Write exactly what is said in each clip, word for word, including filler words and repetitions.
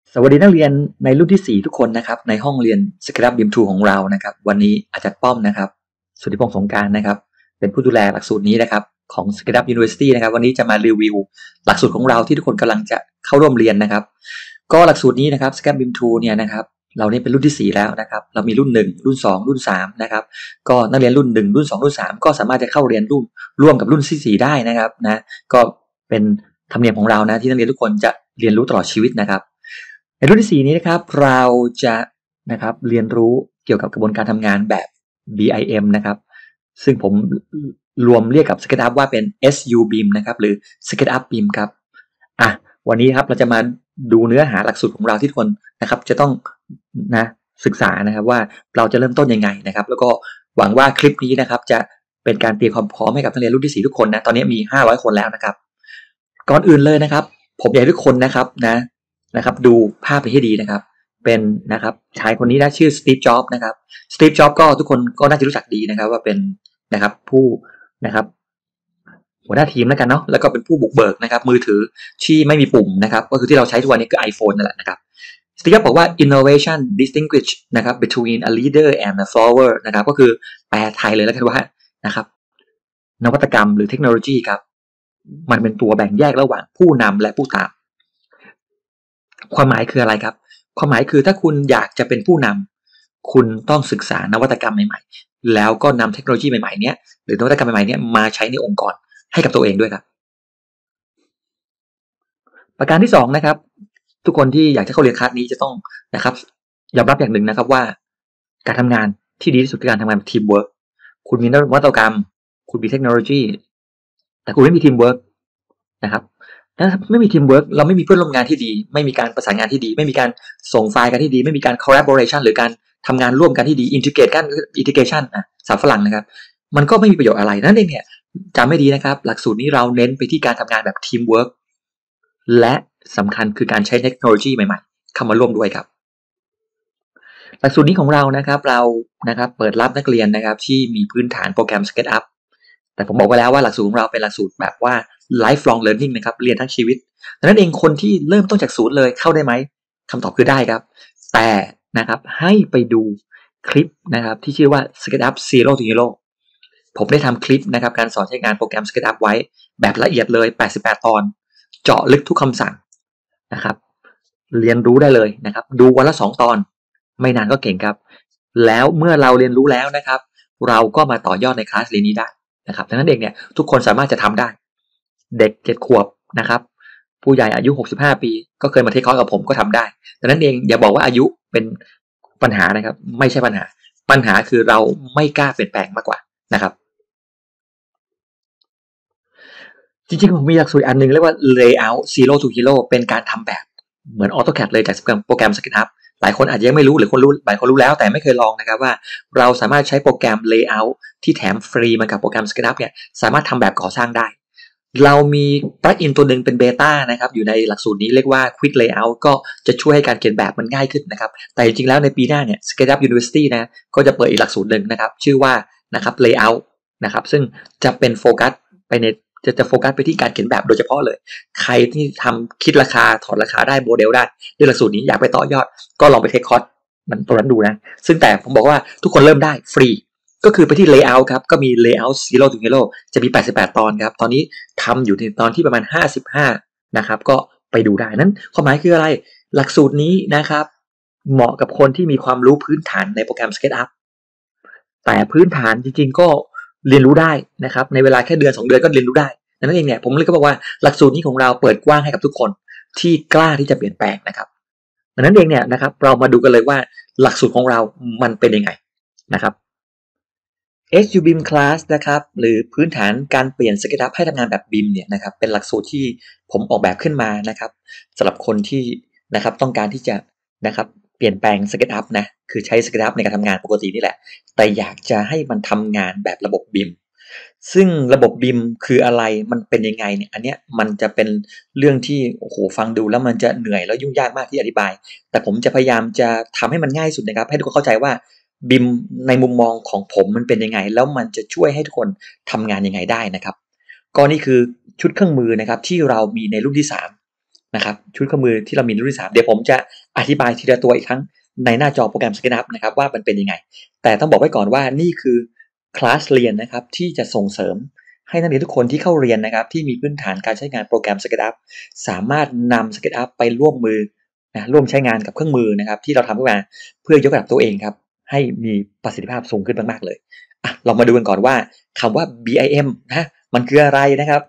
สวัสดีนักเรียนในรุ่นที่สี่ทุกคนนะครับในห้องเรียน SketchUp บี ไอ เอ็ม ทูของเรานะครับวันนี้อาจารย์ป้อมนะครับสุทธิพงษ์สงกรานต์นะครับเป็นผู้ดูแลหลักสูตรนี้นะครับของ SketchUp University นะครับวันนี้จะมารีวิวหลักสูตรของเราที่ทุกคนกำลังจะเข้าร่วมเรียนนะครับก็หลักสูตรนี้นะครับ SketchUp บี ไอ เอ็ม ทูเนี่ยนะครับเราเนี่ยเป็นรุ่นที่สี่แล้วนะครับเรามีรุ่นหนึ่งรุ่นสองรุ่นสามนะครับก็นักเรียนรุ่นหนึ่งรุ่นสองรุ่นสามก็สามารถจะเข้าเรียนร่วมร่วมกับรุ่นที่สี่ได้นะครับนะก็เป็นธรรมเนียมของเรานะที่นักเรียนทุกคนจะเรียนรู้ตลอดชีวิตนะครับในรุ่นที่สี่นี้นะครับเราจะนะครับเรียนรู้เกี่ยวกับกระบวนการทำงานแบบ บี ไอ เอ็ม นะครับซึ่งผมรวมเรียกกับ SketchUp ว่าเป็น เอส ยู บี ไอ เอ็ม นะครับหรือ SketchUp บี ไอ เอ็ม ครับอ่ะวันนี้ครับเราจะมาดูเนื้อหาหลักสูตรของเราที่ทุกคนนะครับจะต้องนะศึกษานะครับว่าเราจะเริ่มต้นยังไงนะครับแล้วก็หวังว่าคลิปนี้นะครับจะเป็นการเตรียมความพร้อมให้กับนักเรียนรุ่นที่สี่ทุกคนนะตอนนี้มีห้าร้อยคนแล้วนะครับก่อนอื่นเลยนะครับผมอยากให้ทุกคนนะครับนะนะครับดูภาพนี้ให้ดีนะครับเป็นนะครับชายคนนี้นะชื่อสตีฟจ็อบส์นะครับสตีฟจ็อบส์ก็ทุกคนก็น่าจะรู้จักดีนะครับว่าเป็นนะครับผู้นะครับหัวหน้าทีมแล้วกันเนาะแล้วก็เป็นผู้บุกเบิกนะครับมือถือที่ไม่มีปุ่มนะครับก็คือที่เราใช้ทุกวันนี้คือ iPhone นั่นแหละนะครับสตีฟจ็อบส์บอกว่า innovation distinguish นะครับ between a leader and a follower นะครับก็คือแปลไทยเลยแล้วกันว่านะครับนวัตกรรมหรือเทคโนโลยีครับมันเป็นตัวแบ่งแยกระหว่างผู้นำและผู้ตามความหมายคืออะไรครับความหมายคือถ้าคุณอยากจะเป็นผู้นำคุณต้องศึกษานวัตกรรมใหม่ๆแล้วก็นำเทคโนโลยีใหม่ๆเนี้ยหรือนวัตกรรมใหม่ๆเนี้ยมาใช้ในองค์กรให้กับตัวเองด้วยครับประการที่สองนะครับทุกคนที่อยากจะเข้าเรียนคลาสนี้จะต้องนะครับยอมรับอย่างหนึ่งนะครับว่าการทำงานที่ดีที่สุดคือการทำงานแบบทีมเวิร์คคุณมีนวัตกรรมคุณมีเทคโนโลยีแต่คุณไม่มีทีมเวิร์คนะครับถ้าไม่มีทีมเวิร์คเราไม่มีเพื่อนร่วมงานที่ดีไม่มีการประสานงานที่ดีไม่มีการส่งไฟล์กันที่ดีไม่มีการ collaboration หรือการทำงานร่วมกันที่ดี integrate กัน integration อ่ะสาวฝรั่งนะครับมันก็ไม่มีประโยชน์อะไรนั่นเองเนี่ยจำไม่ดีนะครับหลักสูตรนี้เราเน้นไปที่การทำงานแบบทีมเวิร์คและสำคัญคือการใช้เทคโนโลยีใหม่ๆเข้ามาร่วมด้วยครับหลักสูตรนี้ของเรานะครับเรานะครับเปิดรับนักเรียนนะครับที่มีพื้นฐานโปรแกรม SketchUp แต่ผมบอกไว้แล้วว่าหลักสูตรของเราเป็นหลักสูตรแบบว่า lifelong learning นะครับเรียนทั้งชีวิตดังนั้นเองคนที่เริ่มต้นจากศูนย์เลยเข้าได้ไหมคำตอบคือได้ครับแต่นะครับให้ไปดูคลิปนะครับที่ชื่อว่า SketchUp Zero to Hero ผมได้ทำคลิปนะครับการสอนใช้งานโปรแกรม SketchUp ไว้แบบละเอียดเลยแปดสิบแปดตอนเจาะลึกทุกคำสั่งนะครับเรียนรู้ได้เลยนะครับดูวันละสองตอนไม่นานก็เก่งครับแล้วเมื่อเราเรียนรู้แล้วนะครับเราก็มาต่อยอดในคลาสเรียนนี้ได้นะครับดังนั้นเองเนี่ยทุกคนสามารถจะทำได้เด็กเจ็ดขวบนะครับผู้ใหญ่อายุหกสิบห้าปีก็เคยมาเทคคอร์สกับผมก็ทำได้ดังนั้นเองอย่าบอกว่าอายุเป็นปัญหานะครับไม่ใช่ปัญหาปัญหาคือเราไม่กล้าเปลี่ยนแปลงมากกว่านะครับจริงๆผมมีหลักสูตรอันนึงเรียกว่า layout zero to hero เป็นการทำแบบเหมือน AutoCAD เลยจากโปรแกรม SketchUp หลายคนอาจจะยังไม่รู้หรือคนรู้หลายคนรู้แล้วแต่ไม่เคยลองนะครับว่าเราสามารถใช้โปรแกรม layout ที่แถมฟรีมากับโปรแกรม SketchUp เนี่ยสามารถทำแบบก่อสร้างได้เรามีปลั๊กอินตัวหนึ่งเป็นเบต้านะครับอยู่ในหลักสูตรนี้เรียกว่า Quick Layout ก็จะช่วยให้การเขียนแบบมันง่ายขึ้นนะครับแต่จริงๆแล้วในปีหน้าเนี่ย SketchUp University นะก็จะเปิดอีกหลักสูตรหนึ่งนะครับชื่อว่านะครับ Layout นะครับซึ่งจะเป็นโฟกัสไปในจะจะโฟกัสไปที่การเขียนแบบโดยเฉพาะเลยใครที่ทำคิดราคาถอดราคาได้โมเดลได้ด้วยหลักสูตรนี้อยากไปต่อยอดก็ลองไปเทคคอร์สมันตรงนั้นดูนะซึ่งแต่ผมบอกว่าทุกคนเริ่มได้ฟรีก็คือไปที่ layout ครับก็มี layout zero to hero จะมีแปดสิบแปดตอนครับตอนนี้ทำอยู่ในตอนที่ประมาณห้าสิบห้านะครับก็ไปดูได้นั้นความหมายคืออะไรหลักสูตรนี้นะครับเหมาะกับคนที่มีความรู้พื้นฐานในโปรแกรม SketchUp แต่พื้นฐานจริงๆก็เรียนรู้ได้นะครับในเวลาแค่เดือนสองเดือนก็เรียนรู้ได้ดังนั้นเองเนี่ยผมเลยก็บอกว่าหลักสูตรนี้ของเราเปิดกว้างให้กับทุกคนที่กล้าที่จะเปลี่ยนแปลงนะครับดังนั้นเองเนี่ยนะครับเรามาดูกันเลยว่าหลักสูตรของเรามันเป็นยังไงนะครับ เอส ยู บี ไอ เอ็ม Class นะครับหรือพื้นฐานการเปลี่ยน SketchUp ให้ทำงานแบบ บี ไอ เอ็ม เนี่ยนะครับเป็นหลักสูตรที่ผมออกแบบขึ้นมานะครับสำหรับคนที่นะครับต้องการที่จะนะครับเปลี่ยนแปลง SketchUp นะคือใช้ SketchUp ในการทำงานปกตินี่แหละแต่อยากจะให้มันทำงานแบบระบบ บี ไอ เอ็ม ซึ่งระบบ บี ไอ เอ็ม คืออะไรมันเป็นยังไงเนี่ยอันเนี้ยมันจะเป็นเรื่องที่โอ้โหฟังดูแล้วมันจะเหนื่อยแล้วยุ่งยากมากที่อธิบายแต่ผมจะพยายามจะทำให้มันง่ายสุดนะครับให้ทุกคนเข้าใจว่าบี ไอ เอ็ม ในมุมมองของผมมันเป็นยังไงแล้วมันจะช่วยให้ทุกคนทำงานยังไงได้นะครับก็นี่คือชุดเครื่องมือนะครับที่เรามีในรุ่นที่สามนะครับชุดเครื่องมือที่เรามีรุ่นที่สามเดี๋ยวผมจะอธิบายทีละตัวอีกครั้งในหน้าจอโปรแกรม SketchUp นะครับว่ามันเป็นยังไงแต่ต้องบอกไว้ก่อนว่านี่คือคลาสเรียนนะครับที่จะส่งเสริมให้นักเรียนทุกคนที่เข้าเรียนนะครับที่มีพื้นฐานการใช้งานโปรแกรม SketchUp สามารถนำ SketchUp ไปร่วมมือนะร่วมใช้งานกับเครื่องมือนะครับที่เราทำขึ้นมาเพื่อยกระดับตัวเองครับให้มีประสิทธิภาพสูงขึ้นมากๆเลยอ่ะเรามาดูกันก่อนว่าคำว่า บี ไอ เอ็ม นะมันคืออะไรนะครับ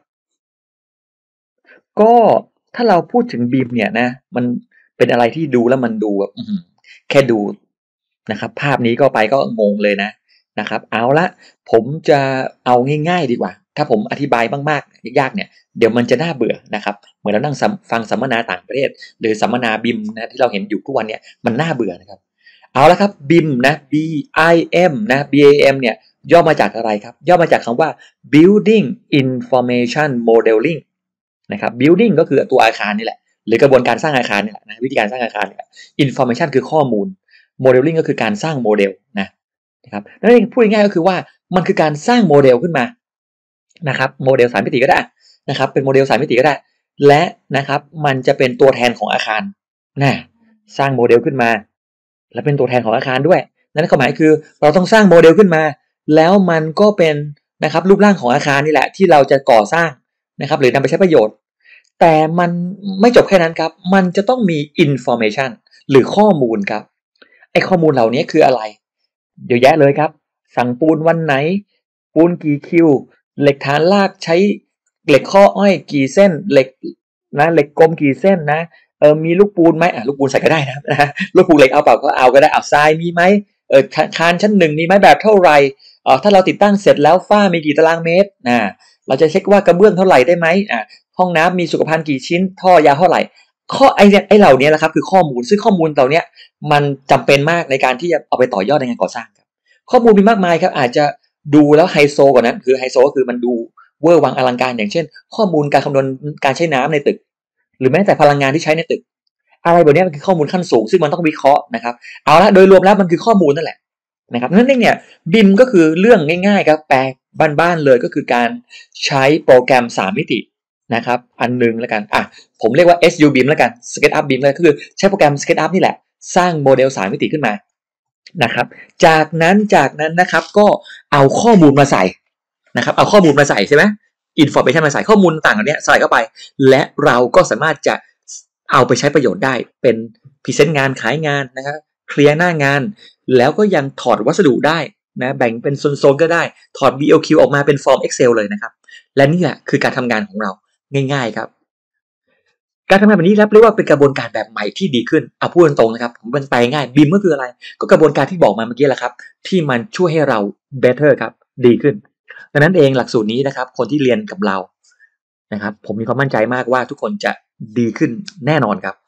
ก็ถ้าเราพูดถึง บี ไอ เอ็ม เนี่ยนะมันเป็นอะไรที่ดูแล้วมันดูแบบแค่ดูนะครับภาพนี้ก็ไปก็งงเลยนะนะครับเอาละผมจะเอาง่ายๆดีกว่าถ้าผมอธิบายมากๆยากๆเนี่ยเดี๋ยวมันจะน่าเบื่อนะครับเหมือนเรานั่งฟังสัมมนาต่างประเทศหรือสัมมนา บี ไอ เอ็ม นะที่เราเห็นอยู่ทุกวันเนี่ยมันน่าเบื่อนะครับเอาละครับ บี ไอ เอ็ม นะ B I M นะ B I M เนี่ยย่อมาจากอะไรครับย่อมาจากคำว่า Building Information Modeling นะครับ Building ก็คือตัวอาคารนี่แหละหรือกระบวนการสร้างอาคารนี่แหละนะวิธีการสร้างอาคารเนี่ย Information คือข้อมูล Modeling ก็คือการสร้างโมเดลนะนะครับนั่นเองพูดง่ายๆก็คือว่ามันคือการสร้างโมเดลขึ้นมานะครับโมเดลสามมิติก็ได้นะครับเป็นโมเดลสามมิติก็ได้และนะครับมันจะเป็นตัวแทนของอาคารนะสร้างโมเดลขึ้นมาและเป็นตัวแทนของอาคารด้วยนั่นความหมายคือเราต้องสร้างโมเดลขึ้นมาแล้วมันก็เป็นนะครับรูปร่างของอาคารนี่แหละที่เราจะก่อสร้างนะครับหรือนำไปใช้ประโยชน์แต่มันไม่จบแค่นั้นครับมันจะต้องมี information หรือข้อมูลครับไอ้ข้อมูลเหล่านี้คืออะไรเยอะแยะเลยครับสั่งปูนวันไหนปูนกี่คิวเหล็กฐานรากใช้เหล็กข้ออ้อยกี่เส้นเหล็กนะเหล็กกลมกี่เส้นนะเออมีลูกปูนไหมอ่ะลูกปูนใส่ก็ได้นะนะลูกปูนเหล็กเอาเปล่าก็เอาก็ได้เอาทรายมีไหมเออคานชั้นหนึ่งมีไหมแบบเท่าไหร่เออถ้าเราติดตั้งเสร็จแล้วฝ้ามีกี่ตารางเมตรนะเราจะเช็คว่ากระเบื้องเท่าไหร่ได้ไหมอ่ะห้องน้ำมีสุขภัณฑ์กี่ชิ้นท่อยาวเท่าไหร่ข้อไอ้เนี่ยไอ้เหล่านี้แหละครับคือข้อมูลซึ่งข้อมูลเหล่านี้มันจำเป็นมากในการที่จะเอาไปต่อยอดในงานก่อสร้างครับข้อมูลมีมากมายครับอาจจะดูแล้วไฮโซกว่านั้นคือไฮโซก็คือมันดูเวอร์วังอลังการอย่างเช่นข้อมูลการคำนวณการใช้น้ำในตึกหรือแม้แต่พลังงานที่ใช้ในตึกอะไรแบบนี้มันคือข้อมูลขั้นสูงซึ่งมันต้องวิเคราะห์นะครับเอาละโดยรวมแล้วมันคือข้อมูลนั่นแหละนะครับนั่นเองเนี่ย บี ไอ เอ็ม ก็คือเรื่องง่ายๆครับแปลบ้านๆเลยก็คือการใช้โปรแกรมสามมิตินะครับอันนึงแล้วกันอ่ะผมเรียกว่า เอส ยู บี ไอ เอ็ม แล้วกัน SketchUp บี ไอ เอ็ม เลยก็คือใช้โปรแกรม SketchUp นี่แหละสร้างโมเดลสามมิติขึ้นมานะครับจากนั้นจากนั้นนะครับก็เอาข้อมูลมาใส่นะครับเอาข้อมูลมาใส่ใช่ไหม information มาใส่ข้อมูลต่างๆเหล่านี้ใส่เข้าไปและเราก็สามารถจะเอาไปใช้ประโยชน์ได้เป็นพรีเซนต์งานขายงานนะครับเคลียร์หน้างานแล้วก็ยังถอดวัสดุได้นะแบ่งเป็นโซนๆก็ได้ถอด บี แอล คิว ออกมาเป็นฟอร์ม Excel เลยนะครับและนี่แหละคือการทำงานของเราง่ายๆครับการทำงานแบบนี้ครับเรียกว่าเป็นกระบวนการแบบใหม่ที่ดีขึ้นเอาพูดตรงๆนะครับผมเป็นไปง่าย บี ไอ เอ็ม ก็คืออะไรก็กระบวนการที่บอกมาเมื่อกี้แหละครับที่มันช่วยให้เรา better ครับดีขึ้นดังนั้นเองหลักสูตรนี้นะครับคนที่เรียนกับเรานะครับผมมีความมั่นใจมากว่าทุกคนจะดีขึ้นแน่นอนครับ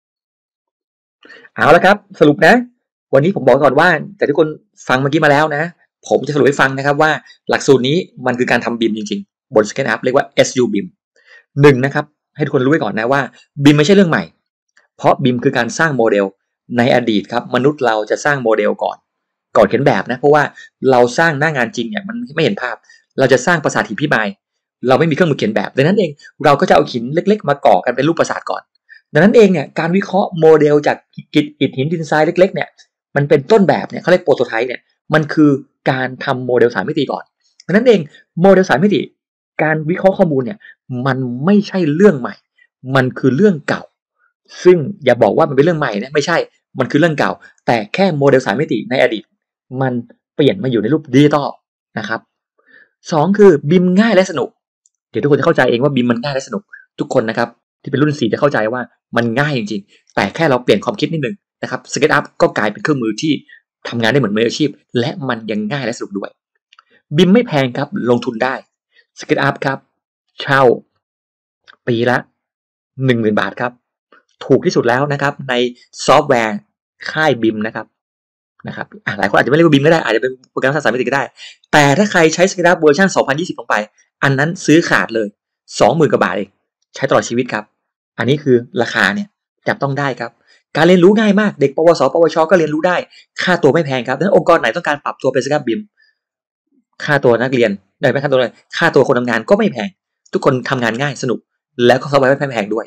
เอาละครับสรุปนะวันนี้ผมบอกก่อนว่าแต่ทุกคนฟังเมื่อกี้มาแล้วนะผมจะสรุปให้ฟังนะครับว่าหลักสูตรนี้มันคือการทำบีมจริงๆบน SketchUp เรียกว่า เอส ยู บี ไอ เอ็ม หนึ่งนะครับให้ทุกคนรู้ไว้ก่อนนะว่าบีมไม่ใช่เรื่องใหม่เพราะบีมคือการสร้างโมเดลในอดีตครับมนุษย์เราจะสร้างโมเดลก่อนก่อนเขียนแบบนะเพราะว่าเราสร้างหน้างานจริงเนี่ยมันไม่เห็นภาพเราจะสร้างปราสาทหินพิมายเราไม่มีเครื่องมือเขียนแบบดังนั้นเองเราก็จะเอาหินเล็กๆมาก่อกันเป็นรูปปราสาทก่อนดังนั้นเองเนี่ยการวิเคราะห์โมเดลจากอิฐอิฐหินดินทรายเล็กๆเนี่ยมันเป็นต้นแบบเนี่ยเขาเรียกโปรโตไทป์เนี่ยมันคือการทำโมเดลสามมิติก่อนดังนั้นเองโมเดลสามมิติการวิเคราะห์ข้อมูลเนี่ยมันไม่ใช่เรื่องใหม่มันคือเรื่องเก่าซึ่งอย่าบอกว่ามันเป็นเรื่องใหม่นะไม่ใช่มันคือเรื่องเก่าแต่แค่โมเดลสามมิติในอดีตมันเปลี่ยนมาอยู่ในรูปดิจิตอลนะครับสองคือบีมง่ายและสนุกเดี๋ยวทุกคนจะเข้าใจเองว่าบีมมันง่ายและสนุกทุกคนนะครับที่เป็นรุ่นสี่จะเข้าใจว่ามันง่ายจริงๆแต่แค่เราเปลี่ยนความคิดนิดนึงนะครับ SketchUp ก็กลายเป็นเครื่องมือที่ทำงานได้เหมือนมืออาชีพและมันยังง่ายและสนุกด้วยบีมไม่แพงครับลงทุนได้ SketchUp ครับเช่าปีละ หนึ่งหมื่น บาทครับถูกที่สุดแล้วนะครับในซอฟต์แวร์ค่ายบีมนะครับนะครับหลายคนอาจจะไม่เรียกว่าบีมก็ได้อาจจะเป็นโปรแกรมสร้างสรรค์มิติก็ได้แต่ถ้าใครใช้ SketchUp เวอร์ชันสองพันยี่สิบลงไปอันนั้นซื้อขาดเลย สองหมื่น กว่าบาทเองใช้ตลอดชีวิตครับอันนี้คือราคาเนี่ยจับต้องได้ครับการเรียนรู้ง่ายมากเด็กปวสปวชก็เรียนรู้ได้ค่าตัวไม่แพงครับดังนั้นองค์กรไหนต้องการปรับตัวเป็น SketchUp บีมค่าตัวนักเรียนได้ไหมค่าตัวเลยค่าตัวคนทำงานก็ไม่แพงทุกคนทำงานง่ายสนุกแล้วก็ซอฟต์แวร์ไม่แพงด้วยนะครับ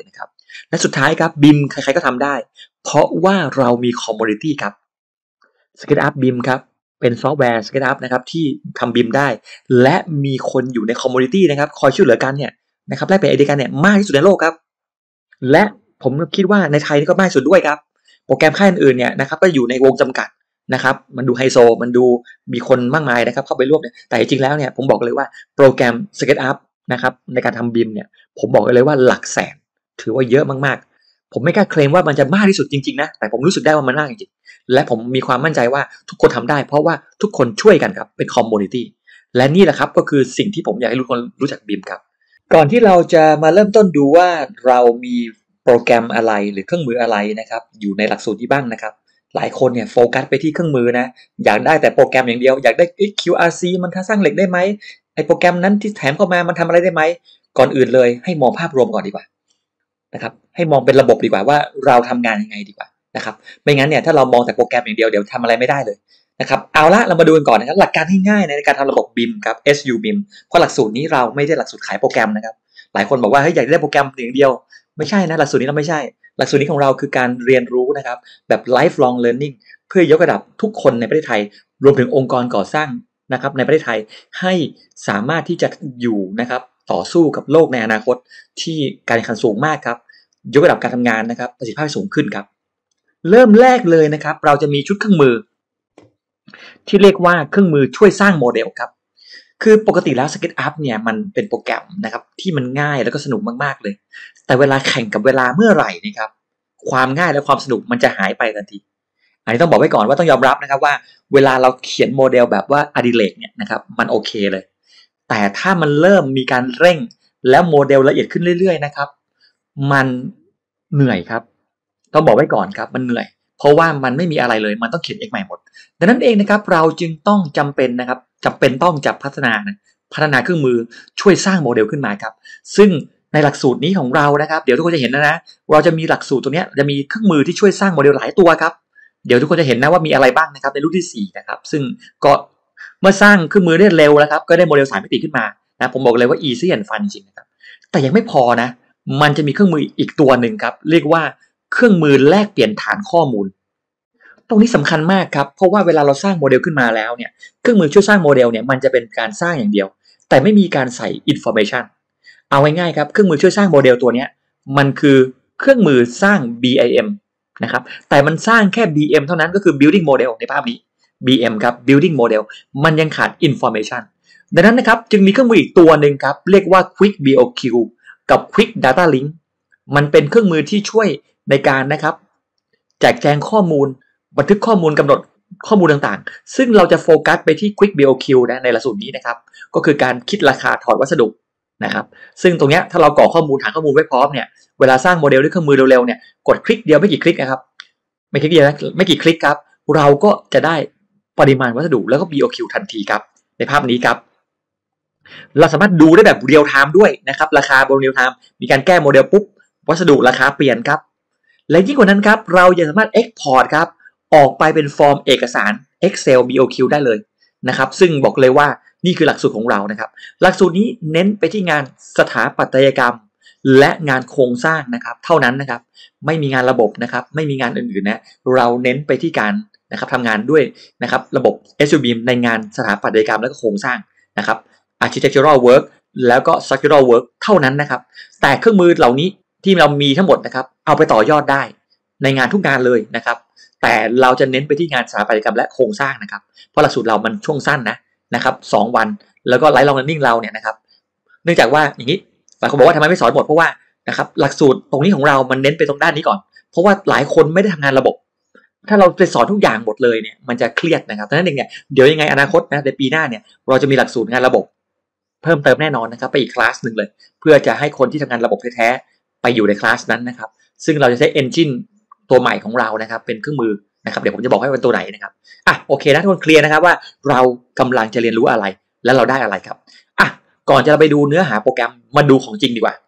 และสุดท้ายครับ บี ไอ เอ็ม ใครๆก็ทำได้เพราะว่าเรามีคอมมูนิตี้ครับ SketchUp บี ไอ เอ็ม ครับเป็นซอฟต์แวร์ SketchUp นะครับที่ทำ บี ไอ เอ็ม ได้และมีคนอยู่ในคอมมูนิตี้นะครับคอยช่วยเหลือกันเนี่ยนะครับแลกเปลี่ยนไอเดียกันเนี่ยมากที่สุดในโลกครับและผมคิดว่าในไทยนี่ก็มากที่สุดด้วยครับโปรแกรมค่ายอื่นๆเนี่ยนะครับก็อยู่ในวงจำกัดนะครับมันดูไฮโซมันดูมีคนมากมายนะครับเข้าไปร่วมเนี่ยแต่จริงๆแล้วเนี่ยผมบอกเลยว่าโปรแกรม SketchUp นะครับในการทำ บี ไอ เอ็ม เนี่ยผมบอกเลยว่าหลักแสนถือว่าเยอะมากๆผมไม่กล้าเคลมว่ามันจะมากที่สุดจริงๆนะแต่ผมรู้สึกได้ว่ามันมากจริงๆและผมมีความมั่นใจว่าทุกคนทำได้เพราะว่าทุกคนช่วยกันครับเป็นคอมมูนิตี้และนี่แหละครับก็คือสิ่งที่ผมอยากให้ทุกคนรู้จัก บี ไอ เอ็ม ครับก่อนที่เราจะมาเริ่มต้นดูว่าเรามีโปรแกรมอะไรหรือเครื่องมืออะไรนะครับอยู่ในหลักสูตรที่บ้างนะครับหลายคนเนี่ยโฟกัสไปที่เครื่องมือนะอยากได้แต่โปรแกรมอย่างเดียวอยากได้ คิว อาร์ ซี มันสร้างเหล็กได้ไหมไอโปรแกรมนั้นที่แถมเข้ามามันทำอะไรได้ไหมก่อนอื่นเลยให้มองภาพรวมก่อนดีกว่านะครับให้มองเป็นระบบดีกว่าว่าเราทำงานยังไงดีกว่านะครับไม่งั้นเนี่ยถ้าเรามองแต่โปรแกรมอย่างเดียวเดี๋ยวทำอะไรไม่ได้เลยนะครับเอาละเรามาดูกันก่อนนะครับหลักการง่ายๆในการทำระบบ บี ไอ เอ็ม ครับ เอส ยู บี ไอ เอ็ม เพราะหลักสูตรนี้เราไม่ได้หลักสูตรขายโปรแกรมนะครับหลายคนบอกว่าเฮ้ยอยากได้โปรแกรมอย่างเดียวไม่ใช่นะหลักสูตรนี้เราไม่ใช่หลักสูตรนี้ของเราคือการเรียนรู้นะครับแบบ lifelong learning เพื่อยกระดับทุกคนในประเทศไทยรวมถึงองค์กรก่อสร้างนะครับในประเทศไทยให้สามารถที่จะอยู่นะครับต่อสู้กับโลกในอนาคตที่การแข่งขันสูงมากครับยกระดับการทำงานนะครับประสิทธิภาพสูงขึ้นครับเริ่มแรกเลยนะครับเราจะมีชุดเครื่องมือที่เรียกว่าเครื่องมือช่วยสร้างโมเดลครับคือปกติแล้ว SketchUp เนี่ยมันเป็นโปรแกรมนะครับที่มันง่ายแล้วก็สนุกมากๆเลยแต่เวลาแข่งกับเวลาเมื่อไหร่นะครับความง่ายและความสนุกมันจะหายไปทันทีอันนี้ต้องบอกไว้ก่อนว่าต้องยอมรับนะครับว่าเวลาเราเขียนโมเดลแบบว่าอดิเรกเนี่ยนะครับมันโอเคเลยแต่ถ้ามันเริ่มมีการเร่งแล้วโมเดลละเอียดขึ้นเรื่อยๆนะครับมันเหนื่อยครับต้องบอกไว้ก่อนครับมันเหนื่อยเพราะว่ามันไม่มีอะไรเลยมันต้องเขียนเองใหม่หมดดังนั้นเองนะครับเราจึงต้องจำเป็นนะครับจำเป็นต้องจับพัฒนานะพัฒนาเครื่องมือช่วยสร้างโมเดลขึ้นมาครับซึ่งในหลักสูตรนี้ของเรานะครับเดี๋ยวทุกคนจะเห็นนะนะเราจะมีหลักสูตรตัวนี้จะมีเครื่องมือที่ช่วยสร้างโมเดลหลายตัวครับเดี๋ยวทุกคนจะเห็นนะว่ามีอะไรบ้างนะครับในรุ่นที่สี่นะครับซึ่งก็เมื่อสร้างเครื่องมือได้เร็วแล้วครับก็ได้โมเดลสามมิติขึ้นมานะผมบอกเลยว่า easy and fun จริงนะครับแต่ยังไม่พอนะมันจะมีเครื่องมืออีกตัวหนึ่งครับเรียกว่าเครื่องมือแลกเปลี่ยนฐานข้อมูลตรงนี้สำคัญมากครับเพราะว่าเวลาเราสร้างโมเดลขึ้นมาแล้วเนี่ยเครื่องมือช่วยสร้างโมเดลเนี่ยมันจะเป็นการสร้างอย่างเดียวแต่ไม่มีการใส่ information เอาง่ายๆครับเครื่องมือช่วยสร้างโมเดลตัวนี้มันคือเครื่องมือสร้าง บี ไอ เอ็ม นะครับแต่มันสร้างแค่ บี เอ็ม เท่านั้นก็คือ building model ในภาพนี้ บี เอ็ม ครับ building model มันยังขาด information ดังนั้นนะครับจึงมีเครื่องมืออีกตัวหนึ่งครับเรียกว่า quick บี โอ คิว กับ quick data link มันเป็นเครื่องมือที่ช่วยในการนะครับแจกแจงข้อมูลบันทึกข้อมูลกำหนดข้อมูลต่างๆซึ่งเราจะโฟกัสไปที่ quick บี โอ คิว นะในหลักสูตรนี้นะครับก็คือการคิดราคาถอดวัสดุนะครับซึ่งตรงนี้ถ้าเรากรอกข้อมูลฐานข้อมูลไว้พร้อมเนี่ยเวลาสร้างโมเดลด้วยเครื่องมือเร็วๆเนี่ยกดคลิกเดียวไม่กี่คลิกนะครับไม่คลิกเดียวนะไม่กี่คลิกครับเราก็จะได้ปริมาณวัสดุแล้วก็ บี โอ คิว ทันทีครับในภาพนี้ครับเราสามารถดูได้แบบเรียลไทม์ด้วยนะครับราคาบนเรียลไทม์มีการแก้โมเดลปุ๊บวัสดุราคาเปลี่ยนครับและยิ่งกว่านั้นครับเรายังสามารถ Export ครับออกไปเป็นฟอร์มเอกสาร Excel บี โอ คิว ได้เลยนะครับซึ่งบอกเลยว่านี่คือหลักสูตรของเรานะครับหลักสูตรนี้เน้นไปที่งานสถาปัตยกรรมและงานโครงสร้างนะครับเท่านั้นนะครับไม่มีงานระบบนะครับไม่มีงานอื่นๆนะเราเน้นไปที่การนะครับทำงานด้วยนะครับระบบ เอส ยู บี ในงานสถาปัตยกรรมและก็โครงสร้างนะครับ architectural work แล้วก็ structural work เท่านั้นนะครับแต่เครื่องมือเหล่านี้ที่เรามีทั้งหมดนะครับเอาไปต่อยอดได้ในงานทุกงานเลยนะครับแต่เราจะเน้นไปที่งานสถาปัตยกรรมและโครงสร้างนะครับเพราะหลักสูตรเรามันช่วงสั้นนะนะครับสองวันแล้วก็ไลฟ์ลองเรียนรู้เราเนี่ยนะครับเนื่องจากว่าอย่างนี้หลายคนบอกว่าทำไมไม่สอนหมดเพราะว่านะครับหลักสูตรตรงนี้ของเรามันเน้นไปตรงด้านนี้ก่อนเพราะว่าหลายคนไม่ได้ทำงานระบบถ้าเราไปสอนทุกอย่างหมดเลยเนี่ยมันจะเครียดนะครับดังนั้นเองเนี่ยเดี๋ยวยังไงอนาคตนะในปีหน้าเนี่ยเราจะมีหลักสูตรงานระบบเพิ่มเติมแน่นอนนะครับไปอีกคลาสหนึ่งเลยเพื่อจะให้คนที่ทำงานระบบแท้ๆไปอยู่ในคลาสนั้นนะครับซึ่งเราจะใช้ engine ตัวใหม่ของเรานะครับเป็นเครื่องมือนะครับเดี๋ยวผมจะบอกให้เป็นตัวไหนนะครับอ่ะโอเคนะทุกคนเคลียร์นะครับว่าเรากำลังจะเรียนรู้อะไรและเราได้อะไรครับอ่ะก่อนจะไปดูเนื้อหาโปรแกรมมาดูของจริงดีกว่า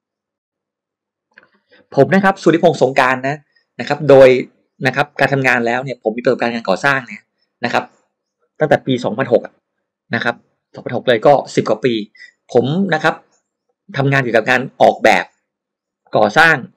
ผมนะครับสุริพงษ์สงการนะนะครับโดยนะครับการทำงานแล้วเนี่ยผมมีประสบการณ์การก่อสร้างเนี่ยนะครับตั้งแต่ปีสองพันหกนะครับสองพันหกเลยก็สิบกว่าปีผมนะครับทำงานเกี่ยวกับการออกแบบก่อสร้าง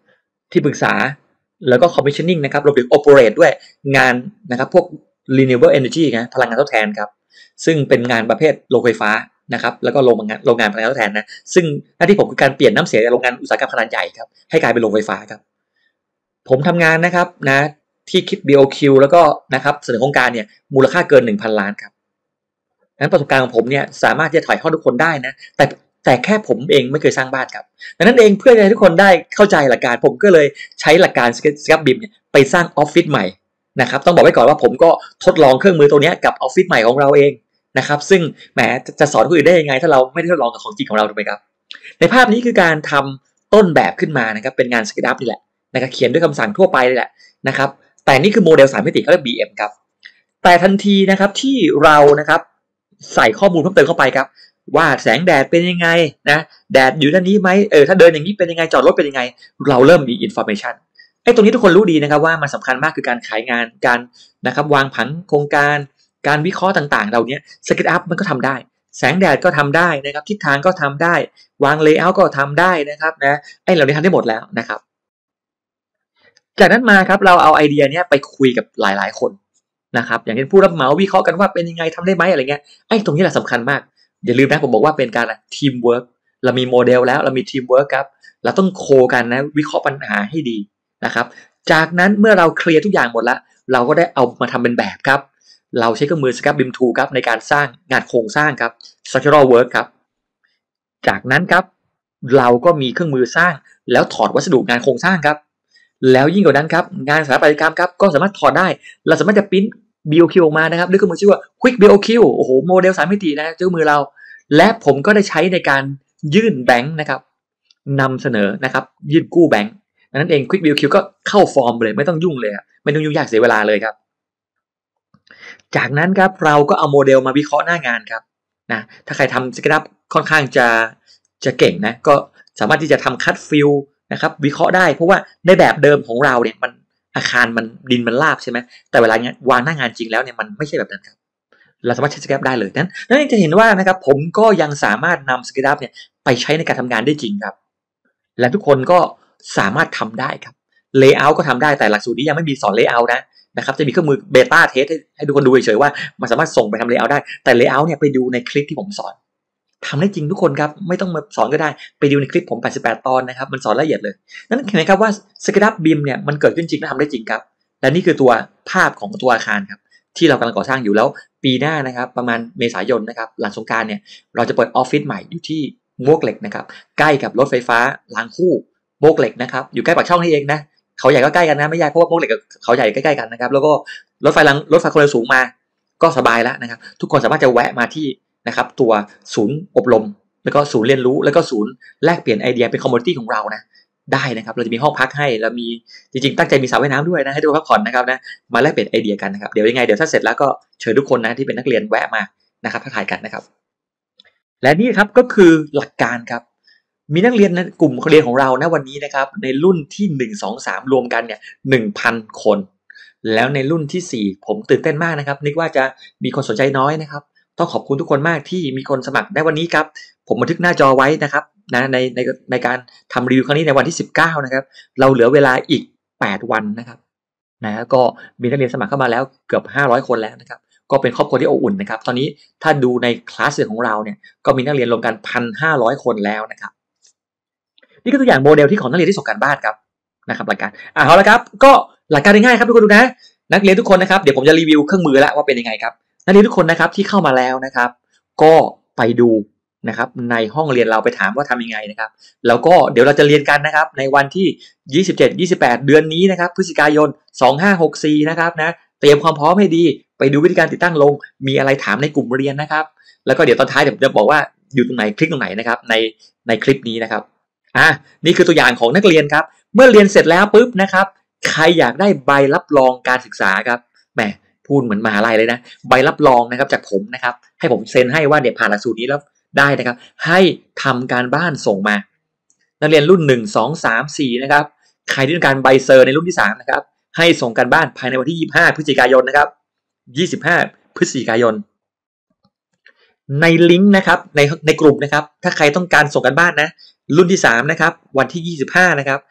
ที่ปรึกษาแล้วก็ commissioning นะครับรวมถึง operate ด้วยงานนะครับพวก renewable energy นะพลังงานทดแทนครับซึ่งเป็นงานประเภทโรงไฟฟ้านะครับแล้วก็โรงงานโรงงานพลังงานทดแทนนะซึ่งหน้าที่ผมคือการเปลี่ยนน้ำเสียจากโรงงานอุตสาหกรรมขนาดใหญ่ครับให้กลายเป็นโรงไฟฟ้าครับผมทำงานนะครับนะที่คิด บี โอ คิว แล้วก็นะครับเสนอโครงการเนี่ยมูลค่าเกิน หนึ่งพัน ล้านครับนั้นประสบการณ์ของผมเนี่ยสามารถที่จะถ่ายทอดทุกคนได้นะแต่แต่แค่ผมเองไม่เคยสร้างบ้านครับดังนั้นเองเพื่อให้ทุกคนได้เข้าใจหลักการผมก็เลยใช้หลักการสครับบีมเนี่ยไปสร้างออฟฟิศใหม่นะครับต้องบอกไว้ก่อนว่าผมก็ทดลองเครื่องมือตัวนี้กับออฟฟิศใหม่ของเราเองนะครับซึ่งแหมจะสอนคนอื่นได้ยังไงถ้าเราไม่ได้ทดลองกับของจริงของเราถูกไหมครับในภาพนี้คือการทำต้นแบบขึ้นมานะครับเป็นงานสเก็ตอัพนี่แหละนะครับเขียนด้วยคำสั่งทั่วไปนี่แหละนะครับแต่นี่คือโมเดลสามมิติเขาเรียก บี เอ็ม ครับแต่ทันทีนะครับที่เรานะครับใส่ข้อมูลเพิ่มเติมเข้าไปครับว่าแสงแดดเป็นยังไงนะแดดอยู่ด้านนี้ไหมเออถ้าเดินอย่างนี้เป็นยังไงจอดรถเป็นยังไงเราเริ่มมีอินฟอร์เมชันไอ้ตรงนี้ทุกคนรู้ดีนะครับว่ามันสำคัญมากคือการขายงานการนะครับวางผังโครงการการวิเคราะห์ต่างๆเราเนี้ยสเก็ตอัพมันก็ทำได้แสงแดดก็ทำได้นะครับทิศทางก็ทำได้วางเลเยอร์ก็ทำได้นะครับนะไอ้เหล่านี้ทำได้หมดแล้วนะครับจากนั้นมาครับเราเอาไอเดียนี้ไปคุยกับหลายๆคนนะครับอย่างเช่นผู้รับเหมาวิเคราะห์กันว่าเป็นยังไงทำได้ไหมอะไรเงี้ยไอ้ตรงนี้แหละสำคัญมากอย่าลืมนะผมบอกว่าเป็นการทีมเวิร์กเรามีโมเดลแล้วเรามีทีมเวิร์กครับเราต้องโคกันนะวิเคราะห์ปัญหาให้ดีนะครับจากนั้นเมื่อเราเคลียร์ทุกอย่างหมดแล้วเราก็ได้เอามาทำเป็นแบบครับเราใช้เครื่องมือ สครับบีม ทู ครับในการสร้างงานโครงสร้างครับ structural work ครับจากนั้นครับเราก็มีเครื่องมือสร้างแล้วถอดวัสดุงานโครงสร้างครับแล้วยิ่งกว่านั้นครับงานสถาปัตยกรรมครับก็สามารถถอดได้เราสามารถจะพิมพ์ บี โอ คิว ออกมานะครับด้วยเครื่องมือชื่อว่า Quick บี โอ คิว โอ้โหโมเดลสามมิตินะเจ้ามือเราและผมก็ได้ใช้ในการยื่นแบงค์นะครับนำเสนอนะครับยื่นกู้แบงค์นั้นเอง Quick บี โอ คิว ก็เข้าฟอร์มเลยไม่ต้องยุ่งเลยไม่ต้องยุ่งยากเสียเวลาเลยครับจากนั้นครับเราก็เอาโมเดลมาวิเคราะห์หน้างานครับนะถ้าใครทำสเก็ตอัพค่อนข้างจะจะเก่งนะก็สามารถที่จะทำคัตฟิลนะครับวิเคราะห์ได้เพราะว่าในแบบเดิมของเราเนี่ยมันอาคารมันดินมันราบใช่ไหมแต่เวลาเนี้ยวางหน้างานจริงแล้วเนี่ยมันไม่ใช่แบบนั้นครับเราสามารถใช้สเก็ตอัพได้เลยนั้นนั่นจะเห็นว่านะครับผมก็ยังสามารถนำสเก็ตอัพเนี่ยไปใช้ในการทำงานได้จริงครับและทุกคนก็สามารถทำได้ครับเลเยอร์ก็ทำได้แต่หลักสูตรนี้ยังไม่มีสอนเลเยอร์นะนะครับจะมีเครื่องมือเบต้าเทสให้ให้ทุกคนดูเฉยๆว่ามันสามารถส่งไปทำเลเยอร์ได้แต่เลเยอร์เนี่ยไปดูในคลิปที่ผมสอนทำได้จริงทุกคนครับไม่ต้องมาสอนก็ได้ไปดูในคลิปผมแปดสิบแปดตอนนะครับมันสอนละเอียดเลยนั่นเห็นไหมครับว่าสเก็ตอัพบีมเนี่ยมันเกิดขึ้นจริงและทำได้จริงครับและนี่คือตัวภาพของตัวอาคารครับที่เรากำลังก่อสร้างอยู่แล้วปีหน้านะครับประมาณเมษายนนะครับหลังสงกรานต์เนี่ยเราจะเปิดออฟฟิศใหม่อยู่ที่มวกเหล็กนะครับใกล้กับรถไฟฟ้ารางคู่มวกเหล็กนะครับอยู่ใกล้ปากช่องนี่เองนะเขาใหญ่ก็ใกล้กันนะไม่ยากเพราะว่ามวกเหล็กกับเขาใหญ่ใกล้ๆกันนะครับแล้วก็รถไฟรางรถไฟความเร็วสูงมาก็สบายแล้วนะครับทุกคนสามารถจะแวะมาที่นะครับตัวศูนย์อบรมแล้วก็ศูนย์เรียนรู้แล้วก็ศูนย์แลกเปลี่ยนไอเดียเป็นคอมมูนิตี้ของเรานะได้นะครับเราจะมีห้องพักให้แล้วมีจริงๆตั้งใจมีสระว่ายน้ำด้วยนะให้ทุกคนพักผ่อนนะครับนะมาแลกเปลี่ยนไอเดียกันนะครับเดี๋ยวยังไงเดี๋ยวถ้าเสร็จแล้วก็เชิญทุกคนนะที่เป็นนักเรียนแวะมานะครับทักทายกันนะครับและนี่ครับก็คือหลักการครับมีนักเรียนในกลุ่มเรียนของเรานะวันนี้นะครับในรุ่นที่หนึ่ง สอง สามรวมกันเนี่ย หนึ่งพัน คนแล้วในรุ่นที่สี่ผมตื่นเต้นมากนะครับนึกว่าจะมีคนสนใจน้อยนะครับต้องขอบคุณทุกคนมากที่มีคนสมัครในวันนี้ครับผมบันทึกหน้าจอไว้นะครับนะในในในการทำรีวิวครั้งนี้ในวันที่สิบเก้านะครับเราเหลือเวลาอีกแปดวันนะครับนะก็มีนักเรียนสมัครเข้ามาแล้วเกือบห้าร้อยคนแล้วนะครับก็เป็นครอบครัวที่อบอุ่นนะครับตอนนี้ถ้าดูในคลาสเรียนของเราเนี่ยก็มีนักเรียนรวมกัน หนึ่งพันห้าร้อย คนแล้วนะครับนี่ก็ตัวอย่างโมเดลที่ของนักเรียนที่ส่งการบ้านครับนะครับหลักการอ่ะเอาละครับก็หลักการง่ายๆครับทุกคนดูนะนักเรียนทุกคนนะครับเดี๋ยวผมจะรีวิวเครื่องมือแล้วว่าเป็นยังไงครับนักเรียนทุกคนนะครับที่เข้ามาแล้วนะครับก็ไปดูนะครับในห้องเรียนเราไปถามว่าทำยังไงนะครับแล้วก็เดี๋ยวเราจะเรียนกันนะครับในวันที่ยี่สิบเจ็ด ยี่สิบแปดเดือนนี้นะครับพฤศจิกายนสองพันห้าร้อยหกสิบสี่นะครับนะเตรียมความพร้อมให้ดีไปดูวิธีการติดตั้งลงมีอะไรถามในกลุ่มเรียนนะครับแล้วก็เดี๋ยวตอนท้ายเดี๋ยวจะบอกว่าอยู่ตรงไหนคลิกตรงไหนนะครับในในคลิปนี้นะครับอ่ะนี่คือตัวอย่างของนักเรียนครับเมื่อเรียนเสร็จแล้วปุ๊บนะครับใครอยากได้ใบรับรองการศึกษาครับแหมพูดเหมือนมหาลัยเลยนะใบรับรองนะครับจากผมนะครับให้ผมเซ็นให้ว่าเด็กผ่านหลักสูตรนี้แล้วได้นะครับให้ทำการบ้านส่งมานักเรียนรุ่นหนึ่ง สอง สาม สี่นะครับใครที่ต้องการใบเซอร์ในรุ่นที่สามนะครับให้ส่งการบ้านภายในวันที่ยี่สิบห้าพฤศจิกายนนะครับยี่สิบห้าพฤศจิกายนในลิงก์นะครับในในกลุ่มนะครับถ้าใครต้องการส่งการบ้านนะรุ่นที่สามนะครับวันที่ยี่สิบห้านะครับ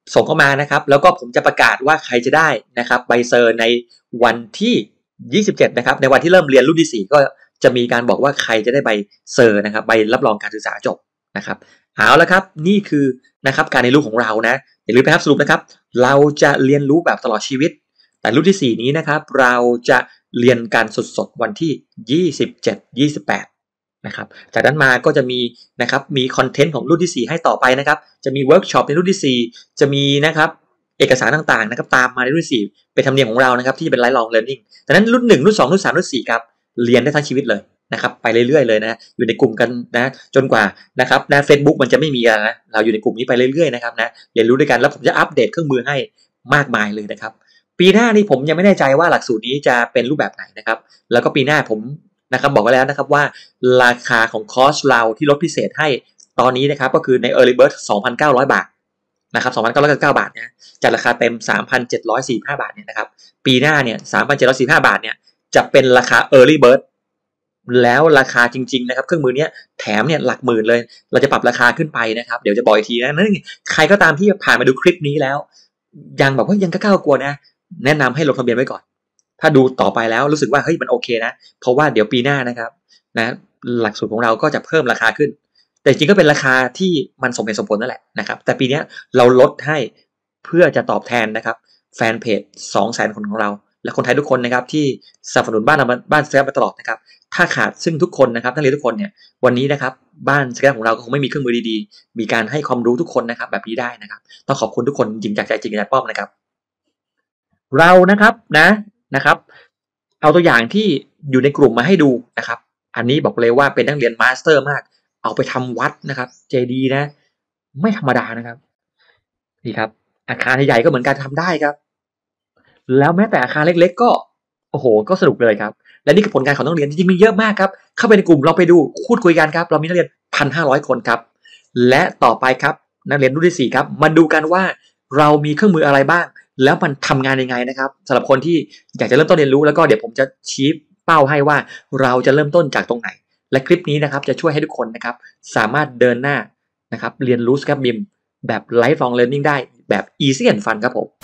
ส่งเข้ามานะครับแล้วก็ผมจะประกาศว่าใครจะได้นะครับใบเซอร์ในวันที่ยี่สิบเจ็ดนะครับในวันที่เริ่มเรียนรุ่นที่สี่ก็จะมีการบอกว่าใครจะได้ใบเซอร์นะครับใบรับรองการศึกษาจบนะครับเอาละครับนี่คือนะครับการเรียนรู้ของเรานะอย่าลืมนะครับสรุปนะครับเราจะเรียนรู้แบบตลอดชีวิตแต่รุ่นที่สี่นี้นะครับเราจะเรียนการสดๆวันที่ยี่สิบเจ็ด ยี่สิบแปดนะครับจากนั้นมาก็จะมีนะครับมีคอนเทนต์ของรุ่นที่สี่ให้ต่อไปนะครับจะมีเวิร์กช็อปในรุ่นที่สี่จะมีนะครับเอกสารต่างๆนะครับตามมาในรุ่นที่สี่เป็นธรรมเนียมของเรานะครับที่จะเป็นไลฟ์ลองเรียนนิ่งดังนั้นรุ่นหนึ่งรุ่นสองรุ่นสามรุ่นสี่ครับเรียนได้ทั้งชีวิตเลยนะครับไปเรื่อยๆเลยนะอยู่ในกลุ่มกันนะจนกว่านะครับนะ Facebook มันจะไม่มีกันนะเราอยู่ในกลุ่มนี้ไปเรื่อยๆนะครับนะเรียนรู้ด้วยกันแล้วผมจะอัปเดตเครื่องมือให้มากมายเลยนะครับปีหน้านี้ผมยังไม่แน่ใจว่าหลักสูตรนี้จะเป็นรูปแบบไหนนะครับแล้วก็ปีหน้าผมนะครับบอกไว้แล้วนะครับว่าราคาของคอร์สเราที่ลดพิเศษให้ตอนนี้นะครับก็คือใน Early Bird สองพันเก้าร้อย บาทนะครับ สองพันเก้าร้อยเก้าสิบเก้า บาทนะจากราคาเต็ม สามพันเจ็ดร้อยสี่สิบห้า บาทเนี่ยนะครับปีหน้าเนี่ย สามพันเจ็ดร้อยสี่สิบห้า บาทเนี่ยจะเป็นราคา Early Bird แล้วราคาจริงๆนะครับเครื่องมือนี้แถมเนี่ยหลักหมื่นเลยเราจะปรับราคาขึ้นไปนะครับเดี๋ยวจะบอกอีกทีนะนั่นใครก็ตามที่ผ่านมาดูคลิปนี้แล้วยังแบบว่ายังกล้ากลัวนะแนะนำให้ลงทะเบียนไว้ก่อนถ้าดูต่อไปแล้วรู้สึกว่าเฮ้ยมันโอเคนะเพราะว่าเดี๋ยวปีหน้านะครับนะหลักสูตรของเราก็จะเพิ่มราคาขึ้นแต่จริงก็เป็นราคาที่มันสมเหตุสมผลนั่นแหละนะครับแต่ปีนี้เราลดให้เพื่อจะตอบแทนนะครับแฟนเพจ สองแสน คนของเราและคนไทยทุกคนนะครับที่สนับสนุนบ้านเราบ้านสแครปมาตลอดนะครับถ้าขาดซึ่งทุกคนนะครับนักเรียนทุกคนเนี่ยวันนี้นะครับบ้านสแครปของเราก็คงไม่มีเครื่องมือดีๆมีการให้ความรู้ทุกคนนะครับแบบนี้ได้นะครับต้องขอบคุณทุกคนจริงจากใจจริงจากป้อมนะครับเรานะครับนะนะครับเอาตัวอย่างที่อยู่ในกลุ่มมาให้ดูนะครับอันนี้บอกเลยว่าเป็นนักเรียนมาสเตอร์มากเอาไปทำวัดนะครับเจดีย์นะไม่ธรรมดานะครับนี่ครับอาคารใหญ่ๆก็เหมือนกันทำได้ครับแล้วแม้แต่อาคารเล็กๆก็โอ้โหก็สนุกเลยครับและนี่คือผลงานของนักเรียนจริงๆมีเยอะมากครับเข้าไปในกลุ่มเราไปดูพูดคุยกันครับเรามีนักเรียน หนึ่งพันห้าร้อย คนครับและต่อไปครับนักเรียนรุ่นที่สี่ครับมาดูกันว่าเรามีเครื่องมืออะไรบ้างแล้วมันทำงานยังไงนะครับสำหรับคนที่อยากจะเริ่มต้นเรียนรู้แล้วก็เดี๋ยวผมจะชี้เป้าให้ว่าเราจะเริ่มต้นจากตรงไหนและคลิปนี้นะครับจะช่วยให้ทุกคนนะครับสามารถเดินหน้านะครับเรียนรู้ Scrap บี ไอ เอ็ม แบบ Lifelong Learning ได้แบบ Easy and Fun ครับผม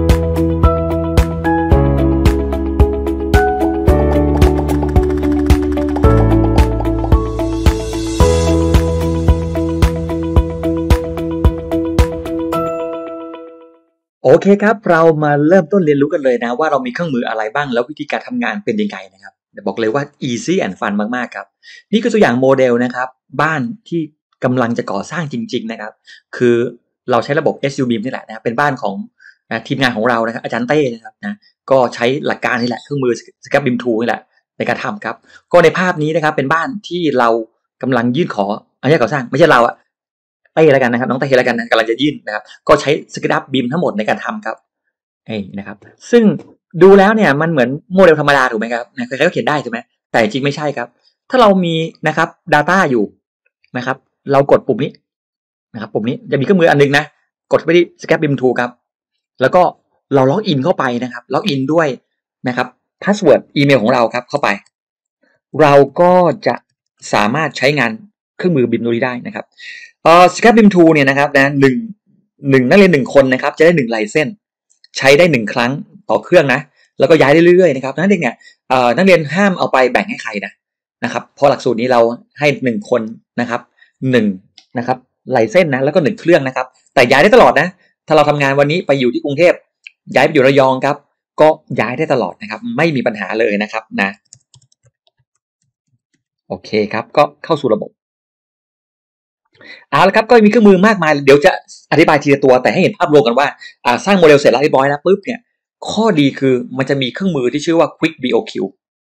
โอเคครับเรามาเริ่มต้นเรียนรู้กันเลยนะว่าเรามีเครื่องมืออะไรบ้างแล้ววิธีการทำงานเป็นยังไงนะครับบอกเลยว่า easy and fun มากๆครับนี่คือตัวอย่างโมเดลนะครับบ้านที่กำลังจะก่อสร้างจริงๆนะครับคือเราใช้ระบบ เอส ยู บี นี่แหละนะเป็นบ้านของนะทีมงานของเรานะครับอาจารย์เต้นะครับนะก็ใช้หลักการนี่แหละเครื่องมือ Scrap บี ไอ เอ็ม ทูนี่แหละในการทำครับก็ในภาพนี้นะครับเป็นบ้านที่เรากำลังยื่นขออนุญาตก่อสร้างไม่ใช่เราอะเต้แล้วกันนะครับน้องเต้แล้วกันนะกำลังจะยื่นนะครับก็ใช้ Scrap บี ไอ เอ็ม ทั้งหมดในการทำครับเอ้นะครับซึ่งดูแล้วเนี่ยมันเหมือนโมเดลธรรมดาถูกไหมครับนะใครๆก็เขียนได้ใช่ไหมแต่จริงไม่ใช่ครับถ้าเรามีนะครับ data อยู่นะครับเรากดปุ่มนี้นะครับปุ่มนี้จะมีเครื่องมืออันนึงนะกดไปที่ Scrap บี ไอ เอ็ม ทู ครับแล้วก็เราล็อกอินเข้าไปนะครับล็อกอินด้วยนะครับพาสเวิร์ดอีเมลของเราครับเข้าไปเราก็จะสามารถใช้งานเครื่องมือ บี ไอ เอ็ม ตัวนี้ได้นะครับเอ่อ Scrap บี ไอ เอ็ม ทู เนี่ยนะครับนะหนึ่งหนึ่งนักเรียนหนึ่งคนนะครับจะได้หนึ่งไลเซนส์ใช้ได้หนึ่งครั้งต่อเครื่องนะแล้วก็ย้ายได้เรื่อยๆนะครับนั่นเองเนี่ยเอ่อนักเรียนห้ามเอาไปแบ่งให้ใครนะนะครับเพราะหลักสูตรนี้เราให้หนึ่งคนนะครับหนึ่งนะครับไลเซนส์นะแล้วก็หนึ่งเครื่องนะครับแต่ย้ายได้ตลอดนะถ้าเราทำงานวันนี้ไปอยู่ที่กรุงเทพย้ายไปอยู่ระยองครับก็ย้ายได้ตลอดนะครับไม่มีปัญหาเลยนะครับนะโอเคครับก็เข้าสู่ระบบเอาละครับก็มีเครื่องมือมากมายเดี๋ยวจะอธิบายทีละตัวแต่ให้เห็นภาพรวมกันว่าสร้างโมเดลเสร็จแล้วเรียบร้อยแล้วปุ๊บเนี่ยข้อดีคือมันจะมีเครื่องมือที่ชื่อว่า Quick บี โอ คิว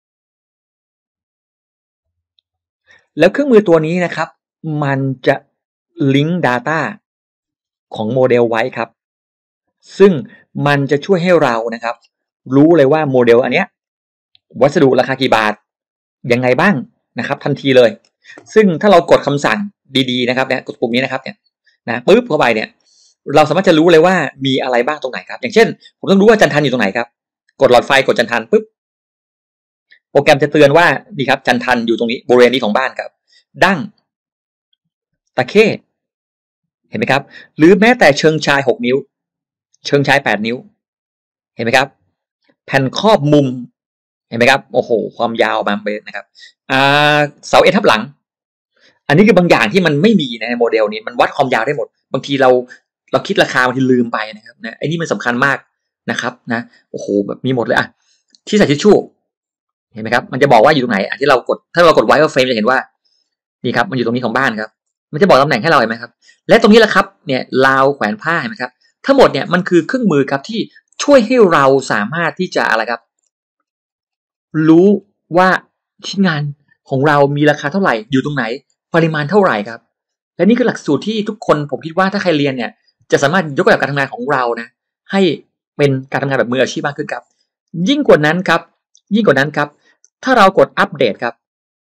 แล้วเครื่องมือตัวนี้นะครับมันจะลิงก์ data ของโมเดลไว้ครับซึ่งมันจะช่วยให้เรานะครับรู้เลยว่าโมเดลอันเนี้ยวัสดุราคากี่บาทยังไงบ้างนะครับทันทีเลยซึ่งถ้าเรากดคำสั่งดีๆนะครับเนี่ยกดปุ่มนี้นะครับเนี่ยนะปึ๊บเข้าไปเนี่ยเราสามารถจะรู้เลยว่ามีอะไรบ้างตรงไหนครับอย่างเช่นผมต้องรู้ว่าจันทันอยู่ตรงไหนครับกดหลอดไฟกดจันทันปึ๊บโปรแกรมจะเตือนว่านี่ครับจันทันอยู่ตรงนี้บริเวณนี้ของบ้านครับดั้งตะเข้เห็นไหมครับหรือแม้แต่เชิงชายหกนิ้วเชิงชายแปดนิ้วเห็นไหมครับแผ่นครอบมุมเห็นไหมครับโอ้โหความยาวมาเบสนะครับอ่าเสาเอทับหลังอันนี้คือบางอย่างที่มันไม่มีในโมเดลนี้มันวัดความยาวได้หมดบางทีเราเราคิดราคาบางทีลืมไปนะครับนะไอ้นี่มันสำคัญมากนะครับนะโอ้โหแบบมีหมดเลยอะที่ใส่ทิชชู่เห็นไหมครับมันจะบอกว่าอยู่ตรงไหนอันที่เรากดถ้าเรากดไวร์เฟรมจะเห็นว่านี่ครับมันอยู่ตรงนี้ของบ้านครับมันจะบอกตำแหน่งให้เราเห็นไหมครับและตรงนี้แหละครับเนี่ยราวแขวนผ้าเห็นไหมครับทั้งหมดเนี่ยมันคือเครื่องมือครับที่ช่วยให้เราสามารถที่จะอะไรครับรู้ว่าชิ้นงานของเรามีราคาเท่าไหร่อยู่ตรงไหนปริมาณเท่าไหร่ครับและนี่คือหลักสูตรที่ทุกคนผมคิดว่าถ้าใครเรียนเนี่ยจะสามารถยกระดับการทำงานของเรานะให้เป็นการทำงานแบบมืออาชีพมากขึ้นครับยิ่งกว่านั้นครับยิ่งกว่านั้นครับถ้าเรากดอัปเดตครับ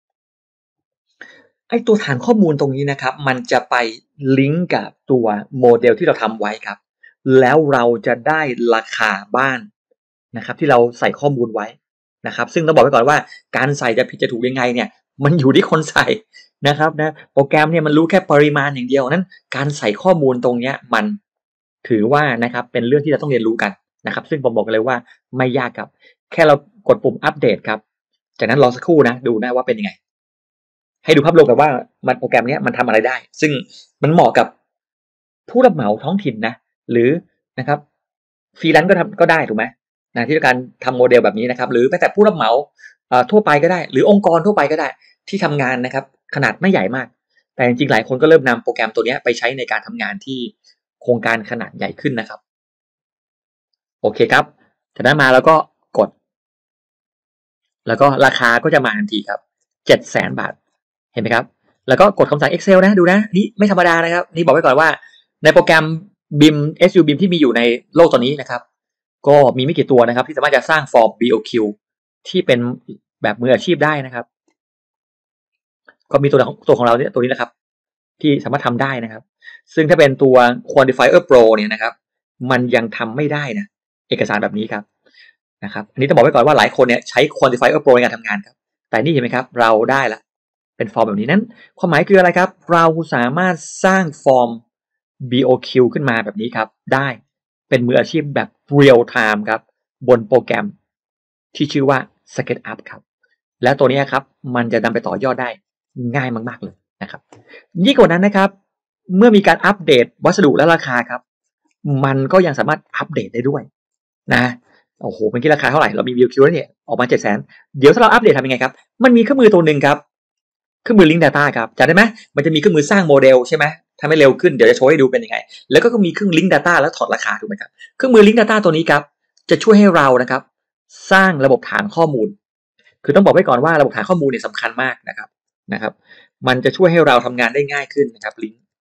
ไอตัวฐานข้อมูลตรงนี้นะครับมันจะไปลิงก์กับตัวโมเดลที่เราทำไว้ครับแล้วเราจะได้ราคาบ้านนะครับที่เราใส่ข้อมูลไว้นะครับซึ่งต้องบอกไว้ก่อนว่าการใส่จะผิดจะถูกยังไงเนี่ยมันอยู่ที่คนใส่นะครับนะโปรแกรมเนี่ยมันรู้แค่ปริมาณอย่างเดียวนั้นการใส่ข้อมูลตรงนี้มันถือว่านะครับเป็นเรื่องที่เราต้องเรียนรู้กันนะครับซึ่งผมบอกเลยว่าไม่ยากครับแค่เรากดปุ่มอัปเดตครับจากนั้นรอสักครู่นะดูนะว่าเป็นยังไงให้ดูภาพรวมกันว่ามันโปรแกรมนี้มันทำอะไรได้ซึ่งมันเหมาะกับผู้รับเหมาท้องถิ่นนะหรือนะครับฟรีแลนซ์ก็ทำก็ได้ถูกไหมนะที่ต้องการทำโมเดลแบบนี้นะครับหรือแม้แต่ผู้รับเหมาทั่วไปก็ได้หรือองค์กรทั่วไปก็ได้ที่ทำงานนะครับขนาดไม่ใหญ่มากแต่จริงๆหลายคนก็เริ่มนำโปรแกรมตัวนี้ไปใช้ในการทำงานที่โครงการขนาดใหญ่ขึ้นนะครับโอเคครับจากนั้นมาแล้วก็กดแล้วก็ราคาก็จะมาทันทีครับเจ็ดแสนบาทเห็นไหมครับแล้วก็กดคำสั่ง Excel นะดูนะนี่ไม่ธรรมดานะครับนี่บอกไว้ก่อนว่าในโปรแกรม บี ไอ เอ็ม เอส ยู บี ไอ เอ็ม ที่มีอยู่ในโลกตอนนี้นะครับก็มีไม่กี่ตัวนะครับที่สามารถจะสร้างฟอร์ม บี โอ คิว ที่เป็นแบบมืออาชีพได้นะครับก็มีตัวของตัวของเราเนี่ยตัวนี้นะครับที่สามารถทำได้นะครับซึ่งถ้าเป็นตัว Quantifier Pro เนี่ยนะครับมันยังทำไม่ได้นะเอกสารแบบนี้ครับนะครับอันนี้ต้องบอกไว้ก่อนว่าหลายคนเนี่ยใช้ Quantifier Pro ในการทำงานครับแต่นี่เห็นไหมครับเราได้ละเป็นฟอร์มแบบนี้นั้นความหมายคืออะไรครับเราสามารถสร้างฟอร์ม บี โอ คิว ขึ้นมาแบบนี้ครับได้เป็นมืออาชีพแบบ real time ครับบนโปรแกรมที่ชื่อว่า SketchUp ครับแล้วตัวนี้ครับมันจะนำไปต่อยอดได้ง่ายมากๆเลยนะครับยิ่งกว่านั้นนะครับเมื่อมีการอัปเดตวัสดุและราคาครับมันก็ยังสามารถอัปเดตได้ด้วยนะโอ้โหเมื่อกี้ราคาเท่าไหร่เรามี บี โอ คิว แล้วเนี่ยออกมา เจ็ดแสน เดี๋ยวถ้าเราอัปเดตทำยังไงครับมันมีเครื่องมือตัวหนึ่งครับเครื่องมือ Link Data ครับจำได้ไหมมันจะมีเครื่องมือสร้างโมเดลใช่ไหมทำให้เร็วขึ้นเดี๋ยวจะโชว์ให้ดูเป็นยังไงแล้วก็มีเครื่อง Link Data แล้วถอดราคาถูกไหมครับเครื่องมือ Link Data ตัวนี้ครับจะช่วยให้เรานะครับสร้างระบบฐานข้อมูลคือต้องบอกไว้ก่อนว่าระบบฐานข้อมูลเนี่ยสำคัญมากนะครับนะครับมันจะช่วยให้เราทำงานได้ง่ายขึ้นนะครับลิงก์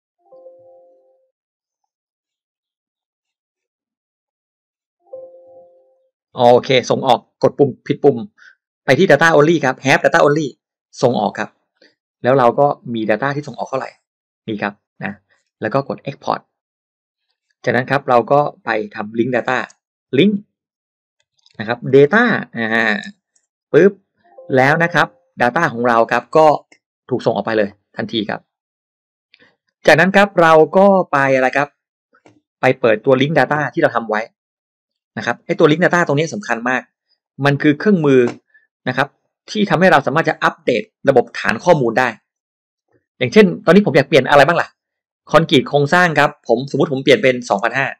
โอเคส่งออกกดปุ่มผิดปุ่มไปที่ data only ครับ have data only ส่งออกครับแล้วเราก็มี data ที่ส่งออกเท่าไหร่นี่ครับนะแล้วก็กด export จากนั้นครับเราก็ไปทำ link data link นะครับ data อ่าปึ๊บแล้วนะครับ data ของเราครับก็ถูกส่งออกไปเลยทันทีครับจากนั้นครับเราก็ไปอะไรครับไปเปิดตัว link data ที่เราทำไว้นะครับไอ้ตัว link data ตรงนี้สำคัญมากมันคือเครื่องมือนะครับที่ทำให้เราสามารถจะอัปเดตระบบฐานข้อมูลได้อย่างเช่นตอนนี้ผมอยากเปลี่ยนอะไรบ้างล่ะคอนกรีตโครงสร้างครับผมสมมติผมเปลี่ยนเป็น สองพันห้าร้อย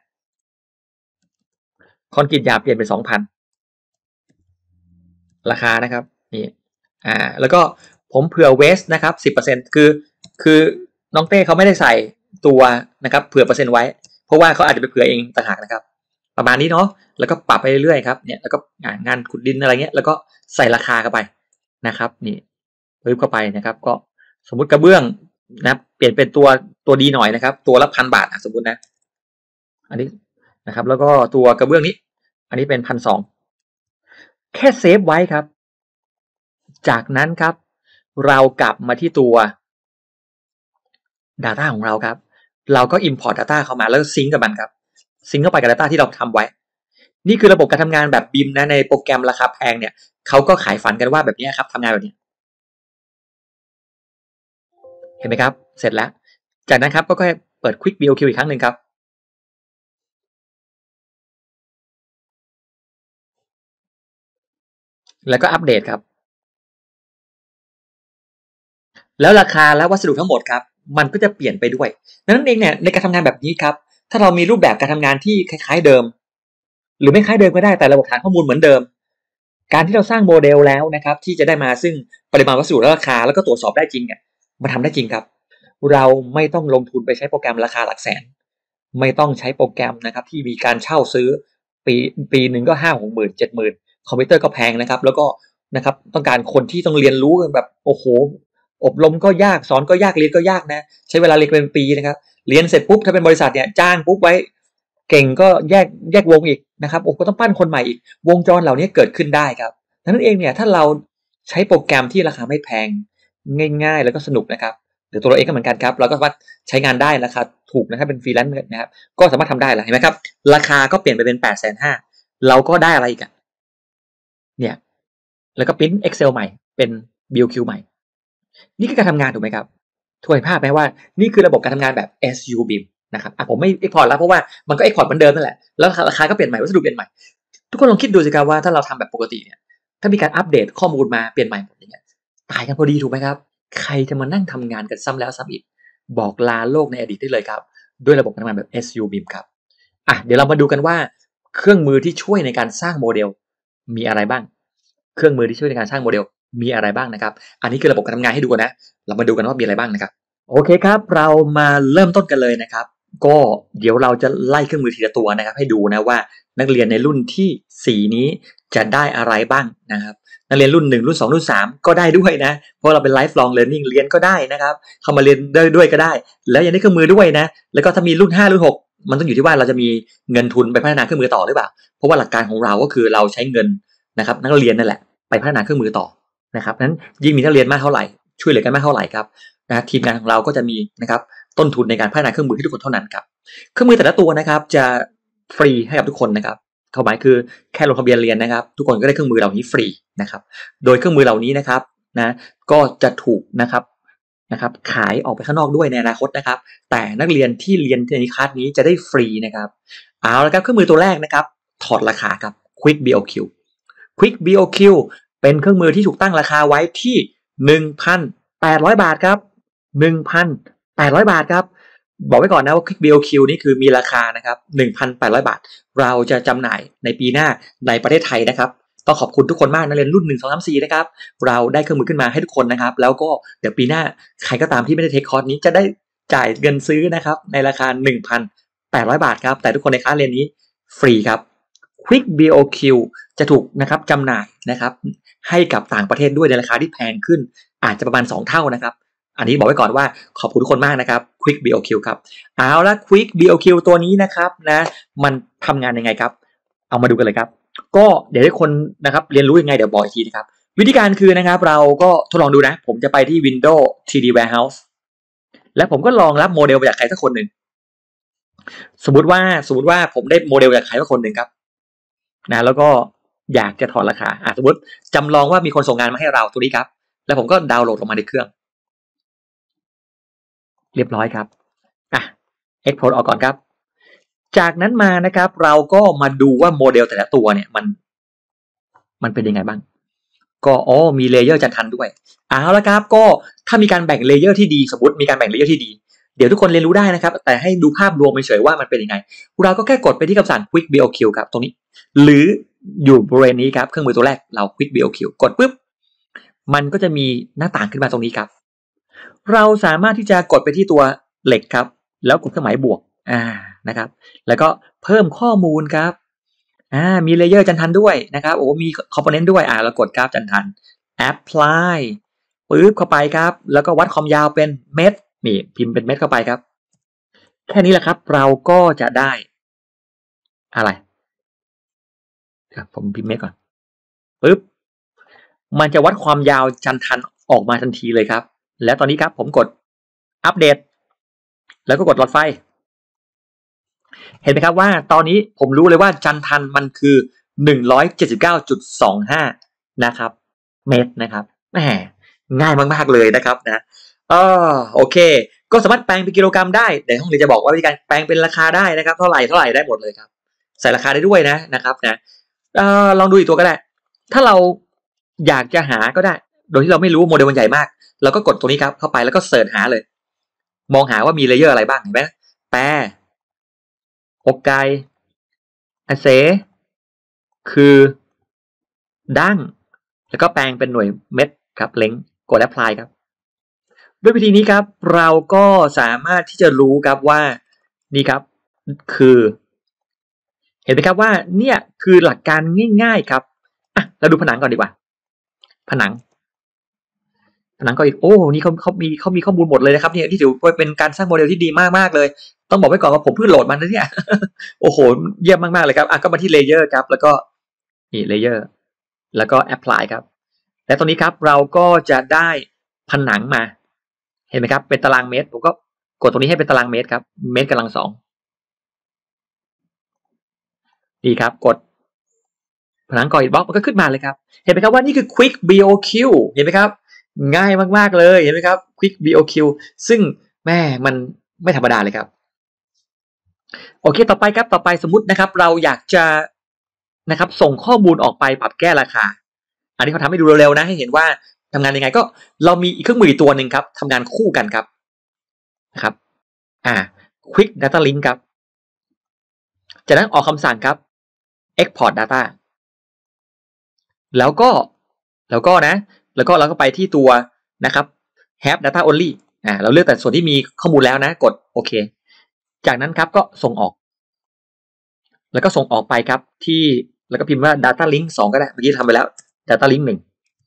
คอนกรีตหยาบเปลี่ยนเป็น สองพัน ราคานะครับนี่อ่าแล้วก็ผมเผื่อเวสนะครับ สิบเปอร์เซ็นต์ คือคือน้องเต้เขาไม่ได้ใส่ตัวนะครับเผื่อเปอร์เซ็นต์ไว้เพราะว่าเขาอาจจะไปเผื่อเองต่างหากนะครับประมาณนี้เนาะแล้วก็ปรับไปเรื่อยๆครับเนี่ยแล้วก็งานขุดดินอะไรเงี้ยแล้วก็ใส่ราคาเข้าไปนะครับนี่เพิ่มเข้าไปนะครับก็สมมุติกระเบื้องนะเปลี่ยนเป็นตัวตัวดีหน่อยนะครับตัวละพันบาทสมมุตินะอันนี้นะครับแล้วก็ตัวกระเบื้องนี้อันนี้เป็นพันสองแค่เซฟไว้ครับจากนั้นครับเรากลับมาที่ตัว data ของเราครับเราก็ import data เข้ามาแล้วซิงก์กับมันครับซิงก์เข้าไปกับ data ที่เราทำไว้นี่คือระบบการทำงานแบบ บี ไอ เอ็ม นะในโปรแกรมราคาแพงเนี่ยเขาก็ขายฝันกันว่าแบบนี้ครับทำงานแบบนี้เห็นไหมครับเสร็จแล้วจากนั้นครับก็ค่อยเปิด Quick บี โอ คิว อีกครั้งหนึ่งครับแล้วก็อัปเดตครับแล้วราคาและวัสดุทั้งหมดครับมันก็จะเปลี่ยนไปด้วยดังนั้นเองเนี่ยในการทำงานแบบนี้ครับถ้าเรามีรูปแบบการทำงานที่คล้ายๆเดิมหรือไม่คล้ายเดิมก็ได้แต่ระบบฐานข้อมูลเหมือนเดิมการที่เราสร้างโมเดลแล้วนะครับที่จะได้มาซึ่งปริมาณวัสดุและราคาแล้วก็ตรวจสอบได้จริงเนี่ยมันทำได้จริงครับเราไม่ต้องลงทุนไปใช้โปรแกรมราคาหลักแสนไม่ต้องใช้โปรแกรมนะครับที่มีการเช่าซื้อปีปีหนึ่งก็ห้าหกหมื่นเจ็ดหมื่นคอมพิวเตอร์ก็แพงนะครับแล้วก็นะครับต้องการคนที่ต้องเรียนรู้แบบโอ้โหอบรมก็ยากสอนก็ยากเรียนก็ยากนะใช้เวลาเรียนเป็นปีนะครับเรียนเสร็จปุ๊บถ้าเป็นบริษัทเนี่ยจ้างปุ๊บไว้เก่งก็แยกแยกวงอีกนะครับโอ้ก็ต้องปั้นคนใหม่อีกวงจรเหล่านี้เกิดขึ้นได้ครับดังนั้นเองเนี่ยถ้าเราใช้โปรแกรมที่ราคาไม่แพงง่ายๆแล้วก็สนุกนะครับหรือตัวเราเองก็เหมือนกันครับเราก็สามารถใช้งานได้ราคาถูกนะครับเป็นฟรีแลนซ์นะครับก็สามารถทำได้แล้วเห็นไหมครับราคาก็เปลี่ยนไปเป็นแปดแสนห้าเราก็ได้อะไรอีกอะเนี่ยแล้วก็พิมพ์ Excel ใหม่เป็น บี โอ คิว ใหม่นี่คือการทำงานถูกไหมครับถูกเห็นภาพไหมว่านี่คือระบบการทำงานแบบ เอส ยู บี ไอ เอ็ม นะครับอ่ะผมไม่ export แล้วเพราะว่ามันก็ export เหมือนเดิมนั่นแหละแล้วราคาก็เปลี่ยนใหม่วัสดุเปลี่ยนใหม่ทุกคนลองคิดดูสิครับว่าถ้าเราทำแบบปกติเนี่ยถ้ามีการอัปเดตข้อมูลมาเปลี่ยนใหม่หมดอย่างเงี้ยตายกันพอดีถูกไหมครับใครจะมานั่งทำงานกันซ้ำแล้วซ้ำอีกบอกลาโลกในอดีตได้เลยครับด้วยระบบการทำงานแบบ เอส ยู บี ไอ เอ็ม ครับอ่ะเดี๋ยวเรามาดูกันว่าเครื่องมือที่ช่วยในการสร้างโมเดลมีอะไรบ้างเครื่องมือที่ช่วยในการสร้างโมเดลมีอะไรบ้างนะครับอันนี้คือระบบการทำงานให้ดูกันนะเรามาดูกันว่ามีอะไรบ้างนะครับโอเคครับเรามาเริ่มต้นกันเลยนะครับก็เดี๋ยวเราจะไล่เครื่องมือทีละตัวนะครับให้ดูนะว่านักเรียนในรุ่นที่สี่นี้จะได้อะไรบ้างนะครับนักเรียนรุ่นหนึ่งรุ่นสองรุ่นสามก็ได้ด้วยนะเพราะเราเป็น lifelong learning เรียนก็ได้นะครับเข้ามาเรียนได้ด้วยก็ได้แล้วยังได้เครื่องมือด้วยนะแล้วก็ถ้ามีรุ่นห้ารุ่นหกมันต้องอยู่ที่ว่าเราจะมีเงินทุนไปพัฒนาเครื่องมือต่อหรือเปล่าเพราะว่าหลักการของเราก็คือเราใช้เงินนะครับนักเรียนนั่นแหละไปพัฒนาเครื่องมือต่อนะครับนั้นยิ่งมีนักเรียนมากเท่าไหร่ช่วยเหลือกันมากเท่าไหร่ครับนะทีมงานของเราก็จะมีนะครับต้นทุนในการพัฒนาเครื่องมือให้ทุกคนเท่านั้นครับเครื่องมือแต่ละตัวนะครับจะฟรีให้กับทุกคนนะครับความหมายคือแค่ลงทะเบียนเรียนนะครับทุกคนก็ได้เครื่องมือเหล่านี้ฟรีนะครับโดยเครื่องมือเหล่านี้นะครับนะก็จะถูกนะครับนะครับขายออกไปข้างนอกด้วยในอนาคตนะครับแต่นักเรียนที่เรียนในคลาสนี้จะได้ฟรีนะครับเอาละครับเครื่องมือตัวแรกนะครับถอดราคาครับ Quick บี โอ คิว Quick บี โอ คิว เป็นเครื่องมือที่ถูกตั้งราคาไว้ที่ หนึ่งพันแปดร้อย บาทครับ หนึ่งพันแปดร้อย บาทครับบอกไว้ก่อนนะว่า Quick บี โอ คิว นี่คือมีราคานะครับ หนึ่งพันแปดร้อย บาทเราจะจำหน่ายในปีหน้าในประเทศไทยนะครับต้องขอบคุณทุกคนมากนักเรียนรุ่นหนึ่ง สอง สาม สี่นะครับเราได้เครื่องมือขึ้นมาให้ทุกคนนะครับแล้วก็เดี๋ยวปีหน้าใครก็ตามที่ไม่ได้เทคคอร์สนี้จะได้จ่ายเงินซื้อนะครับในราคา หนึ่งพันแปดร้อย บาทครับแต่ทุกคนในคลาสเรียนนี้ฟรีครับ Quick บี โอ คิว จะถูกนะครับจำหน่ายนะครับให้กับต่างประเทศด้วยในราคาที่แพงขึ้นอาจจะประมาณสองเท่านะครับอันนี้บอกไว้ก่อนว่าขอบคุณทุกคนมากนะครับ Quick บี โอ คิว ครับเอาละ Quick บี โอ คิว ตัวนี้นะครับนะมันทำงานยังไงครับเอามาดูกันเลยครับก็เดี๋ยวให้คนนะครับเรียนรู้ยังไงเดี๋ยวบอกอีกทีนะครับวิธีการคือนะครับเราก็ทดลองดูนะผมจะไปที่ Windows ทรี ดี Warehouse และผมก็ลองรับโมเดลมาจากใครสักคนหนึ่งสมมติว่าสมมติว่าผมได้โมเดลจากใครสักคนหนึ่งครับนะแล้วก็อยากจะถอดราคาอ่ะสมมติจำลองว่ามีคนส่งงานมาให้เราตัวนี้ครับแล้วผมก็ดาวน์โหลดลงมาในเครื่องเรียบร้อยครับอ่ะ Export ออกก่อนครับจากนั้นมานะครับเราก็มาดูว่าโมเดลแต่ละตัวเนี่ยมันมันเป็นยังไงบ้างก็อ๋อมีเลเยอร์จันทันด้วยเอาละครับก็ถ้ามีการแบ่งเลเยอร์ที่ดีสมมติมีการแบ่งเลเยอร์ที่ดีเดี๋ยวทุกคนเรียนรู้ได้นะครับแต่ให้ดูภาพรวมเฉยๆว่ามันเป็นยังไงเราก็แค่กดไปที่คำสั่ง Quick บี โอ คิว ครับตรงนี้หรืออยู่บริเวณนี้ครับเครื่องมือตัวแรกเรา Quick บี โอ คิว กดปุ๊บมันก็จะมีหน้าต่างขึ้นมาตรงนี้ครับเราสามารถที่จะกดไปที่ตัวเหล็กครับแล้วกดเครื่องหมายบวกอ่านะครับแล้วก็เพิ่มข้อมูลครับอ่ามีเลเยอร์จันทันด้วยนะครับโอ้มีคอมโพเนนต์ด้วยอ่าเรากดกราฟจันทัน apply ปึ๊บเข้าไปครับแล้วก็วัดความยาวเป็นเมตรนี่พิมพ์เป็นเมตรเข้าไปครับแค่นี้แหละครับเราก็จะได้อะไรเดี๋ยวผมพิมพ์เมตรก่อนปึ๊บมันจะวัดความยาวจันทันออกมาทันทีเลยครับแล้วตอนนี้ครับผมกดอัปเดตแล้วก็กดหลอดไฟเห็นไหมครับว่าตอนนี้ผมรู้เลยว่าจันทันมันคือ หนึ่งร้อยเจ็ดสิบเก้าจุดสองห้า นะครับเมตรนะครับแหมง่ายมากๆเลยนะครับนะอ๋อโอเคก็สามารถแปลงเป็นกิโลกรัมได้เดี๋ยวห้องเรียนจะบอกว่าวิธีการแปลงเป็นราคาได้นะครับเท่าไหร่เท่าไหร่ได้หมดเลยครับใส่ราคาได้ด้วยนะนะครับนะเอ่อลองดูอีกตัวก็ได้ถ้าเราอยากจะหาก็ได้โดยที่เราไม่รู้โมเดลมันใหญ่มากเราก็กดตัวนี้ครับเข้าไปแล้วก็เสิร์ชหาเลยมองหาว่ามีเลเยอร์อะไรบ้างเห็นไหมแปรอกไก่อาเสคือดั้งแล้วก็แปลงเป็นหน่วยเม็ดครับเล็งกดแอพพลายครับด้วยวิธีนี้ครับเราก็สามารถที่จะรู้ครับว่านี่ครับคือเห็นไหมครับว่าเนี่ยคือหลักการง่ายๆครับอ่ะเราดูผนังก่อนดีกว่าผนังผนังก็อีกโอ้นี่เขาเขามีเขามีข้อมูลหมดเลยนะครับเนี่ยที่ถือว่าเป็นการสร้างโมเดลที่ดีมากๆเลยต้องบอกไว้ก่อนว่าผมเพิ่งโหลดมันนะเนี่ยโอ้โหเยี่ยมมากๆเลยครับอ่ะก็มาที่เลเยอร์ครับแล้วก็นี่เลเยอร์แล้วก็แอพพลายครับและตรงนี้ครับเราก็จะได้ผนังมาเห็นไหมครับเป็นตารางเมตรผมก็กดตรงนี้ให้เป็นตารางเมตรครับเมตรกำลังสองดีครับกดผนังก่ออิฐบล็อกมันก็ขึ้นมาเลยครับเห็นไหมครับว่านี่คือ Quick บี โอ คิว เห็นไหมครับง่ายมากๆเลยเห็นไหมครับ Quick บี โอ คิว ซึ่งแม่มันไม่ธรรมดาเลยครับโอเคต่อไปครับต่อไปสมมุตินะครับเราอยากจะนะครับส่งข้อมูลออกไปปรับแก้ราคาอันนี้เขาทำให้ดูเร็วๆนะให้เห็นว่าทำงานยังไงก็เรามีอีกเครื่องมือตัวหนึ่งครับทำงานคู่กันครับนะครับอ่า Quick Data Link ครับจากนั้นออกคำสั่งครับ Export Data แล้วก็แล้วก็นะแล้วก็เราก็ไปที่ตัวนะครับ Have Data Only อ่าเราเลือกแต่ส่วนที่มีข้อมูลแล้วนะกดโอเคจากนั้นครับก็ส่งออกแล้วก็ส่งออกไปครับที่แล้วก็พิมพ์ว่า Data Link สองก็ได้เมื่อกี้ทำไปแล้ว Data Link หนึ่ง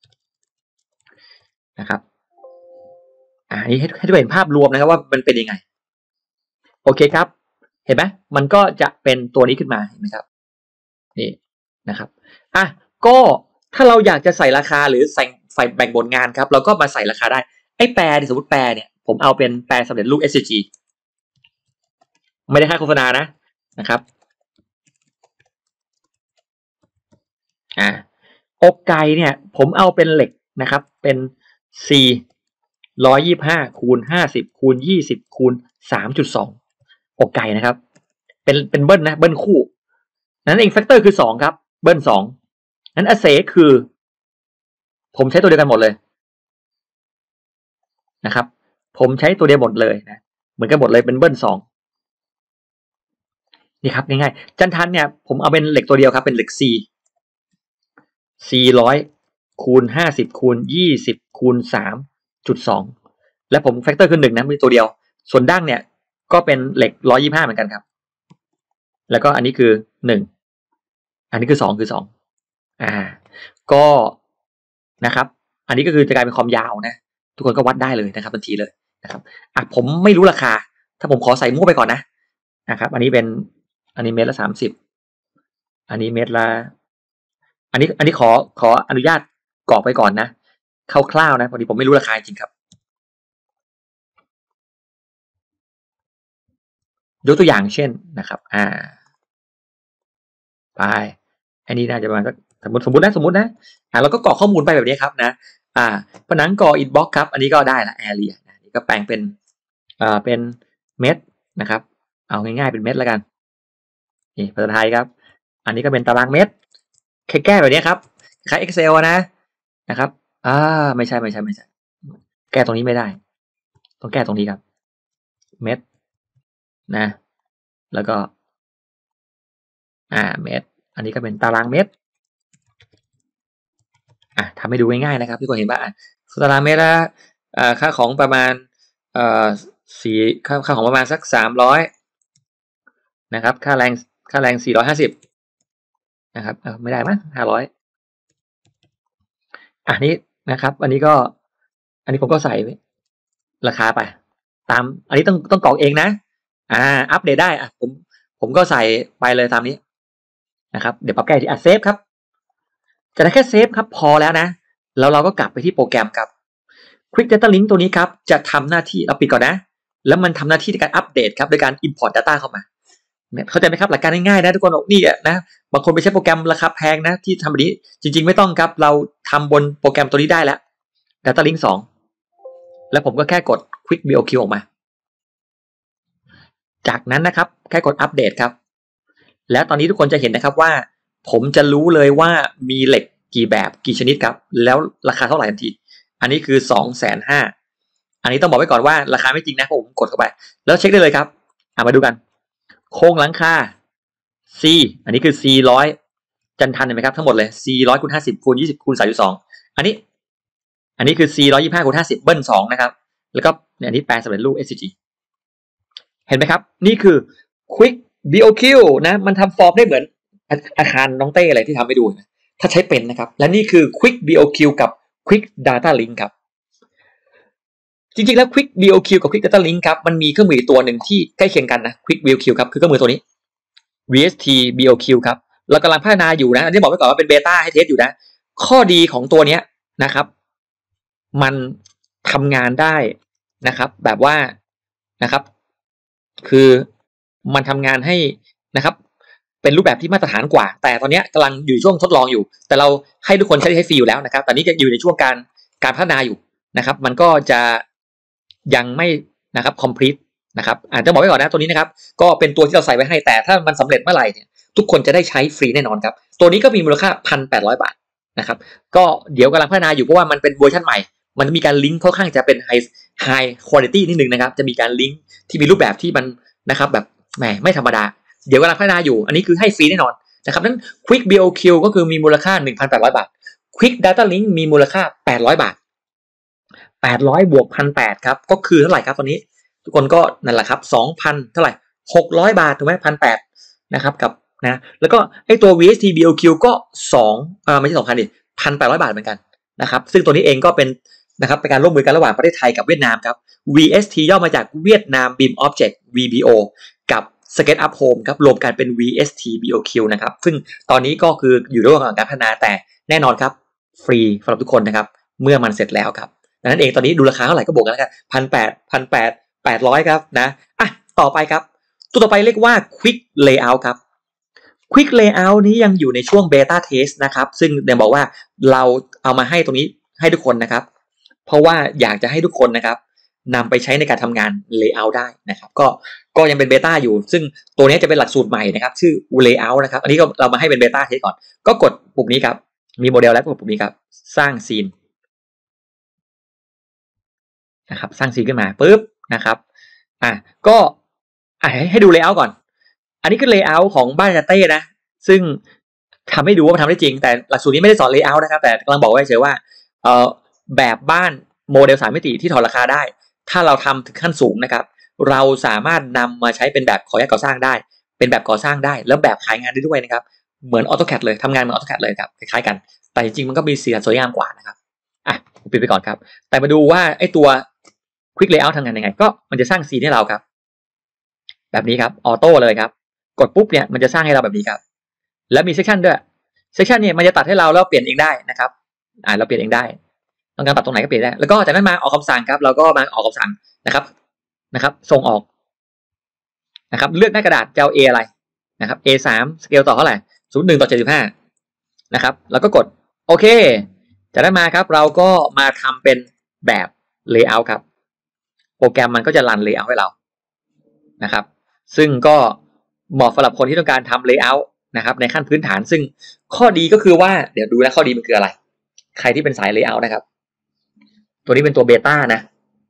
นะครับอ่านี้ให้ให้ทุกคนเห็นภาพรวมนะครับว่ามันเป็นยังไงโอเคครับเห็นไหมมันก็จะเป็นตัวนี้ขึ้นมาเห็นไหมครับนี่นะครับอ่ะก็ถ้าเราอยากจะใส่ราคาหรือใส่ใส่แบ่งบทงานครับเราก็มาใส่ราคาได้ไอ้แปรสมมติแปรเนี่ยผมเอาเป็นแปรสำเร็จรูป เอส ซี จี ไม่ได้ค่าโฆษณานะนะครับอ่าอกไก่เนี่ยผมเอาเป็นเหล็กนะครับเป็น C หนึ่งร้อยยี่สิบห้าคูณห้าสิบคูณยี่สิบคูณ สามจุดสอง อกไก่นะครับเป็นเป็นเบิ้ลนะเบิ้ลคู่นั้นเองแฟกเตอร์คือสองครับเบิ้ลสองนั้นอาเซคือผมใช้ตัวเดียวกันหมดเลยนะครับผมใช้ตัวเดียวหมดเลยนะเหมือนกันหมดเลยเป็นเบิ้ลสองนี่ครับง่ายๆจันทันเนี่ยผมเอาเป็นเหล็กตัวเดียวครับเป็นเหล็ก C สี่ร้อยคูณห้าสิบคูณยี่สิบคูณ สามจุดสอง และผมแฟกเตอร์คือหนึ่งนะมีตัวเดียวส่วนดั้งเนี่ยก็เป็นเหล็กหนึ่งร้อยยี่สิบห้าเหมือนกันครับแล้วก็อันนี้คือหนึ่งอันนี้คือสองคือสองอ่าก็นะครับอันนี้ก็คือจะกลายเป็นความยาวนะทุกคนก็วัดได้เลยนะครับทันทีเลยนะครับอ่ะผมไม่รู้ราคาถ้าผมขอใส่มั่วไปก่อนนะนะครับอันนี้เป็นอันนี้เมตรละสามสิบอันนี้เมตรละอันนี้อันนี้ขอขออนุญาตกรอกไปก่อนนะคร่าวๆนะพอดีผมไม่รู้ราคาจริงครับยกตัวอย่างเช่นนะครับอ่าไปอันนี้น่าจะประมาณสักสมมติสมมตินะสมมตินะอ่าเราก็กรอกข้อมูลไปแบบนี้ครับนะอ่าผนังก่ออิฐบล็อกครับอันนี้ก็ได้ละแอเรียนะนี่ก็แปลงเป็นอ่าเป็นเม็ดนะครับเอาง่ายๆเป็นเม็ดแล้วกันนี่ภาษาไทยครับอันนี้ก็เป็นตารางเม็ดแค่แก้แบบนี้ครับคล้าย Excel นะนะครับอ่าไม่ใช่ไม่ใช่ไม่ใช่แก้ตรงนี้ไม่ได้ต้องแก้ตรงนี้ครับเม็ดนะแล้วก็อ่าเม็ดอันนี้ก็เป็นตารางเม็ดอ่ะทำให้ดูง่ายๆนะครับที่คนเห็นว่าตารางเมตรละอ่าค่าของประมาณเอ่อสี่ค่าค่าของประมาณสักสามร้อยนะครับค่าแรงค่าแรงสี่ร้อยห้าสิบนะครับเออไม่ได้มั้งห้าร้อยอ่ะนี้นะครับอันนี้ก็อันนี้ผมก็ใส่ราคาไปตามอันนี้ต้องต้องกรอกเองนะอ่าอัปเดตได้อ่ะผมผมก็ใส่ไปเลยตามนี้นะครับเดี๋ยวปรับแก้ที่อ่ะเซฟครับจะได้แค่เซฟครับพอแล้วนะแล้วเราก็กลับไปที่โปรแกรมครับ Quick Data Link ตัวนี้ครับจะทำหน้าที่เราปิดก่อนนะแล้วมันทำหน้าที่ในการอัปเดตครับโดยการ import data เข้ามาเข้าใจไหมครับหลักการง่ายๆนะทุกคนนี่นะบางคนไปใช้โปรแกรมราคาแพงนะที่ทำแบบนี้จริงๆไม่ต้องครับเราทำบนโปรแกรมตัวนี้ได้แล้ว Data Link สองแล้วผมก็แค่กด Quick บี โอ คิว ออกมาจากนั้นนะครับแค่กดอัปเดตครับแล้วตอนนี้ทุกคนจะเห็นนะครับว่าผมจะรู้เลยว่ามีเหล็กกี่แบบกี่ชนิดครับแล้วราคาเท่าไหร่ทันทีอันนี้คือ สองแสนห้าหมื่น อันนี้ต้องบอกไว้ก่อนว่าราคาไม่จริงนะผมกดเข้าไปแล้วเช็คได้เลยครับอ่ะมาดูกันโครงหลังคา C อันนี้คือ C หนึ่งร้อยจันทันเห็นไหมครับทั้งหมดเลย C หนึ่งร้อยคูณห้าสิบคูณยี่สิบคูณ สามจุดสอง อันนี้อันนี้คือ C หนึ่งร้อยยี่สิบห้าคูณห้าสิบเบิ้ลสองนะครับแล้วก็เนี่ยอันนี้แปลสำเร็จรูป เอส ซี จี เห็นไหมครับนี่คือ Quick บี โอ คิว นะมันทำฟอร์มได้เหมือนอาคารน้องเต้อะไรที่ทำให้ดูนะถ้าใช้เป็นนะครับและนี่คือ Quick บี โอ คิว กับ Quick Data Link ครับจริงๆแล้ว Quick บี โอ คิว กับ Quick Data Link ครับมันมีเครื่องมือตัวหนึ่งที่ใกล้เคียงกันนะ Quick บี โอ คิว ครับคือเครื่องมือตัวนี้ วี เอส ที บี โอ คิว ครับเรากำลังพัฒนาอยู่นะอันนี้บอกไว้ก่อนว่าเป็นเบต้าให้เทสอยู่นะข้อดีของตัวนี้นะครับมันทำงานได้นะครับแบบว่านะครับคือมันทำงานให้นะครับเป็นรูปแบบที่มาตรฐานกว่าแต่ตอนนี้กำลังอยู่ช่วงทดลองอยู่แต่เราให้ทุกคนใช้ใช้ฟรีอยู่แล้วนะครับตอนนี้จะอยู่ในช่วงการการพัฒนาอยู่นะครับมันก็จะยังไม่นะครับ complete นะครับอ่าจะบอกไว้ก่อนนะตัวนี้นะครับก็เป็นตัวที่เราใส่ไว้ให้แต่ถ้ามันสำเร็จเมื่อไหร่เนี่ยทุกคนจะได้ใช้ฟรีแน่นอนครับตัวนี้ก็มีมูลค่า หนึ่งพันแปดร้อย บาทนะครับก็เดี๋ยวกำลังพัฒนาอยู่เพราะว่ามันเป็นเวอร์ชันใหม่มันมีการลิงก์ค่อนข้างจะเป็น high high quality นิดนึงนะครับจะมีการลิงก์ที่มีรูปแบบที่มันนะครับแบบแหมไม่ธรรมดาเดี๋ยวกำลังพัฒนาอยู่อันนี้คือให้ฟรีแน่นอนนะครับนั้น Quick บี โอ คิว ก็คือมีมูลค่า หนึ่งพันแปดร้อย บาท Quick Data Link มีมูลค่าแปดร้อยบาทแปดร้อยบวก หนึ่งพันแปดร้อย ครับก็คือเท่าไหร่ครับตอนนี้ทุกคนก็นั่นแหละครับ สองพัน เท่าไหร่หกร้อยบาทถูกมั้ย หนึ่งพันแปดร้อย นะครับกับนะแล้วก็ไอ้ตัว วี เอส ที บี โอ คิว ก็สองเอ่อไม่ใช่ สองพัน ดิ หนึ่งพันแปดร้อย บาทเหมือนกันนะครับซึ่งตัวนี้เองก็เป็นนะครับเป็นการร่วมมือกันระหว่างประเทศไทยกับเวียดนามครับ วี เอส ที ย่อมาจากเวียดนาม บี ไอ เอ็ม Object วี บี โอ กับ SketchUp Home ครับรวมกันเป็น วี เอส ที บี โอ คิว นะครับซึ่งตอนนี้ก็คืออยู่ระหว่างการพัฒนาแต่แน่นอนครับฟรีสำหรับทุกคนนะครับเมื่อมันเสร็จแล้วครับดังนั้นเองตอนนี้ดูราคาเท่าไหร่ก็บวกกันแล้วกัน หนึ่งพันแปดร้อย หนึ่งพันแปดร้อย แปดร้อยครับนะอ่ะต่อไปครับตัวต่อไปเรียกว่า Quick Layout ครับ Quick Layout นี้ยังอยู่ในช่วง Beta Test นะครับซึ่งเดี๋ยวบอกว่าเราเอามาให้ตรงนี้ให้ทุกคนนะครับเพราะว่าอยากจะให้ทุกคนนะครับนำไปใช้ในการทำงาน Layout ได้นะครับก็ก็ยังเป็นเบต้าอยู่ซึ่งตัวนี้จะเป็นหลักสูตรใหม่นะครับชื่อ Layout นะครับอันนี้ก็เรามาให้เป็นเบต้าเทสก่อนก็กดปุ่มนี้ครับมีโมเดลแล้วก็กดปุ่มนี้ครับสร้างซีนนะครับสร้างซีนขึ้นมาปุ๊บนะครับอ่ะก็อ่ะให้ให้ดู Layout ก่อนอันนี้คือ Layout ของบ้านอาจารย์เต้นะซึ่งทำให้ดูว่ามันทำได้จริงแต่หลักสูตรนี้ไม่ได้สอน Layout นะครับแต่กำลังบอกไว้เฉยว่าเอ่อแบบบ้านโมเดลสามมิติที่ถอดราคาได้ถ้าเราทำถึงขั้นสูงนะครับเราสามารถนำมาใช้เป็นแบบขออนุญาตก่อสร้างได้เป็นแบบก่อสร้างได้แล้วแบบขายงานได้ด้วยนะครับเหมือน AutoCAD เลยทำงานเหมือน AutoCAD เลยครับคล้ายๆกันแต่จริงๆมันก็มีสีสันสวยงามกว่านะครับอ่ะปิดไปก่อนครับแต่มาดูว่าไอ้ตัว Quick Layout ทำงานยังไงก็มันจะสร้างซีนให้เราครับแบบนี้ครับออโต้เลยครับกดปุ๊บเนี่ยมันจะสร้างให้เราแบบนี้ครับแล้วมีเซสชันด้วยเซสชันเนี่ยมันจะตัดให้เราแล้วเปลี่ยนเองได้นะครับอ่าเราเปลี่ยนเองได้ต้องการตัดตรงไหนก็เปลี่ยนได้แล้วก็จากนั้นมาออกคำสั่งครับเราก็มาออกคำสั่งนะครับนะครับส่งออกนะครับเลือกหน้ากระดาษจะเอา A อะไรนะครับ เอ สาม สเกลต่อเท่าไหร่ ศูนย์จุดหนึ่ง ต่อ เจ็ดสิบห้า นะครับแล้วก็กดโอเคจากนั้นมาครับเราก็มาทำเป็นแบบ Layout ครับโปรแกรมมันก็จะรัน Layout ให้เรานะครับซึ่งก็เหมาะสำหรับคนที่ต้องการทำ Layout นะครับในขั้นพื้นฐานซึ่งข้อดีก็คือว่าเดี๋ยวดูนะข้อดีมันคืออะไรใครที่เป็นสาย Layout นะครับตัวนี้เป็นตัวเบต้านะ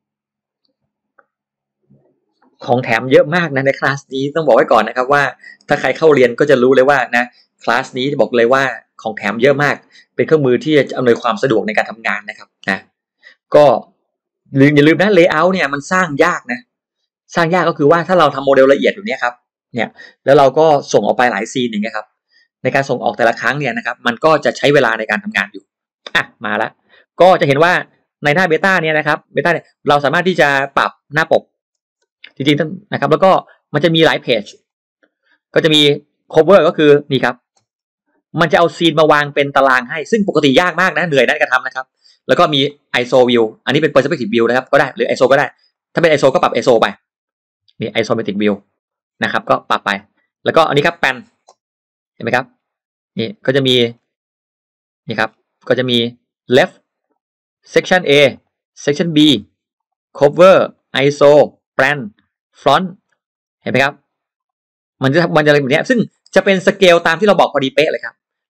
ของแถมเยอะมากนะในคลาสนี้ต้องบอกไว้ก่อนนะครับว่าถ้าใครเข้าเรียนก็จะรู้เลยว่านะคลาสนี้บอกเลยว่าของแถมเยอะมากเป็นเครื่องมือที่จะอำนวยความสะดวกในการทำงานนะครับนะก็อย่าลืมนะ Layout เนี่ยมันสร้างยากนะสร้างยากก็คือว่าถ้าเราทำโมเดลละเอียดอยู่เนี่ยครับเนี่ยแล้วเราก็ส่งออกไปหลายซีนอย่างเงี้ยครับในการส่งออกแต่ละครั้งเนี่ยนะครับมันก็จะใช้เวลาในการทำงานอยู่อ่ะมาแล้วก็จะเห็นว่าในหน้าเบต้าเนี่ยนะครับเบต้าเนี่ยเราสามารถที่จะปรับหน้าปกจริงๆนะครับแล้วก็มันจะมีหลายเพจก็จะมี cover ก็คือนี่ครับมันจะเอาซีนมาวางเป็นตารางให้ซึ่งปกติยากมากนะเหนื่อยในการทำนะครับแล้วก็มี ไอ เอส โอ view อันนี้เป็น perspective view นะครับก็ได้หรือ ไอ เอส โอ ก็ได้ถ้าเป็น ไอ เอส โอ ก็ปรับ ไอ เอส โอ ไปนี่ isometric view นะครับก็ปรับไปแล้วก็อันนี้ครับแปนเห็นไหมครับนี่ก็จะมีนี่ครับก็จะมี left section A section B cover ไอ เอส โอ plan front เห็นไหมครับมันจะมันจะอะไรแบบนี้ซึ่งจะเป็นสเกลตามที่เราบอกพอดีเป๊ะเลยครับ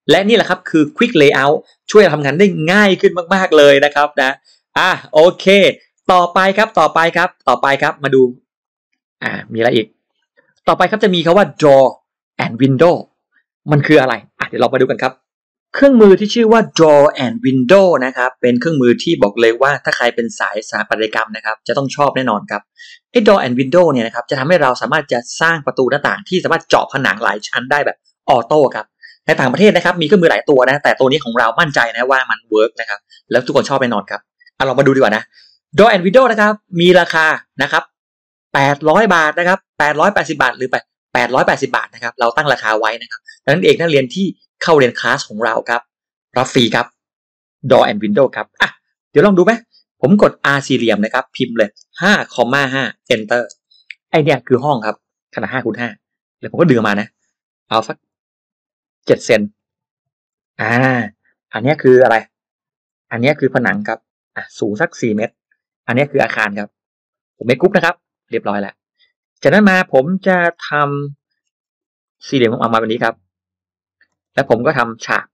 และนี่แหละครับคือ Quick Layout ช่วยเราทำงานได้ง่ายขึ้นมากๆเลยนะครับนะอ่ะโอเคต่อไปครับต่อไปครับต่อไปครับมาดูอ่ามีอะไรอีกต่อไปครับจะมีคำว่า Draw and Window มันคืออะไรอ่ะเดี๋ยวเรามาดูกันครับเครื่องมือที่ชื่อว่า Draw and Window นะครับเป็นเครื่องมือที่บอกเลยว่าถ้าใครเป็นสายสถาปัตยกรรมนะครับจะต้องชอบแน่นอนครับไอ้ Draw and Window เนี่ยนะครับจะทำให้เราสามารถจะสร้างประตูหน้าต่างที่สามารถเจาะผนังหลายชั้นได้แบบออโต้ครับในต่างประเทศนะครับมีเครื่องมือหลายตัวนะแต่ตัวนี้ของเรามั่นใจนะว่ามันเวิร์กนะครับแล้วทุกคนชอบแน่นอนครับเอาเรามาดูดีกว่านะ Draw and Window นะครับมีราคานะครับแปดร้อยบาทนะครับแปดร้อยแปดสิบบาทหรือแปดร้อยแปดสิบบาทนะครับเราตั้งราคาไว้นะครับดังนั้นเองนักเรียนที่เข้าเรียนคลาสของเราครับรับฟรีครับ Draw and Window ครับอ่ะเดี๋ยวลองดูไหมผมกด R สี่เหลี่ยมนะครับพิมพ์เลย ห้า ห้า Enter ไอเนี่ยคือห้องครับขนาดห้าคูณห้าเดี๋ยวผมก็ดึงมานะเอาสักเจ็ดเซนอ่าอันนี้คืออะไรอันนี้คือผนังครับอ่ะสูงสักสี่เมตรอันนี้คืออาคารครับผมไม่กรุ๊ปนะครับเรียบร้อยแล้วจากนั้นมาผมจะทำสี่เหลี่ยมออกมาแบบนี้ครับแล้วผมก็ทำฉาก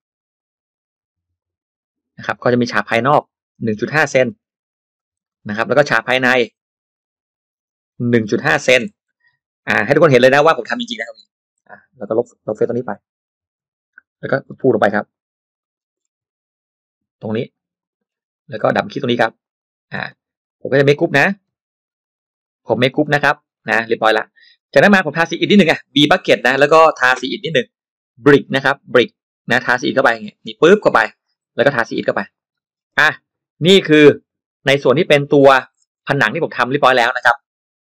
นะครับก็จะมีฉากภายนอก หนึ่งจุดห้า เซนนะครับแล้วก็ฉากภายใน หนึ่งจุดห้า เซนอ่าให้ทุกคนเห็นเลยนะว่าผมทำจริงๆนะตรงนี้อ่าแล้วก็ลบลบเฟซตรงนี้ไปแล้วก็พูดลงไปครับตรงนี้แล้วก็ดับคลิกตรงนี้ครับอ่าผมก็จะไม่กรุ๊ปนะผมไม่กรุ๊ปนะครับนะเรียบร้อยละจากนั้นมาผมทาสีอีกนิดนึงอ่ะ B bucket นะแล้วก็ทาสีอีกนิดนึง brick นะครับ brick นะทาสีเข้าไปอย่างเงี้ยนี่ปึ๊บเข้าไปแล้วก็ทาสีเข้าไปอ่ะนี่คือในส่วนที่เป็นตัวผนังที่ผมทำเรียบร้อยแล้วนะครับ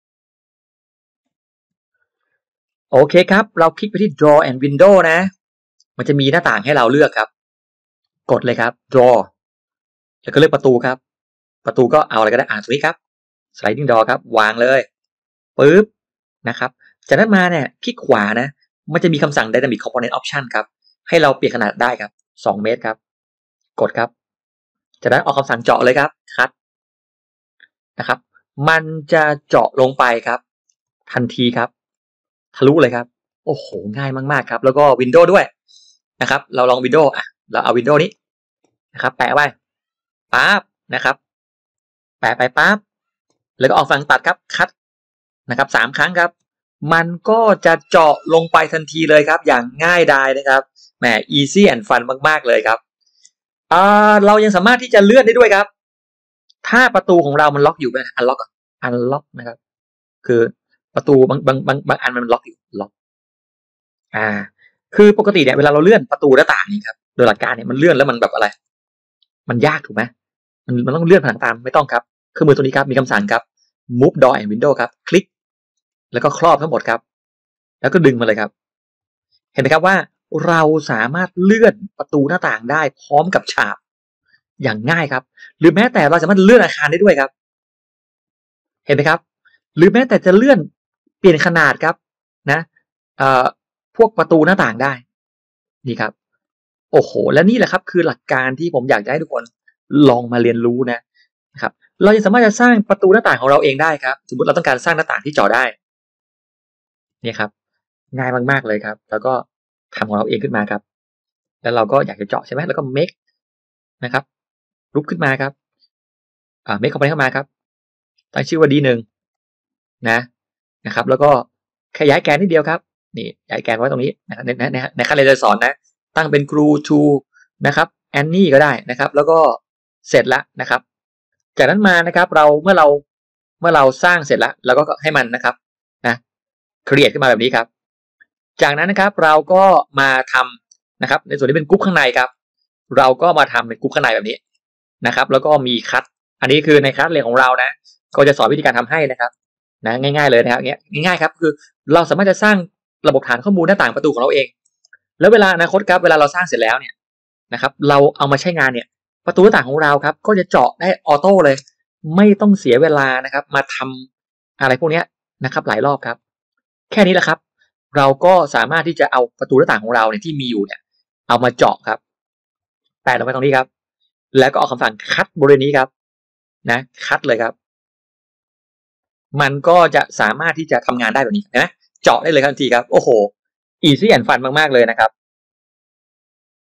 โอเคครับเราคลิกไปที่ draw and window นะมันจะมีหน้าต่างให้เราเลือกครับกดเลยครับ draw แล้วก็เลือกประตูครับประตูก็เอาอะไรก็ได้อ่านตรงนี้ครับ sliding door ครับวางเลยปึ๊บนะครับจากนั้นมาเนี่ยคลิกขวานะมันจะมีคำสั่ง dynamic component option ครับให้เราเปลี่ยนขนาดได้ครับสองเมตรครับกดครับจากนั้นออกคำสั่งเจาะเลยครับคัดนะครับมันจะเจาะลงไปครับทันทีครับทะลุเลยครับโอ้โหง่ายมากๆครับแล้วก็วินโดว์ด้วยนะครับเราลองวินโดว์อ่ะเราเอาวินโดว์นี้นะครับแปะไว้ปั๊บนะครับแปะไปปั๊บแล้วก็ออกฝั่งตัดครับคัดนะครับสามครั้งครับมันก็จะเจาะลงไปทันทีเลยครับอย่างง่ายดายนะครับแหม easy and fun มากๆเลยครับอ่าเรายังสามารถที่จะเลื่อนได้ด้วยครับถ้าประตูของเรามันล็อกอยู่นะอันล็อกอันล็อกนะครับคือประตูบางบางบางบางอันมันล็อกอยู่ล็อกอ่าคือปกติเนี่ยเวลาเราเลื่อนประตูหน้าต่างนี่ครับโดยหลักการเนี่ยมันเลื่อนแล้วมันแบบอะไรมันยากถูกไหมมันมันต้องเลื่อนผนังตามไม่ต้องครับเครื่องมือตัวนี้ครับมีคำสั่งครับ move door and window ครับคลิกแล้วก็ครอบทั้งหมดครับแล้วก็ดึงมาเลยครับเห็นไหมครับว่าเราสามารถเลื่อนประตูหน้าต่างได้พร้อมกับฉากอย่างง่ายครับหรือแม้แต่เราสามารถเลื่อนอาคารได้ด้วยครับเห็นไหมครับหรือแม้แต่จะเลื่อนเปลี่ยนขนาดครับนะเอ่อพวกประตูหน้าต่างได้นี่ครับโอ้โหและนี่แหละครับคือหลักการที่ผมอยากจะให้ทุกคนลองมาเรียนรู้นะนะครับเราจะสามารถจะสร้างประตูหน้าต่างของเราเองได้ครับสมมติเราต้องการสร้างหน้าต่างที่เจาะได้เนี่ยครับง่ายมากๆเลยครับแล้วก็ทำของเราเองขึ้นมาครับแล้วเราก็อยากจะเจาะใช่ไหมแล้วก็ make นะครับลุกขึ้นมาครับอ่า make เข้าไปเข้ามาครับตั้งชื่อว่า ดี หนึ่ง นะนะครับแล้วก็แค่ย้ายแกนนิดเดียวครับนี่ย้ายแกนไว้ตรงนี้นะครับในในในขั้นเรียนจะสอนนะตั้งเป็น crew to นะครับ Annie ก็ได้นะครับแล้วก็เสร็จแล้วนะครับจากนั้นมานะครับเราเมื่อเราเมื่อเราสร้างเสร็จแล้วเราก็ให้มันนะครับนะ create ขึ้นมาแบบนี้ครับจากนั้นนะครับเราก็มาทำนะครับในส่วนที่เป็นกรุ๊ปข้างในครับเราก็มาทำเป็นกรุ๊ปข้างในแบบนี้นะครับแล้วก็มีคัทอันนี้คือในคัทเรียนของเรานะก็จะสอนวิธีการทำให้นะครับนะง่ายๆเลยนะครับเงี้ยง่ายๆครับคือเราสามารถจะสร้างระบบฐานข้อมูลหน้าต่างประตูของเราเองแล้วเวลาอนาคตครับเวลาเราสร้างเสร็จแล้วเนี่ยนะครับเราเอามาใช้งานเนี่ยประตูหน้าต่างของเราครับก็จะเจาะได้ออโต้เลยไม่ต้องเสียเวลานะครับมาทำอะไรพวกนี้นะครับหลายรอบครับแค่นี้แหละครับเราก็สามารถที่จะเอาประตูหน้าต่างของเราเนี่ยที่มีอยู่เนี่ยเอามาเจาะครับแปะลงไปตรงนี้ครับแล้วก็เอาคำสั่งคัดบริเวณนี้ครับนะคัดเลยครับมันก็จะสามารถที่จะทำงานได้แบบนี้นะเจาะได้เลยทันทีครับโอ้โห easy and fun มากๆเลยนะครับ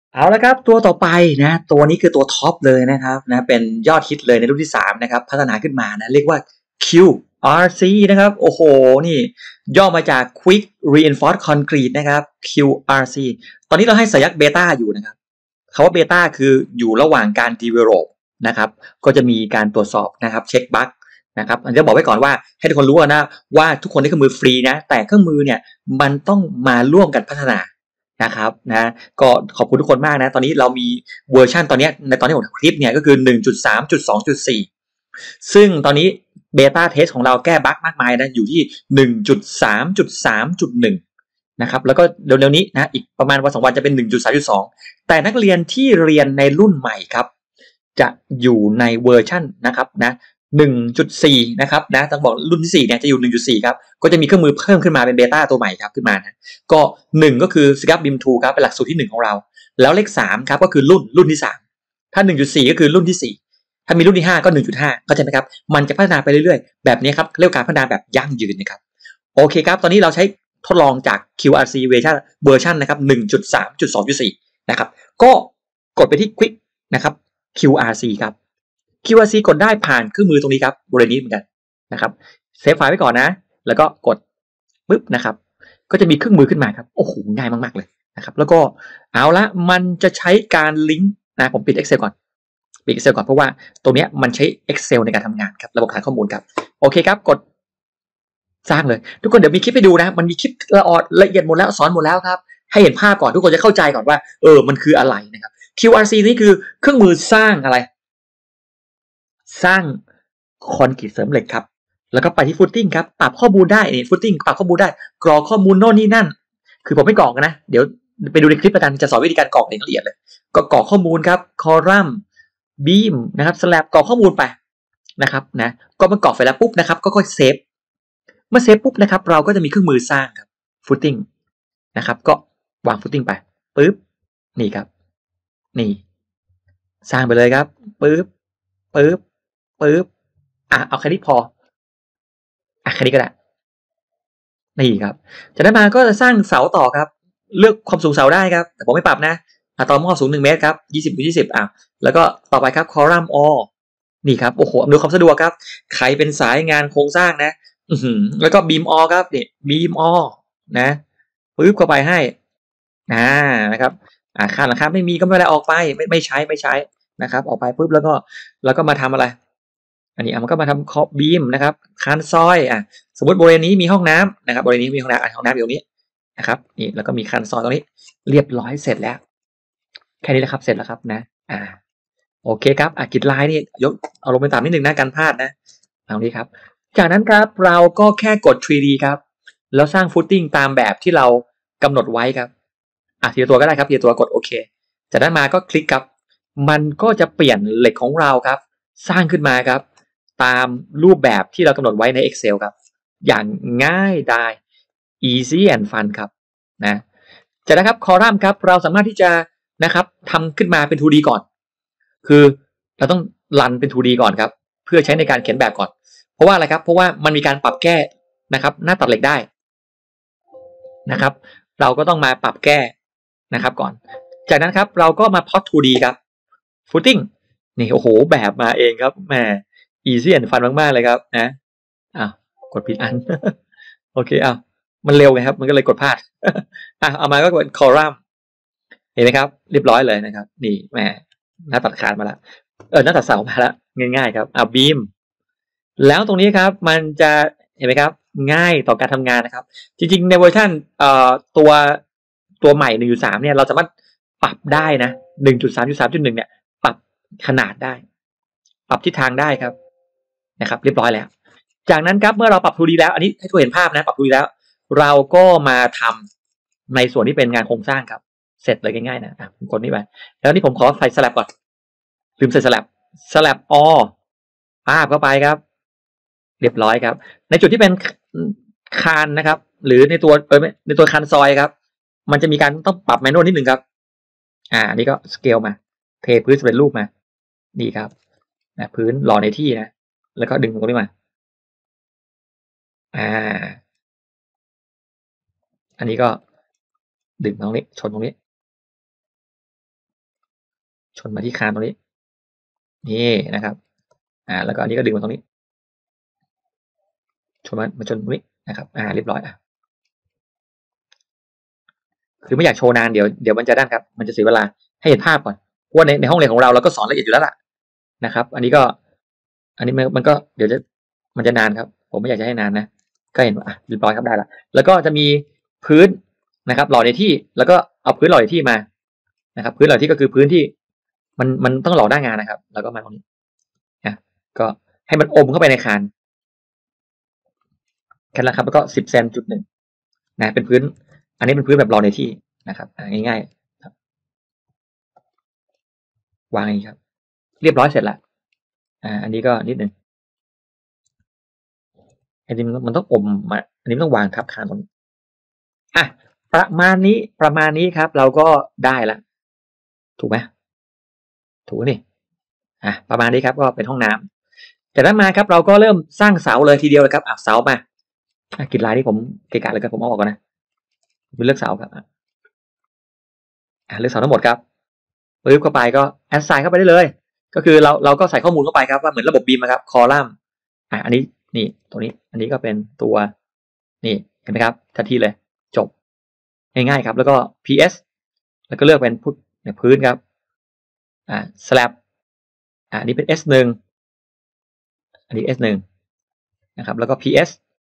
เอาละครับตัวต่อไปนะตัวนี้คือตัวท็อปเลยนะครับนะเป็นยอดฮิตเลยในรุ่นที่สามนะครับพัฒนาขึ้นมานะเรียกว่า คิว อาร์ ซี นะครับโอ้โหนี่ย่อมาจาก Quick Reinforced Concrete นะครับ คิว อาร์ ซี ตอนนี้เราให้สัญลักษณ์เบต้าอยู่นะครับคำว่าเบต้าคืออยู่ระหว่างการ develop นะครับก็จะมีการตรวจสอบนะครับเช็คบั๊กนะครับอันนี้บอกไว้ก่อนว่าให้ทุกคนรู้นะว่าทุกคนได้เครื่องมือฟรีนะแต่เครื่องมือเนี่ยมันต้องมาร่วมกันพัฒนานะครับนะก็ขอบคุณทุกคนมากนะตอนนี้เรามีเวอร์ชันตอนนี้ในตอนนี้ของคลิปเนี่ยก็คือ หนึ่งจุดสามจุดสองจุดสี่ ซึ่งตอนนี้เบต้าเทสของเราแก้บั๊กมากมายนะอยู่ที่ หนึ่งจุดสามจุดสามจุดหนึ่ง นะครับแล้วก็เร็วๆนี้นะอีกประมาณวันสองวันจะเป็น หนึ่งจุดสามจุดสอง แต่นักเรียนที่เรียนในรุ่นใหม่ครับจะอยู่ในเวอร์ชันนะครับนะ หนึ่งจุดสี่ นะครับนะต้องบอกรุ่นที่สี่เนี่ยจะอยู่ หนึ่งจุดสี่ ครับก็จะมีเครื่องมือเพิ่มขึ้นมาเป็นเบต้าตัวใหม่ครับขึ้นมานะก็หนึ่งก็คือ Scrap บี ไอ เอ็ม ทู ครับเป็นหลักสูตรที่หนึ่งของเราแล้วเลขสามครับก็คือรุ่นรุ่นที่สามถ้า หนึ่งจุดสี่ ก็คือรุ่นที่สี่ถ้ามีรุ่นที่ห้าก็ หนึ่งจุดห้า เข้าใจไหมครับมันจะพัฒนาไปเรื่อยๆแบบนี้ครับเรียกว่าการพัฒนาแบบยั่งยืนนะครับโอเคครับตอนนี้เราใช้ทดลองจาก คิว อาร์ ซี เวอร์ชันเวอร์ชันนะครับ หนึ่งจุดสามจุดสองจุดสี่ นะครับก็กดไปที่ Quick นะครับ คิว อาร์ ซี ครับ คิว อาร์ ซี กดได้ผ่านเครื่องมือตรงนี้ครับบริเวณนี้เหมือนกันนะครับเซฟไฟล์ไว้ก่อนนะแล้วก็กดปึ๊บนะครับก็จะมีเครื่องมือขึ้นมาครับโอ้โหง่ายมากๆเลยนะครับแล้วก็เอาละมันจะใช้การลิงก์นะผมปิด Excel ก่อนปิด Excel ก่อนเพราะว่าตรงนี้มันใช้ Excel ในการทำงานครับระบบฐานข้อมูลครับโอเคครับกดสร้างเลยทุกคนเดี๋ยวมีคลิปให้ดูนะมันมีคลิปละออดละเอียดหมดแล้วสอนหมดแล้วครับให้เห็นภาพก่อนทุกคนจะเข้าใจก่อนว่าเออมันคืออะไรนะครับ คิว อาร์ ซี นี่คือเครื่องมือสร้างอะไรสร้างคอนกรีตเสริมเหล็กครับแล้วก็ไปที่ฟุตติ้งครับปรับข้อมูลได้นี่ฟุตติ้งปรับข้อมูลได้กรอกข้อมูลโน่นนี่นั่นคือผมไม่กรอกนะเดี๋ยวไปดูในคลิปประกันจะสอนวิธีการกรอกอย่างละเอียดเลยก็กรอกข้อมูลครับคอลัมน์บีมนะครับสแลบกรอกข้อมูลไปนะครับนะก็มันกรอกไปแล้วปุ๊บนะครับก็ค่อยเซฟเมื่อเซฟปุ๊บนะครับเราก็จะมีเครื่องมือสร้างครับฟุตติ้งนะครับก็วางฟุตติ้งไปปึ๊บนี่ครับนี่สร้างไปเลยครับปึ๊บปึ๊บปึ๊บอ่ะเอาแค่นี้พออ่ะแค่นี้ก็ได้นี่ครับจากนั้นมาก็จะสร้างเสาต่อครับเลือกความสูงเสาได้ครับแต่ผมไม่ปรับนะอะตอมอสูงหนึ่งเมตรครับยี่สิบคูณยี่สิบอ่ะแล้วก็ต่อไปครับคอลัมน์อนี่ครับโอ้โหอำนวยความสะดวกครับใครเป็นสายงานโครงสร้างนะอือหือแล้วก็บีมออครับนี่บีมออนะปึ๊บเข้าไปให้อ่านะครับอ่าค่าหลังคาไม่มีก็ไม่เป็นไรออกไปไม่ไม่ใช้ไม่ใช้นะครับออกไปปุ๊บแล้วก็แล้วก็มาทำอะไรอันนี้อ่ะมันก็มาทำขอบบีมนะครับคานซอยอ่ะสมมติบริเวณนี้มีห้องน้ำนะครับบริเวณนี้มีห้องน้ำอ่ะห้องน้ำอยู่ตรงนี้นะครับนี่แล้วก็มีคานซอยตรงนี้เรียบร้อยเสร็จแล้วแค่นี้แหละครับเสร็จแล้วครับนะอ่าโอเคครับอ่ะกิจลายนี่ยกเอาลงไปต่ำนิดนึงนะกันพลาดนะเอานี้ครับจากนั้นครับเราก็แค่กด ทรี ดี ครับแล้วสร้างฟุตติ้งตามแบบที่เรากำหนดไว้ครับอ่ะทีละตัวก็ได้ครับทีละตัวกดโอเคจากนั้นมาก็คลิกครับมันก็จะเปลี่ยนเหล็กของเราครับสร้างขึ้นมาครับตามรูปแบบที่เรากำหนดไว้ใน Excel ครับอย่างง่ายดาย easy and fun ครับนะจากนั้นครับคอลัมน์ครับเราสามารถที่จะนะครับทำขึ้นมาเป็น ทู ดี ก่อนคือเราต้องรันเป็น ทู ดี ก่อนครับเพื่อใช้ในการเขียนแบบก่อนเพราะว่าอะไรครับเพราะว่ามันมีการปรับแก้นะครับหน้าตัดเหล็กได้นะครับเราก็ต้องมาปรับแก้นะครับก่อนจากนั้นครับเราก็มาพล็อต ทู ดี ครับ footing นี่โอ้โหแบบมาเองครับแหม easy and fun มากๆเลยครับนะอ้าวกดผิดอัน โอเคอ้าวมันเร็วไงครับมันก็เลยกดพลาด อ่ะเอามาก็เป็นคอลัมน์เห็นไหมครับเรียบร้อยเลยนะครับนี่แหมหน้าตัดคานมาแล้วเออหน้าตัดเสามาแล้วง่ายๆครับอ่าบีมแล้วตรงนี้ครับมันจะเห็นไหมครับง่ายต่อการทำงานนะครับจริงๆในเวอร์ชันเอ่อตัวตัวใหม่ หนึ่งจุดสาม เนี่ยเราสามารถปรับได้นะ หนึ่งจุดสามจุดสามจุดหนึ่ง เนี่ยปรับขนาดได้ปรับทิศทางได้ครับนะครับเรียบร้อยแล้วจากนั้นครับเมื่อเราปรับ ทู ดี แล้วอันนี้ให้ทุกคนเห็นภาพนะปรับ ทู ดี แล้วเราก็มาทำในส่วนที่เป็นงานโครงสร้างครับเสร็จเลยง่ายๆนะอ่ะผมกดนี่ไปแล้วนี่ผมขอใส่สแลบก่อนลืมใส่สแลบสแลบอภาพเข้าไปครับเรียบร้อยครับในจุดที่เป็นคานนะครับหรือในตัวเออในตัวคานซอยครับมันจะมีการต้องปรับแมนนวลนิดหนึ่งครับอ่านี่ก็สเกลมาเทพื้นสำเร็จรูปมานี่ครับนะพื้นหล่อในที่นะแล้วก็ดึงตรงนี้มาอ่าอันนี้ก็ดึงตรงนี้ชนตรงนี้ชนมาที่คานตรงนี้นี่นะครับอ่าแล้วก็อันนี้ก็ดึงมาตรงนี้ชนมามาชนตรงนี้นะครับอ่าเรียบร้อยอ่ะคือไม่อยากโชว์นานเดี๋ยวเดี๋ยวมันจะด้านครับมันจะเสียเวลาให้เห็นภาพก่อนเพราะว่าในในห้องเรียนของเราเราก็สอนละเอียดอยู่แล้วล่ะนะครับอันนี้ก็อันนี้มันมันก็เดี๋ยวจะมันจะนานครับผมไม่อยากจะให้นานนะก็เห็นว่าอ่ะเรียบร้อยครับได้ละแล้วก็จะมีพื้นนะครับหล่อในที่แล้วก็เอาพื้นหล่อในที่มานะครับพื้นหล่อที่ก็คือพื้นที่มันมันต้องหล่อหน้างานนะครับแล้วก็มาตรงนี้นะก็ให้มันอมเข้าไปในคานแค่นั้นครับแล้วก็สิบเซนจุดหนึ่งนะเป็นพื้นอันนี้เป็นพื้นแบบหล่อในที่นะครับง่ายๆครับวางอย่างนี้ครับเรียบร้อยเสร็จละอ่าอันนี้ก็นิดหนึ่งอันนี้มันต้องอมมาอันนี้ต้องวางทับคานตรงนี้อ่ะประมาณนี้ประมาณนี้ครับเราก็ได้ละถูกไหมถูกนี่อ่ะประมาณนี้ครับก็เป็นห้องน้ำจากนั้นมาครับเราก็เริ่มสร้างเสาเลยทีเดียวเลยครับอ่ะเสามาอ่ะกรีดลายที่ผมเกะกะเลยครับผมเอาออกก่อนนะผมเลือกเสาครับอ่ะเลือกเสาทั้งหมดครับปึ๊บเข้าไปก็แอดไซน์เข้าไปได้เลยก็คือเราเราก็ใส่ข้อมูลเข้าไปครับว่าเหมือนระบบบีมนะครับคอลัมน์อ่ะอันนี้นี่ตรงนี้อันนี้ก็เป็นตัวนี่เห็นไหมครับทันทีเลยจบง่ายๆครับแล้วก็ พี เอส แล้วก็เลือกเป็นพื้นครับอ่า slab อ่าอันนี้เป็น เอส หนึ่ง อันนี้ เอส หนึ่ง นะครับแล้วก็ พี เอส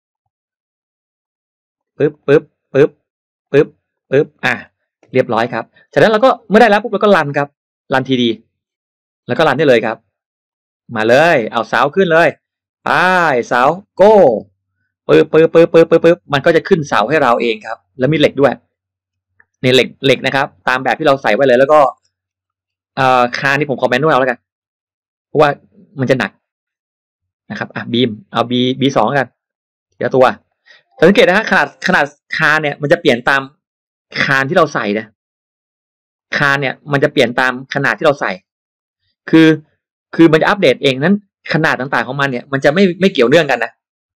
ปึ๊บปึ๊บปึ๊บปึ๊บปึ๊บอ่ะเรียบร้อยครับจากนั้นเราก็เมื่อได้แล้วปุ๊บเราก็รันครับรันทีดีแล้วก็รันได้เลยครับมาเลยเอาเสาขึ้นเลยไปเสาโก้ปึ๊บปึ๊บปึ๊บปึ๊บปึ๊บปึ๊บมันก็จะขึ้นเสาให้เราเองครับแล้วมีเหล็กด้วยนี่เหล็กเหล็กนะครับตามแบบที่เราใส่ไว้เลยแล้วก็เอ่อคานที่ผมคอมเมนต์ไว้เอาแล้วกันเพราะว่ามันจะหนักนะครับอ่ะบีมเอา B บี สองกันเดี๋ยวตัวสังเกตนะฮะขนาดขนาดคานเนี่ยมันจะเปลี่ยนตามคานที่เราใส่นะคานเนี่ยมันจะเปลี่ยนตามขนาดที่เราใส่คือคือมันจะอัปเดตเองนั้นขนาดต่างๆของมันเนี่ยมันจะไม่ไม่เกี่ยวเนื่องกันนะ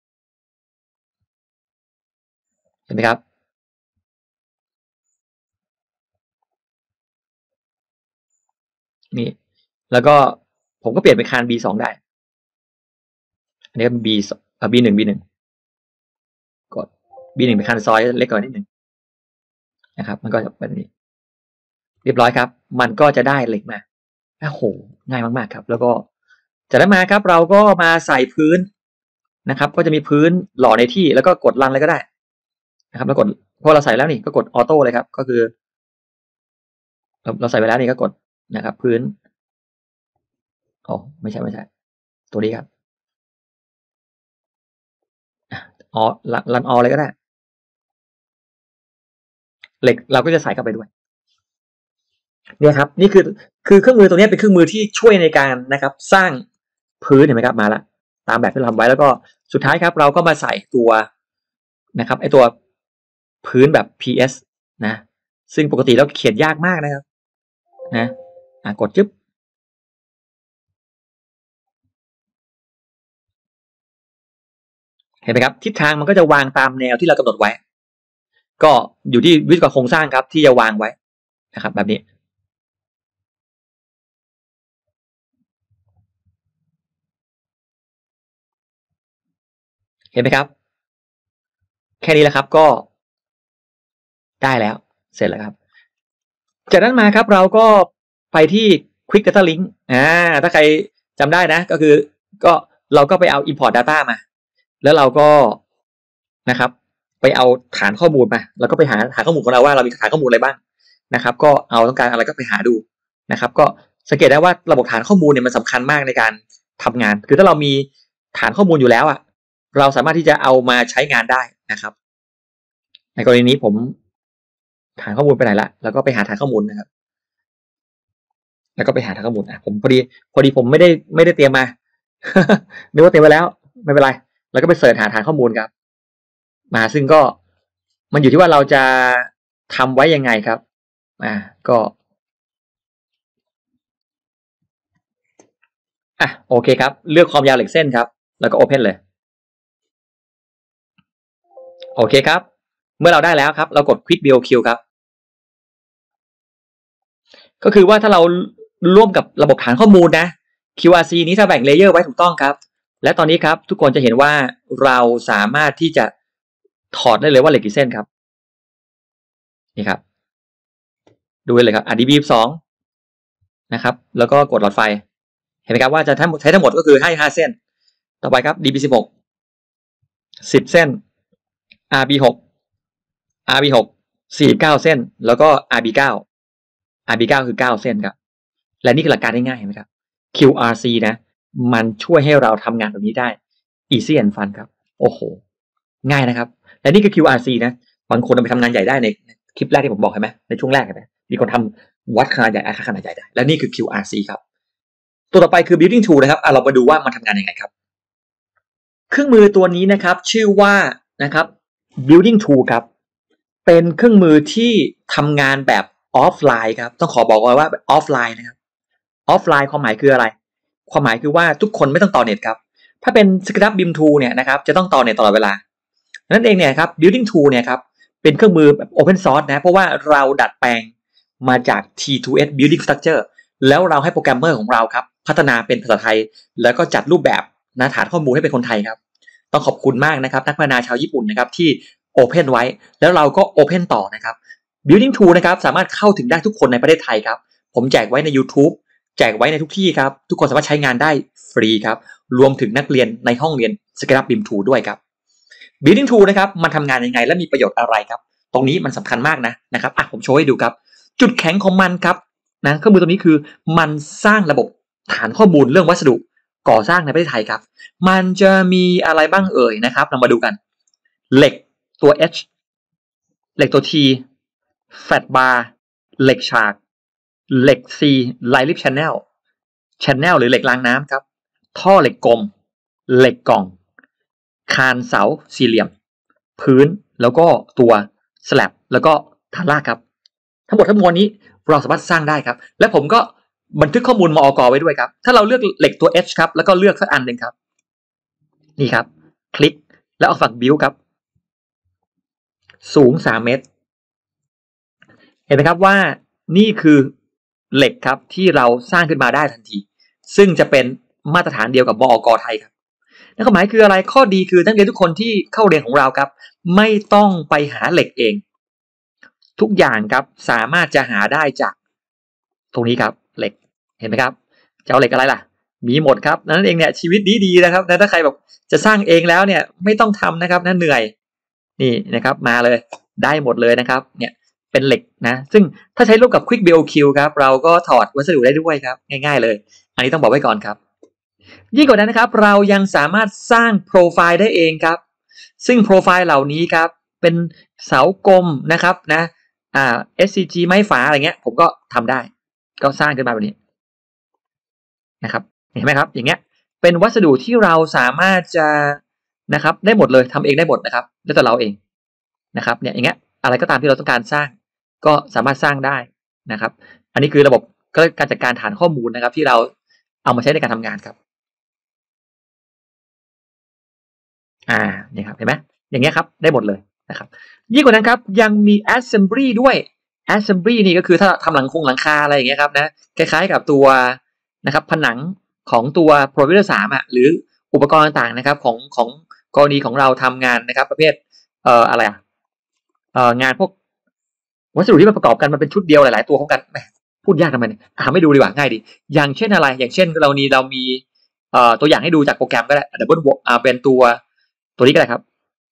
เห็นไหมครับนี่แล้วก็ผมก็เปลี่ยนเป็นคาน บี สอง ได้อันนี้เป็น B อ่า บี หนึ่ง บี หนึ่ง กด บี หนึ่ง เป็นคานซอยเล็กกว่านิดหนึ่งนะครับมันก็จะเป็นนี้เรียบร้อยครับมันก็จะได้เหล็กมาโอ้โหง่ายมากๆครับแล้วก็จากนั้นมาครับเราก็มาใส่พื้นนะครับก็จะมีพื้นหล่อในที่แล้วก็กดรันอะไรก็ได้นะครับแล้วกดพอเราใส่แล้วนี่ก็กดออโต้เลยครับก็คือเราเราใส่ไปแล้วนี่ก็กดนะครับพื้นอ๋อไม่ใช่ไม่ใช่ตัวนี้ครับอ๋อรันออเลยก็ได้เหล็กเราก็จะใส่เข้าไปด้วยเนี่ยครับนี่คือคือเครื่องมือตัวนี้เป็นเครื่องมือที่ช่วยในการนะครับสร้างพื้นเห็นไหมครับมาแล้วตามแบบที่เราทำไว้แล้วก็สุดท้ายครับเราก็มาใส่ตัวนะครับไอตัวพื้นแบบ พี เอส นะซึ่งปกติแล้วเขียนยากมากนะครับนะอ่ะกดจึ๊บเห็นไหมครับทิศทางมันก็จะวางตามแนวที่เรากำหนดไว้ก็อยู่ที่วิศวกรรมโครงสร้างครับที่จะวางไว้นะครับแบบนี้เห็นไหมครับแค่นี้แหละครับก็ได้แล้วเสร็จแล้วครับจากนั้นมาครับเราก็ไปที่ Quick Data Link อ่าถ้าใครจำได้นะก็คือก็เราก็ไปเอา import data มาแล้วเราก็นะครับไปเอาฐานข้อมูลมาแล้วก็ไปหาฐานข้อมูลของเราว่าเรามีฐานข้อมูลอะไรบ้างนะครับก็เอาต้องการอะไรก็ไปหาดูนะครับก็สังเกตได้ว่าระบบฐานข้อมูลเนี่ยมันสำคัญมากในการทำงานคือถ้าเรามีฐานข้อมูลอยู่แล้วอ่ะเราสามารถที่จะเอามาใช้งานได้นะครับในกรณีนี้ผมฐานข้อมูลไปไหนละแล้วก็ไปหาฐานข้อมูลนะครับแล้วก็ไปหาฐานข้อมูลอ่ะผมพอดีพอดีผมไม่ได้ไม่ได้เตรียมมา นึกว่าเตรียมไว้แล้วไม่เป็นไรแล้วก็ไปเสิร์ชหาฐานข้อมูลครับมาซึ่งก็มันอยู่ที่ว่าเราจะทำไว้ยังไงครับอ่าก็อ่ะโอเคครับเลือกความยาวเหล็กเส้นครับแล้วก็ Open เลยโอเคครับเมื่อเราได้แล้วครับเรากด Quick บี โอ คิว ครับก็คือว่าถ้าเราร่วมกับระบบฐานข้อมูลนะ คิว อาร์ ซี นี้ถ้าแบ่งเลเยอร์ไว้ถูกต้องครับและตอนนี้ครับทุกคนจะเห็นว่าเราสามารถที่จะถอดได้เลยว่าเหล็กกี่เส้นครับนี่ครับดูเลยครับ อาร์ ดี บี สองนะครับแล้วก็กดหลอดไฟเห็นไหมครับว่าจะใช้ทั้งหมดก็คือให้ห้าเส้นต่อไปครับ ดี บี สิบหก สิบเส้น อาร์ บี หก อาร์ บี หก สี่สิบเก้าเส้นแล้วก็ อาร์ บี เก้า อาร์ บี เก้า คือเก้าเส้นครับและนี่คือหลักการง่ายๆเห็นไหมครับ คิว อาร์ ซี นะมันช่วยให้เราทำงานแบบนี้ได้ easy and fun ครับโอ้โหง่ายนะครับและนี่คือ คิว อาร์ ซี นะบางคนเอาไปทำงานใหญ่ได้ในคลิปแรกที่ผมบอกเห็นไหมในช่วงแรกเห็นไหมมีคนทำวัดขนาดใหญ่อาคารขนาดใหญ่ได้และนี่คือ คิว อาร์ ซี ครับตัวต่อไปคือ building tool นะครับเรามาดูว่ามันทำงานยังไงครับเครื่องมือตัวนี้นะครับชื่อว่านะครับ building tool ครับเป็นเครื่องมือที่ทำงานแบบออฟไลน์ครับต้องขอบอกว่าแบบออฟไลน์นะครับออฟไลน์ความหมายคืออะไรความหมายคือว่าทุกคนไม่ต้องต่อเน็ตครับถ้าเป็น SketchUp บี ไอ เอ็ม Tool เนี่ยนะครับจะต้องต่อเน็ตตลอดเวลานั่นเองเนี่ยครับ building tool เนี่ยครับเป็นเครื่องมือแบบ open source นะเพราะว่าเราดัดแปลงมาจาก ที ทู เอส building structure แล้วเราให้โปรแกรมเมอร์ของเราครับพัฒนาเป็นภาษาไทยแล้วก็จัดรูปแบบนะฐานข้อมูลให้เป็นคนไทยครับต้องขอบคุณมากนะครับนักพัฒนาชาวญี่ปุ่นนะครับที่ open ไว้แล้วเราก็ open ต่อนะครับ building tool นะครับสามารถเข้าถึงได้ทุกคนในประเทศไทยครับผมแจกไว้ใน YouTube แจกไว้ในทุกที่ครับทุกคนสามารถใช้งานได้ฟรีครับรวมถึงนักเรียนในห้องเรียน SketchUp บี ไอ เอ็ม Tool ด้วยครับ building tool นะครับมันทำงานยังไงและมีประโยชน์อะไรครับตรงนี้มันสำคัญมากนะนะครับอ่ะผมโชว์ให้ดูครับจุดแข็งของมันครับนะเครื่องมือตัวนี้คือมันสร้างระบบฐานข้อมูลเรื่องวัสดุก่อสร้างในประเทศไทยครับมันจะมีอะไรบ้างเอ่ยนะครับเรามาดูกันเหล็กตัว H เหล็กตัว T แฟลตบาร์เหล็กฉากเหล็ก C ไลลิฟแชนแนลแชนแนลหรือเหล็กรางน้ำครับท่อเหล็กกลมเหล็กกล่องคานเสาสี่เหลี่ยมพื้นแล้วก็ตัวสแลบแล้วก็ฐานรากครับทั้งหมดทั้งมวลนี้เราสามารถสร้างได้ครับและผมก็บันทึกข้อมูลมอกไว้ด้วยครับถ้าเราเลือกเหล็กตัว H ครับแล้วก็เลือกสักอันหนึ่งครับนี่ครับคลิกแล้วเอาฝั่งบิวครับสูงสามเมตรเห็นไหมครับว่านี่คือเหล็กครับที่เราสร้างขึ้นมาได้ทันทีซึ่งจะเป็นมาตรฐานเดียวกับมอกไทยครับนั่นหมายคืออะไรข้อดีคือนักเรียนทุกคนที่เข้าเรียนของเราครับไม่ต้องไปหาเหล็กเองทุกอย่างครับสามารถจะหาได้จากตรงนี้ครับเหล็กเห็นไหมครับจะเอาเหล็กอะไรล่ะมีหมดครับนั่นเองเนี่ยชีวิตดีๆนะครับถ้าใครแบบจะสร้างเองแล้วเนี่ยไม่ต้องทำนะครับนั่นเหนื่อยนี่นะครับมาเลยได้หมดเลยนะครับเนี่ยเป็นเหล็กนะซึ่งถ้าใช้ร่วมกับ Quick บี โอ คิว ครับเราก็ถอดวัสดุได้ด้วยครับง่ายๆเลยอันนี้ต้องบอกไว้ก่อนครับยิ่งกว่านั้นนะครับเรายังสามารถสร้างโปรไฟล์ได้เองครับซึ่งโปรไฟล์เหล่านี้ครับเป็นเสากลมนะครับนะอ่า เอส ซี จี ไม้ฝาอะไรเงี้ยผมก็ทำได้ก็สร้างขึ้นมาแบบนี้นะครับเห็นไหมครับอย่างเงี้ยเป็นวัสดุที่เราสามารถจะนะครับได้หมดเลยทำเองได้หมดนะครับแล้วแต่เราเองนะครับเนี่ยอย่างเงี้ยอะไรก็ตามที่เราต้องการสร้างก็สามารถสร้างได้นะครับอันนี้คือระบบการจัดการฐานข้อมูลนะครับที่เราเอามาใช้ในการทำงานครับอ่านี่ครับเห็นไหมอย่างเงี้ยครับได้หมดเลยนะครับยิ่งกว่านั้นครับยังมี assembly ด้วย assembly นี่ก็คือถ้าทำหลังคงหลังคาอะไรอย่างเงี้ยครับนะคล้ายๆกับตัวนะครับผนังของตัว Provider สามอ่ะหรืออุปกรณ์ต่างๆนะครับของของกรณีของเราทำงานนะครับประเภทเอ่ออะไรอ่ะเอ่องานพวกวัสดุที่มันประกอบกันมันเป็นชุดเดียวหลายๆตัวพร้อมกันแหมพูดยากทำไมเนี่ยหาไม่ดูดีกว่าง่ายดีอย่างเช่นอะไรอย่างเช่นเรานี้เรามีเอ่อตัวอย่างให้ดูจากโปรแกรมก็ได้ดับเบิลอ่าเป็นตัวตัวนี้ก็ได้ครับ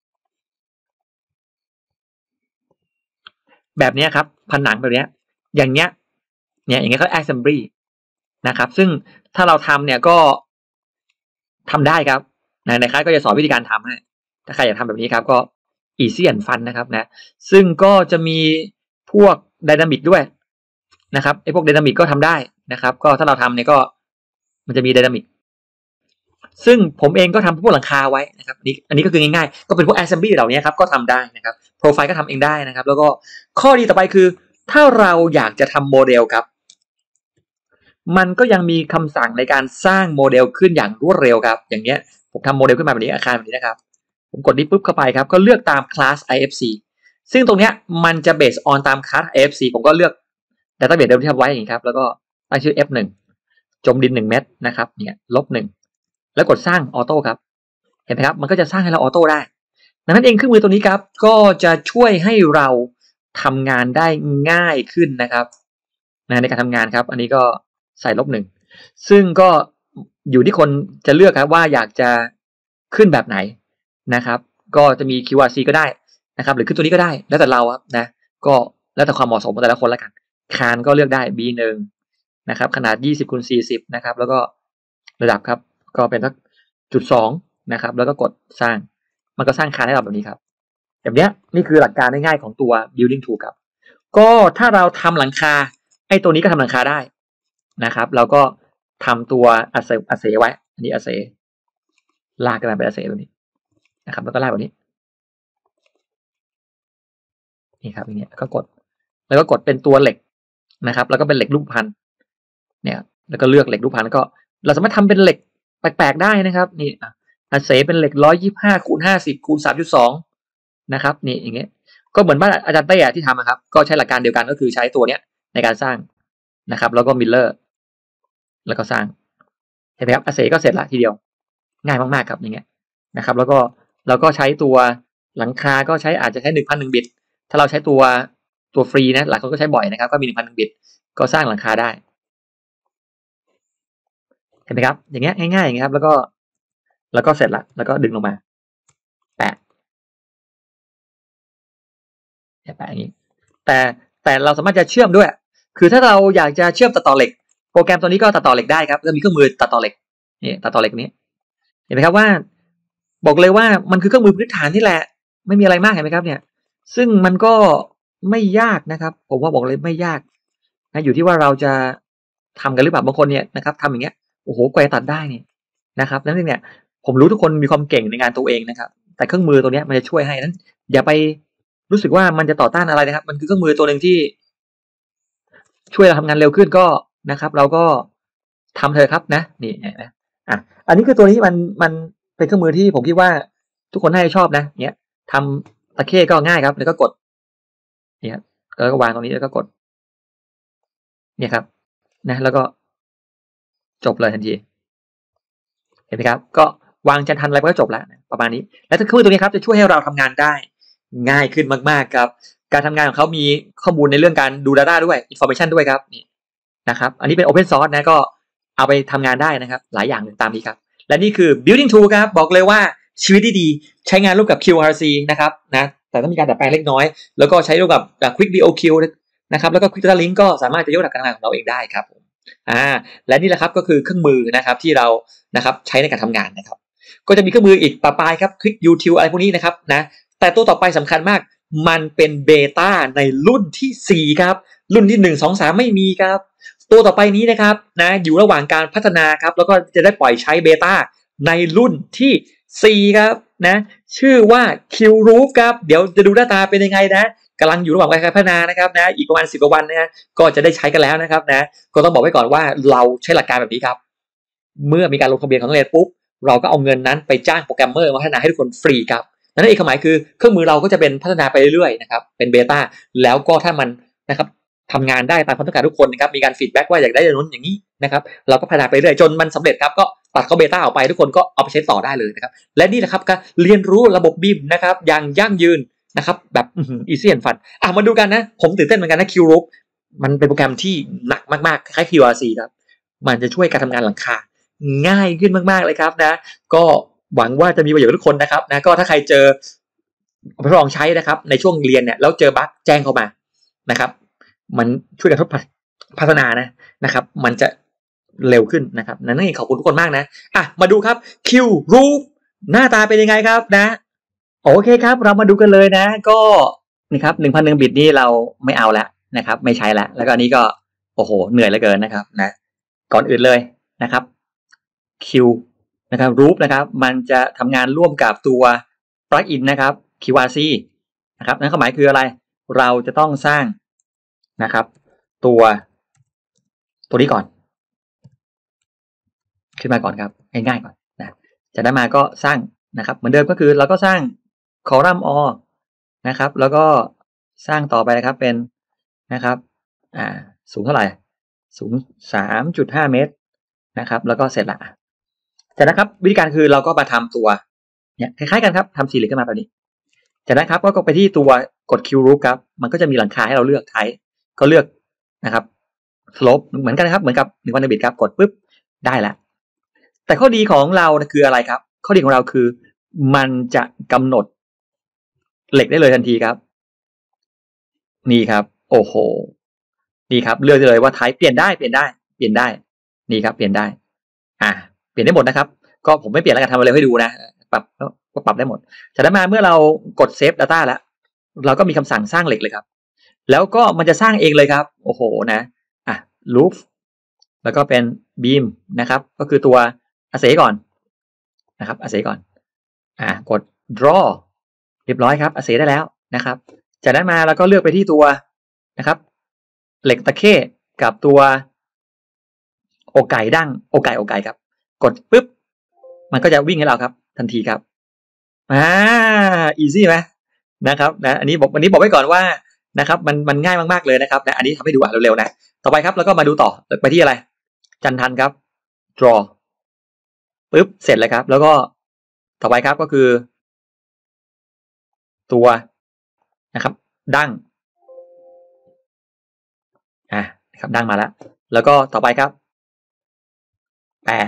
แบบนี้ครับผนังแบบนี้อย่างเงี้ยเนี่ยอย่างเงี้ยก็ assembly นะครับซึ่งถ้าเราทำเนี่ยก็ทำได้ครับในในค่ายก็จะสอนวิธีการทำให้ถ้าใครอยากทำแบบนี้ครับก็ easy and fun นะครับนะซึ่งก็จะมีพวก dynamic ด้วยนะครับไอ้พวก dynamic ก็ทำได้นะครับก็ถ้าเราทำเนี่ยก็มันจะมี dynamic ซึ่งผมเองก็ทำพวกหลังคาไว้นะครับนี่อันนี้ก็คือง่ายๆก็เป็นพวก assembly เหล่านี้ครับก็ทำได้นะครับโปรไฟล์ก็ทำเองได้นะครับแล้วก็ข้อดีต่อไปคือถ้าเราอยากจะทำโมเดลครับมันก็ยังมีคำสั่งในการสร้างโมเดลขึ้นอย่างรวดเร็วครับอย่างเงี้ยผมทำโมเดลขึ้นมาแบบนี้อาคารแบบนี้นะครับผมกดนี้ปุ๊บเข้าไปครับก็เลือกตามคลาส ไอ เอฟ ซี ซึ่งตรงเนี้ยมันจะ based on ตามคลาส ไอ เอฟ ซี ผมก็เลือก database เดิมที่ทำไว้อย่างนี้ครับแล้วก็ตั้งชื่อ เอฟ หนึ่ง จมดินหนึ่งเม็ดนะครับเนี่ยลบหนึ่งแล้วกดสร้างออโต้ครับเห็นไหมครับมันก็จะสร้างให้เราออโต้ได้ดังนั้นเองเครื่องมือตัวนี้ครับก็จะช่วยให้เราทำงานได้ง่ายขึ้นนะครับในการทำงานครับอันนี้ก็ใส่ลบหนึ่งซึ่งก็อยู่ที่คนจะเลือกครับว่าอยากจะขึ้นแบบไหนนะครับก็จะมี คิว อาร์ ซี ก็ได้นะครับหรือขึ้นตัวนี้ก็ได้แล้วแต่เราครับนะก็แล้วแต่ความเหมาะสมของแต่ละคนแล้วกันคานก็เลือกได้ บี หนึ่ง นะครับขนาดยี่สิบคูณสี่สิบนะครับแล้วก็ระดับครับก็เป็นสักจุดสองนะครับแล้วก็กดสร้างมันก็สร้างคานให้เราแบบนี้ครับแบบนี้นี่คือหลักการง่ายๆของตัว building tool ครับก็ถ้าเราทำหลังคาไอ้ตัวนี้ก็ทำหลังคาได้นะครับเราก็ทำตัวอาเซอาเซไว้อันนี้อาเซลากกันมาเป็นอาเซตัวนี้นะครับแล้วก็ลากแบบนี้นี่ครับอย่างเงี้ยก็กดแล้วก็กดเป็นตัวเหล็กนะครับแล้วก็เป็นเหล็กรูปพันเนี่ยแล้วก็เลือกเหล็กรูปพันแล้วก็เราสามารถทำเป็นเหล็กแปลกๆได้นะครับนี่อาเซเป็นเหล็กร้อยยี่สิบห้าคูณห้าสิบคูณสามจุดสองนะครับนี่อย่างเงี้ยก็เหมือนบ้านอาจารย์เต้ที่ทำนะครับก็ใช้หลักการเดียวกันก็คือใช้ตัวเนี้ยในการสร้างนะครับแล้วก็มิลเลอร์แล้วก็สร้างเห็นไหมครับอาเซก็เสร็จละทีเดียวง่ายมากๆครับอย่างเงี้ยนะครับแล้วก็เราก็ใช้ตัวหลังคาก็ใช้อาจจะใช้ หนึ่งพันหนึ่ง บิตถ้าเราใช้ตัวตัวฟรีนะหลายคนก็ใช้บ่อยนะครับก็มี หนึ่งพันหนึ่ง บิตก็สร้างหลังคาได้เห็นไหมครับอย่างเงี้ยง่ายๆอย่างเงี้ยครับแล้วก็แล้วก็เสร็จละแล้วก็ดึงลงมาแปะแปะอย่างนี้แต่แต่เราสามารถจะเชื่อมด้วยคือถ้าเราอยากจะเชื่อมตัดต่อเหล็กโปรแกรมตัวนี้ก็ตัดต่อเหล็กได้ครับแล้วมีเครื่องมือตัดต่อเหล็กนี่ตัดต่อเหล็กนี้เห็นไหมครับว่าบอกเลยว่ามันคือเครื่องมือพื้นฐานนี่แหละไม่มีอะไรมากเห็นไหมครับเนี่ยซึ่งมันก็ไม่ยากนะครับผมว่าบอกเลยไม่ยากนะอยู่ที่ว่าเราจะทำกันหรือเปล่าบางคนเนี่ยนะครับทำอย่างเงี้ยโอ้โหกว่าจะตัดได้เนี่ยนะครับนั่นเองเนี่ยผมรู้ทุกคนมีความเก่งในงานตัวเองนะครับแต่เครื่องมือตัวนี้มันจะช่วยให้นั้นอย่าไปรู้สึกว่ามันจะต่อต้านอะไรนะครับมันคือเครื่องมือตัวหนึ่งที่ช่วยเราทำงานเร็วขึ้นก็นะครับเราก็ทำเถอะครับนะนี่นะอ่ะอันนี้คือตัวนี้มันมันเป็นเครื่องมือที่ผมคิดว่าทุกคนน่าจะชอบนะเนี่ยทำตะเข้ก็ง่ายครับแล้วก็กดเนี่ยแล้วก็วางตรงนี้แล้วก็กดเนี่ยครับนะแล้วก็จบเลยทันทีเห็นไหมครับก็วางจันทันอะไรก็จบแล้วประมาณนี้และเครื่องมือตัวนี้ครับจะช่วยให้เราทำงานได้ง่ายขึ้นมากๆครับการทำงานของเขามีข้อมูลในเรื่องการดู Data ด้วย Information ด้วยครับนี่นะครับอันนี้เป็น Open Source นะก็เอาไปทำงานได้นะครับหลายอย่างตามนี้ครับและนี่คือ Building Tool ครับบอกเลยว่าชีวิตดีๆใช้งานร่วมกับ คิว อาร์ ซี นะครับนะแต่ต้องมีการดัดแปลงเล็กน้อยแล้วก็ใช้ร่วมกับ Quick ดี โอ คิว นะครับแล้วก็ Quick Data Link ก็สามารถจะยกระดับการทำงานของเราเองได้ครับอ่าและนี่แหละครับก็คือเครื่องมือนะครับที่เรานะครับใช้ในการทำงานนะครับก็จะมีเครื่องมืออีกปะปายครับ Quick Util อะไรพวกนี้นะครับนะแต่ตัวต่อไปสำคัญมากมันเป็นเบต้าในรุ่นที่สี่ครับรุ่นที่หนึ่ง สอง สามไม่มีครับตัวต่อไปนี้นะครับนะอยู่ระหว่างการพัฒนาครับแล้วก็จะได้ปล่อยใช้เบต้าในรุ่นที่สี่ครับนะชื่อว่า QRoof ครับเดี๋ยวจะดูหน้าตาเป็นยังไงนะกำลังอยู่ระหว่างการพัฒนานะครับนะอีกประมาณสิบกว่าวันนะก็จะได้ใช้กันแล้วนะครับนะก็ต้องบอกไว้ก่อนว่าเราใช้หลักการแบบนี้ครับเมื่อมีการลงทะเบียนของนักเรียนปุ๊บเราก็เอาเงินนั้นไปจ้างโปรแกรมเมอร์มาพัฒนาให้ทุกคนฟรีครับนั่นเองความหมายคือเครื่องมือเราก็จะเป็นพัฒนาไปเรื่อยๆนะครับเป็นเบต้าแล้วก็ถ้ามันนะครับทำงานได้ตามความต้องการทุกคนนะครับมีการฟีดแบ็กว่าอยากได้อย่างนู้นอย่างนี้นะครับเราก็พัฒนาไปเรื่อยจนมันสำเร็จครับก็ตัดเข้าเบต้าออกไปทุกคนก็เอาไปใช้ต่อได้เลยนะครับและนี่แหละครับการเรียนรู้ระบบบีมนะครับอย่างยั่งยืนนะครับแบบอีซี่แอนด์ฟันอ่ะมาดูกันนะผมตื่นเต้นเหมือนกันนะ QRoof มันเป็นโปรแกรมที่หนักมากๆคล้าย คิว อาร์ ซี ครับมันจะช่วยการทำงานหลังคาง่ายขึ้นมากๆเลยครับนะก็หวังว่าจะมีประโยชน์กับทุกคนนะครับนะก็ถ้าใครเจอทดลองใช้นะครับในช่วงเรียนเนี่ยแล้วเจอบั๊กแจ้งเข้ามานะครับมันช่วยกันทดพัฒนานะนะครับมันจะเร็วขึ้นนะครับนั่นเองขอบคุณทุกคนมากนะอ่ะมาดูครับ QRoof หน้าตาเป็นยังไงครับนะโอเคครับเรามาดูกันเลยนะก็นี่ครับ หนึ่งพันหนึ่ง บิตนี่เราไม่เอาแล้วนะครับไม่ใช้แล้วแล้วก็อันนี้ก็โอ้โหเหนื่อยเหลือเกินนะครับนะก่อนอื่นเลยนะครับ Q นะครับ Roof นะครับมันจะทำงานร่วมกับตัว plugin นะครับ คิว อาร์ ซี นะครับนั่นหมายคืออะไรเราจะต้องสร้างนะครับตัวตัวนี้ก่อนขึ้นมาก่อนครับง่ายๆก่อนนะจากนั้นมาก็สร้างนะครับเหมือนเดิมก็คือเราก็สร้างคอลัมน์ or นะครับแล้วก็สร้างต่อไปนะครับเป็นนะครับอ่าสูงเท่าไหร่สูง สามจุดห้า เมตรนะครับแล้วก็เสร็จละจากนั้นครับวิธีการคือเราก็มาทำตัวเนี่ยคล้ายๆกันครับทำสี่เหลี่ยมขึ้นมาแบบนี้จากนั้นครับก็ไปที่ตัวกด Q Roof ครับมันก็จะมีหลังคาให้เราเลือกไทป์ก็เลือกนะครับ slope เหมือนกันนะครับเหมือนกับหนึ่งพันบิตครับกดปุ๊บได้แล้วแต่ข้อดีของเราคืออะไรครับข้อดีของเราคือมันจะกำหนดเหล็กได้เลยทันทีครับนี่ครับโอ้โหนี่ครับเลือกได้เลยว่าไทป์เปลี่ยนได้เปลี่ยนได้เปลี่ยนได้นี่ครับเปลี่ยนได้อ่าเปลี่ยนได้หมดนะครับก็ผมไม่เปลี่ยนแล้วกันทำอะไรให้ดูนะปรับก็ปรับได้หมดจากนั้นมาเมื่อเรากดเซฟ data แล้วเราก็มีคำสั่งสร้างเหล็กเลยครับแล้วก็มันจะสร้างเองเลยครับโอ้โหนะอ่ะ roof แล้วก็เป็น beam นะครับก็คือตัวอาเซก่อนนะครับอาเซก่อนอ่ากด draw เรียบร้อยครับอาเซได้แล้วนะครับจากนั้นมาเราก็เลือกไปที่ตัวนะครับเหล็กตะเข้กับตัวอกไก่ดั้งอกไก่อกไก่ครับกดปุ๊บมันก็จะวิ่งให้เราครับทันทีครับอ่า easy ไหมนะครับนะอันนี้บอกวันนี้บอกไว้ก่อนว่านะครับมันมันง่ายมากๆเลยนะครับนะอันนี้ทำให้ดูอ่ะเร็วๆนะต่อไปครับแล้วก็มาดูต่อไปที่อะไรจันทันครับ draw ปุ๊บเสร็จเลยครับแล้วก็ต่อไปครับก็คือตัวนะครับดั้งอ่ะนะครับดั้งมาแล้วแล้วก็ต่อไปครับแปร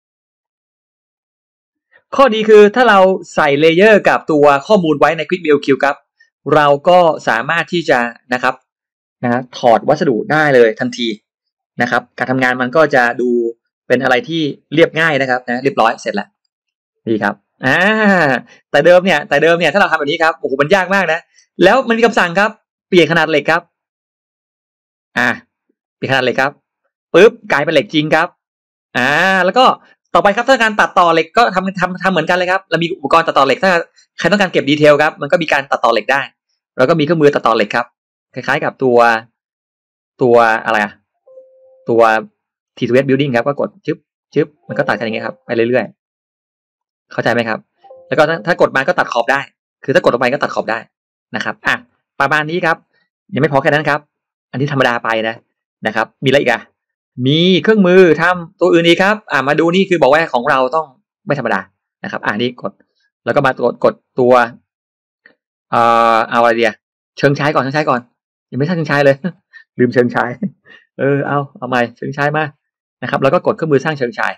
ข้อดีคือถ้าเราใส่เลเยอร์กับตัวข้อมูลไว้ใน Quick บี แอล คิว ครับเราก็สามารถที่จะนะครับนะถอดวัสดุได้เลยทันทีนะครับการทำงานมันก็จะดูเป็นอะไรที่เรียบง่ายนะครับนะเรียบร้อยเสร็จแล้วดีครับอ่าแต่เดิมเนี่ยแต่เดิมเนี่ยถ้าเราทำแบบนี้ครับโอ้โหมันยากมากนะแล้วมันมีคำสั่งครับเปลี่ยนขนาดเหล็กครับอ่าเปลี่ยนขนาดเหล็กครับปุ๊บกลายเป็นเหล็กจริงครับอ่าแล้วก็ต่อไปครับถ้าการตัดต่อเหล็กก็ทำทำทำเหมือนกันเลยครับเรามีอุปกรณ์ตัดต่อเหล็กถ้าใครต้องการเก็บดีเทลครับมันก็มีการตัดต่อเหล็กได้แล้วก็มีเครื่องมือตัดต่อเหล็กครับคล้ายๆกับตัวตัวอะไรอะตัว ที ทู เอส building ครับก็กดชึบชึบมันก็ตัดกันอย่างเงี้ยครับไปเรื่อยๆเข้าใจไหมครับแล้วก็ถ้ากดมาก็ตัดขอบได้คือถ้ากดลงไปก็ตัดขอบได้นะครับอ่ะประมาณนี้ครับยังไม่พอแค่นั้นครับอันที่ธรรมดาไปนะนะครับมีอะไรอีกอะมีเครื่องมือทำตัวอื่นอีกครับอ่ะมาดูนี่คือบอกว่าของเราต้องไม่ธรรมดานะครับอ่ะนี่กดแล้วก็มากดกดตัวเอ่อเอาอะไรเดียเชิงช้ก่อนเชิงช้ก่อนยังไม่ใช่เชิงช้เลยลืมเชิงช้เออเอาเอาใหม่เชิงช้มานะครับแล้วก็กดเครื่องมือสร้างเชิงช้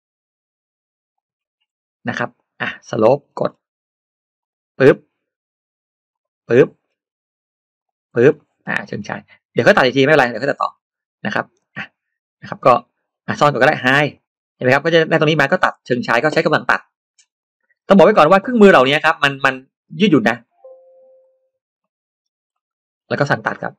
นะครับอ่ะสโลปกดปึ๊บปึ๊บปึ๊บอ่าเชิงช้เดี๋ยวก็ตัดอีกทีไม่เป็นไรเดี๋ยวก็ตัดต่อนะครับอ่ะนะครับก็อ่ะซ่อนก่อนก็ได้ไฮเห็นไหมครับก็จะได้ตรงนี้มาก็ตัดเชิงช้ก็ใช้กำลังตัดต้องบอกไว้ก่อนว่าเครื่องมือเหล่านี้ครับมันมันยืดหยุ่นนะแล้วก็สั่งตัดครับ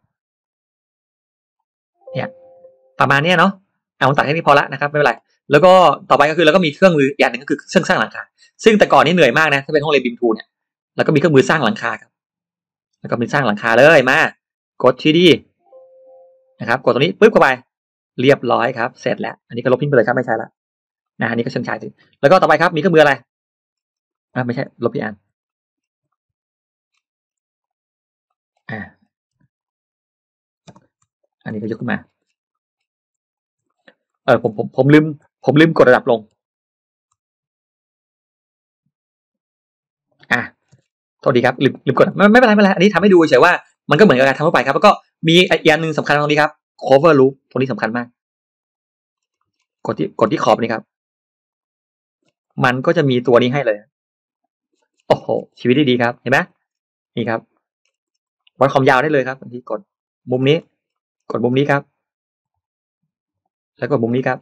เนี่ยประมาณนี้เนาะเอาตัดแค่นี้พอละนะครับไม่เป็นไรแล้วก็ต่อไปก็คือเราก็มีเครื่องมืออย่างหนึ่งก็คือเครื่องสร้างหลังคาซึ่งแต่ก่อนนี่เหนื่อยมากนะถ้าเป็นห้องเรียนบิมทูเนี่ยแล้วก็มีเครื่องมือสร้างหลังคาครับแล้วก็มีสร้างหลังคาเลยมากดทีดีนะครับกดตรงนี้ปึ๊บเข้าไปเรียบร้อยครับเสร็จแล้วอันนี้ก็ลบทิ้งไปเลยครับไม่ใช่ละนะอันนี้ก็เชิงชายแล้วก็ต่อไปครับมีเครื่องมืออะไรอ่าไม่ใช่ลบพี่อันอ่าอันนี้ก็ยกขึ้นมาเออผมผมผมลืมผมลืมกดระดับลงอ่ะโทษดีครับลืมลืมกดไม่ไม่เป็นไรไม่เป็นไรอันนี้ทำให้ดูเฉยว่ามันก็เหมือนกับการทำทั่วไปครับแล้วก็มีอีกอันหนึ่งสำคัญตรงนี้ครับ cover loop ตรงนี้สำคัญมากกดที่กดที่ขอบนี้ครับมันก็จะมีตัวนี้ให้เลยโอ้โหชีวิตดีๆครับเห็นไหมนี่ครับวัดความยาวได้เลยครับบางทีกดมุมนี้กดมุมนี้ครับแล้วกดมุมนี้ครับ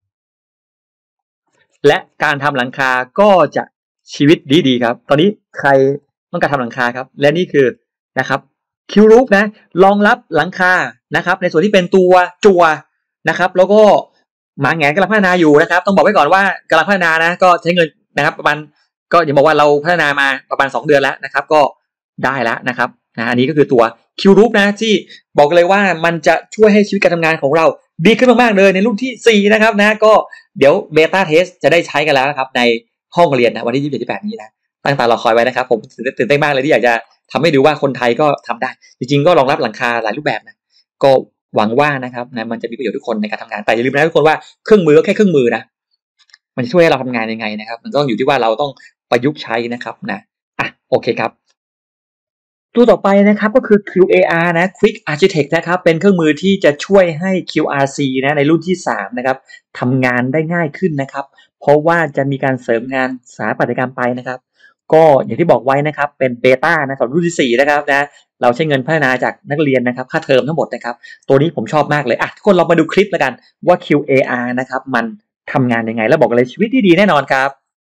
และการทำหลังคาก็จะชีวิตดีๆครับตอนนี้ใครต้องการทำหลังคาครับและนี่คือนะครับคิวรูฟนะรองรับหลังคานะครับในส่วนที่เป็นตัวจั่วนะครับแล้วก็หมาแงนกำลังพัฒนาอยู่นะครับต้องบอกไว้ก่อนว่ากำลังพัฒนานะก็ใช้เงินนะครับประมาณก็อย่าบอกว่าเราพัฒนามาประมาณสองเดือนแล้วนะครับก็ได้แล้วนะครับนะอันนี้ก็คือตัวคิวรูฟนะที่บอกเลยว่ามันจะช่วยให้ชีวิตการทำงานของเราดีขึ้นมากๆเลยในรุ่นที่สี่นะครับนะก็เดี๋ยวเบต้าเทสจะได้ใช้กันแล้วนะครับในห้องเรียนนะวันที่ยี่สิบเจ็ด ยี่สิบแปดนี้นะตั้งตารอคอยไว้นะครับผมตื่นเต้นมากเลยที่อยากจะทำให้ดูว่าคนไทยก็ทำได้จริงๆก็รองรับหลังคาหลายรูปแบบนะก็หวังว่านะครับนะมันจะมีประโยชน์ทุกคนในการทำงานแต่อย่าลืมนะทุกคนว่าเครื่องมือก็แค่เครื่องมือนะมันจะช่วยให้เราทำงานยังไงนะครับมันต้องอยู่ที่ว่าเราต้องประยุกต์ใช้นะครับนะอ่ะโอเคครับตัวต่อไปนะครับก็คือ คิว เอ อาร์ นะ Quick Architect นะครับเป็นเครื่องมือที่จะช่วยให้ คิว อาร์ ซี นะในรุ่นที่สามนะครับทำงานได้ง่ายขึ้นนะครับเพราะว่าจะมีการเสริมงานสถาปัตยกรรมไปนะครับก็อย่างที่บอกไว้นะครับเป็นเบต้านะสำหรับรุ่นที่สี่นะครับนะเราใช้เงินพัฒนาจากนักเรียนนะครับค่าเทอมทั้งหมดนะครับตัวนี้ผมชอบมากเลยอ่ะทุกคนลองมาดูคลิปแล้วกันว่า คิว เอ อาร์ นะครับมันทำงานยังไงแล้วบอกเลยชีวิตที่ดีแน่นอนครับ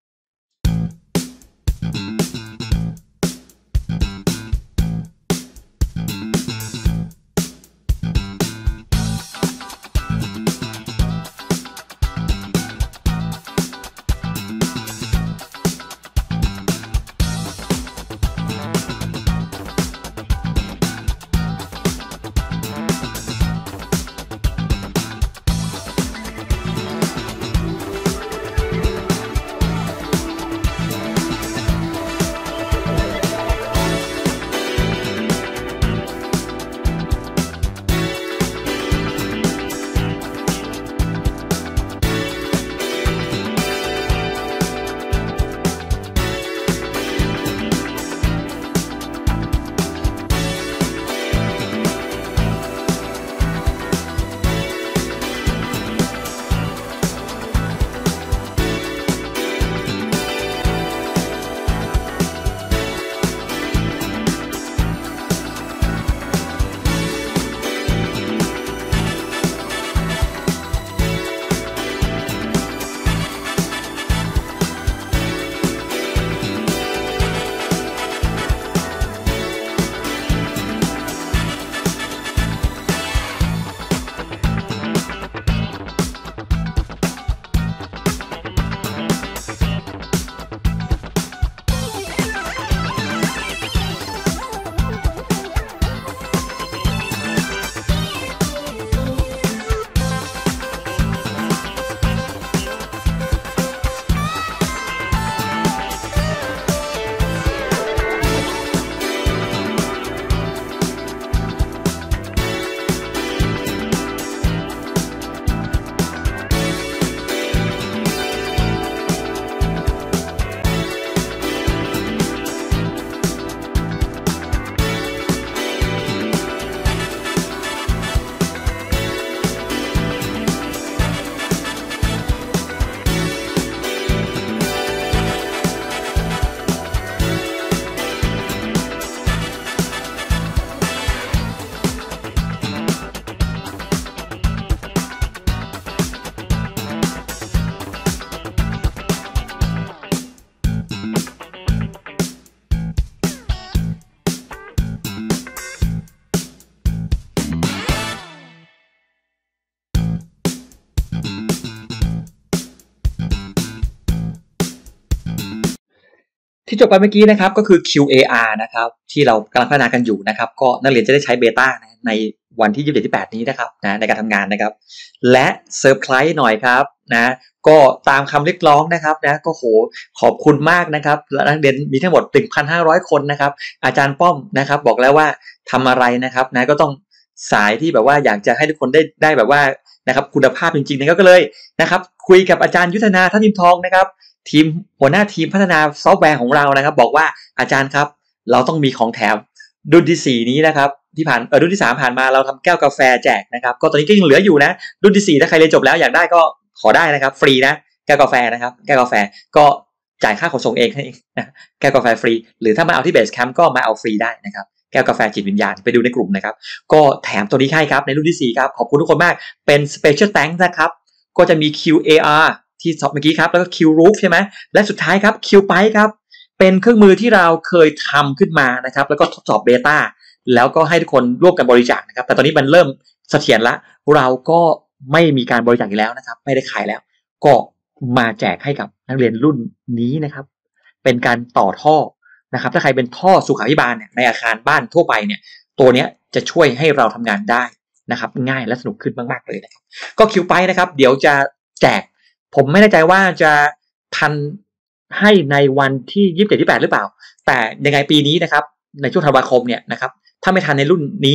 ที่จบไปเมื่อกี้นะครับก็คือ คิว เอ อาร์ นะครับที่เรากำลังพัฒนากันอยู่นะครับก็นักเรียนจะได้ใช้เบต้าในวันที่ยี่สิบเจ็ด ยี่สิบแปดนี้นะครับนะในการทำงานนะครับและเซอร์ไพรส์หน่อยครับนะก็ตามคำเรียกร้องนะครับนะก็โหขอบคุณมากนะครับนักเรียนมีทั้งหมด หนึ่งพันห้าร้อย คนนะครับอาจารย์ป้อมนะครับบอกแล้วว่าทำอะไรนะครับนะก็ต้องสายที่แบบว่าอยากจะให้ทุกคนได้ได้แบบว่านะครับคุณภาพจริงๆนะครับก็เลยนะครับคุยกับอาจารย์ยุทธนาท่านิมทองนะครับทีมหัวหน้าทีมพัฒนาซอฟต์แวร์ของเรานะครับบอกว่าอาจารย์ครับเราต้องมีของแถมรุ่นที่สี่นี้นะครับที่ผ่านเออรุ่นที่สามผ่านมาเราทำแก้วกาแฟแจกนะครับก็ตอนนี้ก็ยังเหลืออยู่นะรุ่นที่สี่ถ้าใครเรียนจบแล้วอยากได้ก็ขอได้นะครับฟรีนะแก้วกาแฟนะครับแก้วกาแฟก็จ่ายค่าขนส่งเองให้นะแก้วกาแฟฟรีหรือถ้ามาเอาที่เบสแคมป์ก็มาเอาฟรีได้นะครับแก้วกาแฟจิตวิญญาณไปดูในกลุ่มนะครับก็แถมตัวนี้ให้ครับในรุ่นที่สี่ครับขอบคุณทุกคนมากเป็น Special Thanks นะครับก็จะมี คิว เอ อาร์ ที่สอบเมื่อกี้ครับแล้วก็ Q Roof ใช่ไหมและสุดท้ายครับ Q Pipe ครับเป็นเครื่องมือที่เราเคยทำขึ้นมานะครับแล้วก็ทดสอบเบต้าแล้วก็ให้ทุกคนร่วมกันบริจาคนะครับแต่ตอนนี้มันเริ่มเสถียรละเราก็ไม่มีการบริจาคอีกแล้วนะครับไม่ได้ขายแล้วก็มาแจกให้กับนักเรียนรุ่นนี้นะครับเป็นการต่อท่อนะครับถ้าใครเป็นท่อสุขาภิบาลเนี่ยในอาคารบ้านทั่วไปเนี่ยตัวนี้จะช่วยให้เราทำงานได้นะครับง่ายและสนุกขึ้นมากๆเลยนะครับก็ Q Pipe นะครับเดี๋ยวจะแจกผมไม่แน่ใจว่าจะทันให้ในวันที่ยี่สิบเจ็ด ยี่สิบแปดหรือเปล่าแต่ยังไงปีนี้นะครับในช่วงธันวาคมเนี่ยนะครับถ้าไม่ทันในรุ่นนี้นะ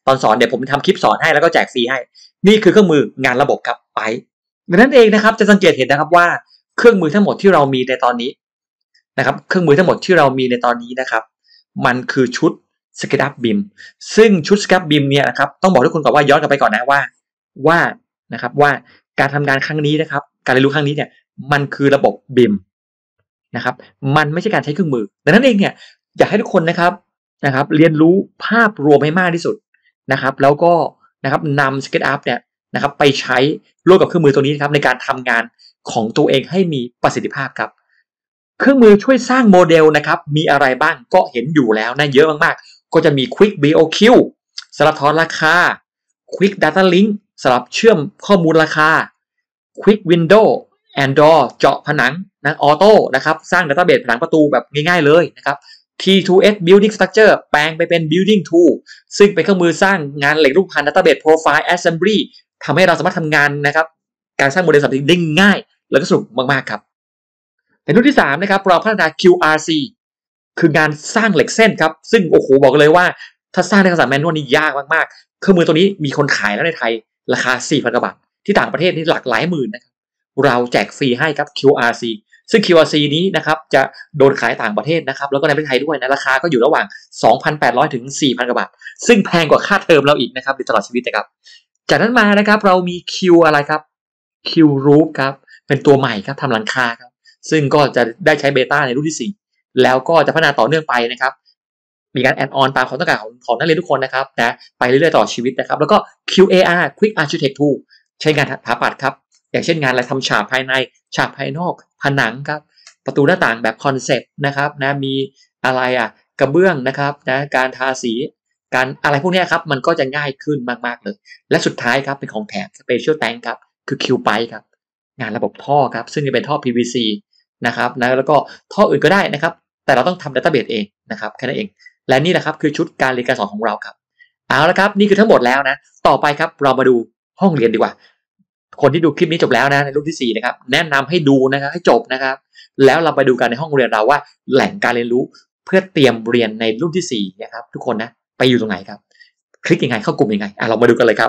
ตอนสอนเดี๋ยวผมทำคลิปสอนให้แล้วก็แจกฟรีให้นี่คือเครื่องมืองานระบบครับไปดังนั้นเองนะครับจะสังเกตเห็นนะครับว่าเครื่องมือทั้งหมดที่เรามีในตอนนี้นะครับเครื่องมือทั้งหมดที่เรามีในตอนนี้นะครับมันคือชุด SketchUp บี ไอ เอ็ม ซึ่งชุด SketchUp บี ไอ เอ็ม เนี่ยนะครับต้องบอกทุกคนก่อนว่าย้อนกลับไปก่อนนะว่าว่านะครับว่าการทำงานครั้งนี้นะครับการเรียนรู้ครั้งนี้เนี่ยมันคือระบบ บี ไอ เอ็ม นะครับมันไม่ใช่การใช้เครื่องมือดังนั้นเองเนี่ยอยากให้ทุกคนนะครับนะครับเรียนรู้ภาพรวมให้มากที่สุดนะครับแล้วก็นะครับนำ SketchUp เนี่ยนะครับไปใช้ร่วมกับเครื่องมือตัวนี้นะครับในการทำงานของตัวเองให้มีประสิทธิภาพครับเครื่องมือช่วยสร้างโมเดลนะครับมีอะไรบ้างก็เห็นอยู่แล้วนะเยอะมากๆก็จะมี Quick บี โอ คิว สำหรับถอนราคา Quick Data Link สำหรับเชื่อมข้อมูลราคา Quick Window and Door เจาะผนังนะออโต้นะครับสร้างดัตต้าเบสผนังประตูแบบง่ายๆเลยนะครับ ที ทู เอส Building Structure แปลงไปเป็น Building Tool ซึ่งเป็นเครื่องมือสร้างงานเหล็กรูปพรรณ Database Profile Assembly ทำให้เราสามารถทำงานนะครับการสร้างโมเดลสามมิติได้ง่ายแล้วก็สนุกมากๆครับในรุ่นที่สามนะครับเราพัฒนา คิว อาร์ ซี คืองานสร้างเหล็กเส้นครับซึ่งโอ้โหบอกเลยว่าถ้าสร้างในภาษาแมนนวลนี่ยากมากๆเครื่องมือตัวนี้มีคนขายแล้วในไทยราคา สี่พัน กว่าบาทที่ต่างประเทศนี่หลักหลายหมื่นนะครับเราแจกฟรีให้ครับ คิว อาร์ ซี ซึ่ง คิว อาร์ ซี นี้นะครับจะโดนขายต่างประเทศนะครับแล้วก็ในประเทศไทยด้วยนะราคาก็อยู่ระหว่าง สองพันแปดร้อย ถึง สี่พัน กว่าบาทซึ่งแพงกว่าค่าเทอมเราอีกนะครับในตลอดชีวิตนะครับจากนั้นมานะครับเรามี Q อะไรครับ Q Roof ครับเป็นตัวใหม่ครับทำหลังคาครับซึ่งก็จะได้ใช้เบต้าในรุ่นที่สี่แล้วก็จะพัฒนาต่อเนื่องไปนะครับมีการแอดออนตามความต้องการของของนักเรียนทุกคนนะครับนะไปเรื่อยๆต่อชีวิตนะครับแล้วก็ คิว เอ อาร์ Quick Architect Tool ใช้งานถาปัตย์ครับอย่างเช่นงานอะไรทำฉากภายในฉากภายนอกผนังครับประตูหน้าต่างแบบคอนเซ็ปต์นะครับนะมีอะไรอ่ะกระเบื้องนะครับนะการทาสีการอะไรพวกนี้ครับมันก็จะง่ายขึ้นมากๆเลยและสุดท้ายครับเป็นของแถม Special Tank ครับคือ Q Pipe ครับงานระบบท่อครับซึ่งจะเป็นท่อ พี วี ซี นะครับนะแล้วก็ท่ออื่นก็ได้นะครับแต่เราต้องทำ Database เองนะครับแค่นั้นเองและนี่แหละครับคือชุดการเรียนการสอนของเราครับเอาละครับนี่คือทั้งหมดแล้วนะต่อไปครับเรามาดูห้องเรียนดีกว่าคนที่ดูคลิปนี้จบแล้วนะในรุ่นที่สี่นะครับแนะนำให้ดูนะครับให้จบนะครับแล้วเราไปดูกันในห้องเรียนเราว่าแหล่งการเรียนรู้เพื่อเตรียมเรียนในรุ่นที่สี่นะครับทุกคนนะไปอยู่ตรงไหนครับคลิกยังไงเข้ากลุ่มยังไงอ่ะเรามาดูกันเลยครับ